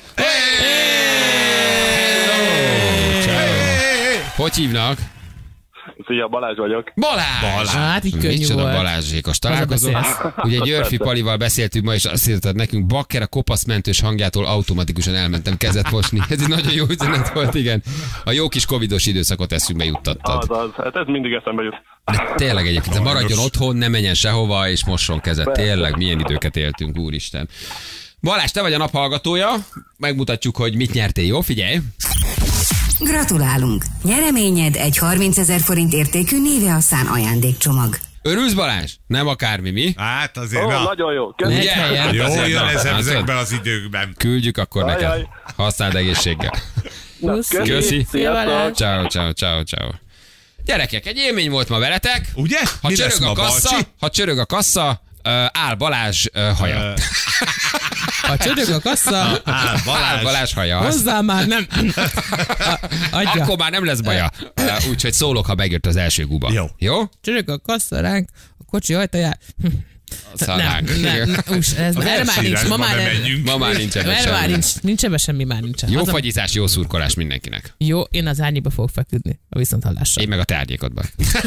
Hogy hívnak? Szia, Balázs vagyok. Balázs! Balázs. Hát így könnyű Micsoda volt. Balázsékos találkozó. beszélsz. Ugye Györfi Palival beszéltünk ma, és azt írtad nekünk, Bakker a kopaszmentős hangjától automatikusan elmentem kezet mosni. Ez egy nagyon jó üzenet volt, igen. A jó kis covidos időszakot eszünkbe juttattad. Az, az. Hát ez mindig eszembe jut. De tényleg egyébként, maradjon otthon, ne menjen sehova, és mosson kezet. Tényleg, milyen időket éltünk, úristen. Balázs, te vagy a naphallgatója, megmutatjuk, hogy mit nyertél, jó? Figyelj! Gratulálunk! Nyereményed egy harmincezer forint értékű Nivea-szán ajándékcsomag. Örülsz, Balázs? Nem akármi, mi? Hát azért, Ó, na. nagyon jó. Köszönöm. Egy helyen. Jó Azért, jön na, ez látod? ezekben az időkben. Küldjük akkor neked. Ajaj. Használd egészséggel. Puszi. Köszi. Szia, Balázs. Ciao, ciao, ciao, ciao. Gyerekek, egy élmény volt ma veletek. Ugye? Ha Mi lesz csörög a ma, kassa, Balcsi? ha csörög a kassa, ö, áll Balázs ö, haja. Ha csödög a kassa, Á, Áll Balázs. Balázs haja. Azt- hozzá már nem. A- Adja. Akkor már nem lesz baja. Ö, Úgyhogy szólok, ha megjött az első guba. Jó. Jó? Csödög a kassa ránk, a kocsi ajtaját. Szaránk. Nem, nem, nem, us, ez, A erre már nincs, ma versenyre már nem nem. menjünk. Ma már nincsen Erre már semmi. nincs, nincs ebben semmi, már nincsen. Jó Az a- fagyizás, jó szurkolás mindenkinek. Jó, én az árnyékba fogok feküdni a viszonthallásra. Én meg a tárgyékodban.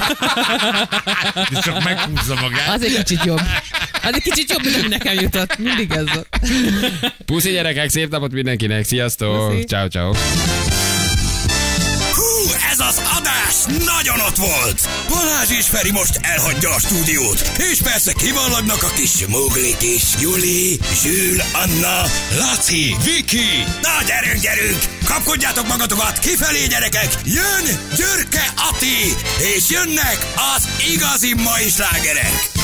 És csak meghúzza magát. Az egy kicsit jobb. Az egy kicsit jobb, mint ami nekem jutott. Mindig ez volt. Puszi gyerekek, szép napot mindenkinek. Sziasztok. Puszi. Ciao, ciao. Hú, ez az adás nagyon ott volt! Balázs és Feri most elhagyja a stúdiót. És persze kivallagnak a kis smuglik is. Juli, Zsül, Anna, Laci, Viki. Na gyerünk, gyerünk! Kapkodjátok magatokat, kifelé gyerekek! Jön Györke Ati! És jönnek az igazi mai slágerek!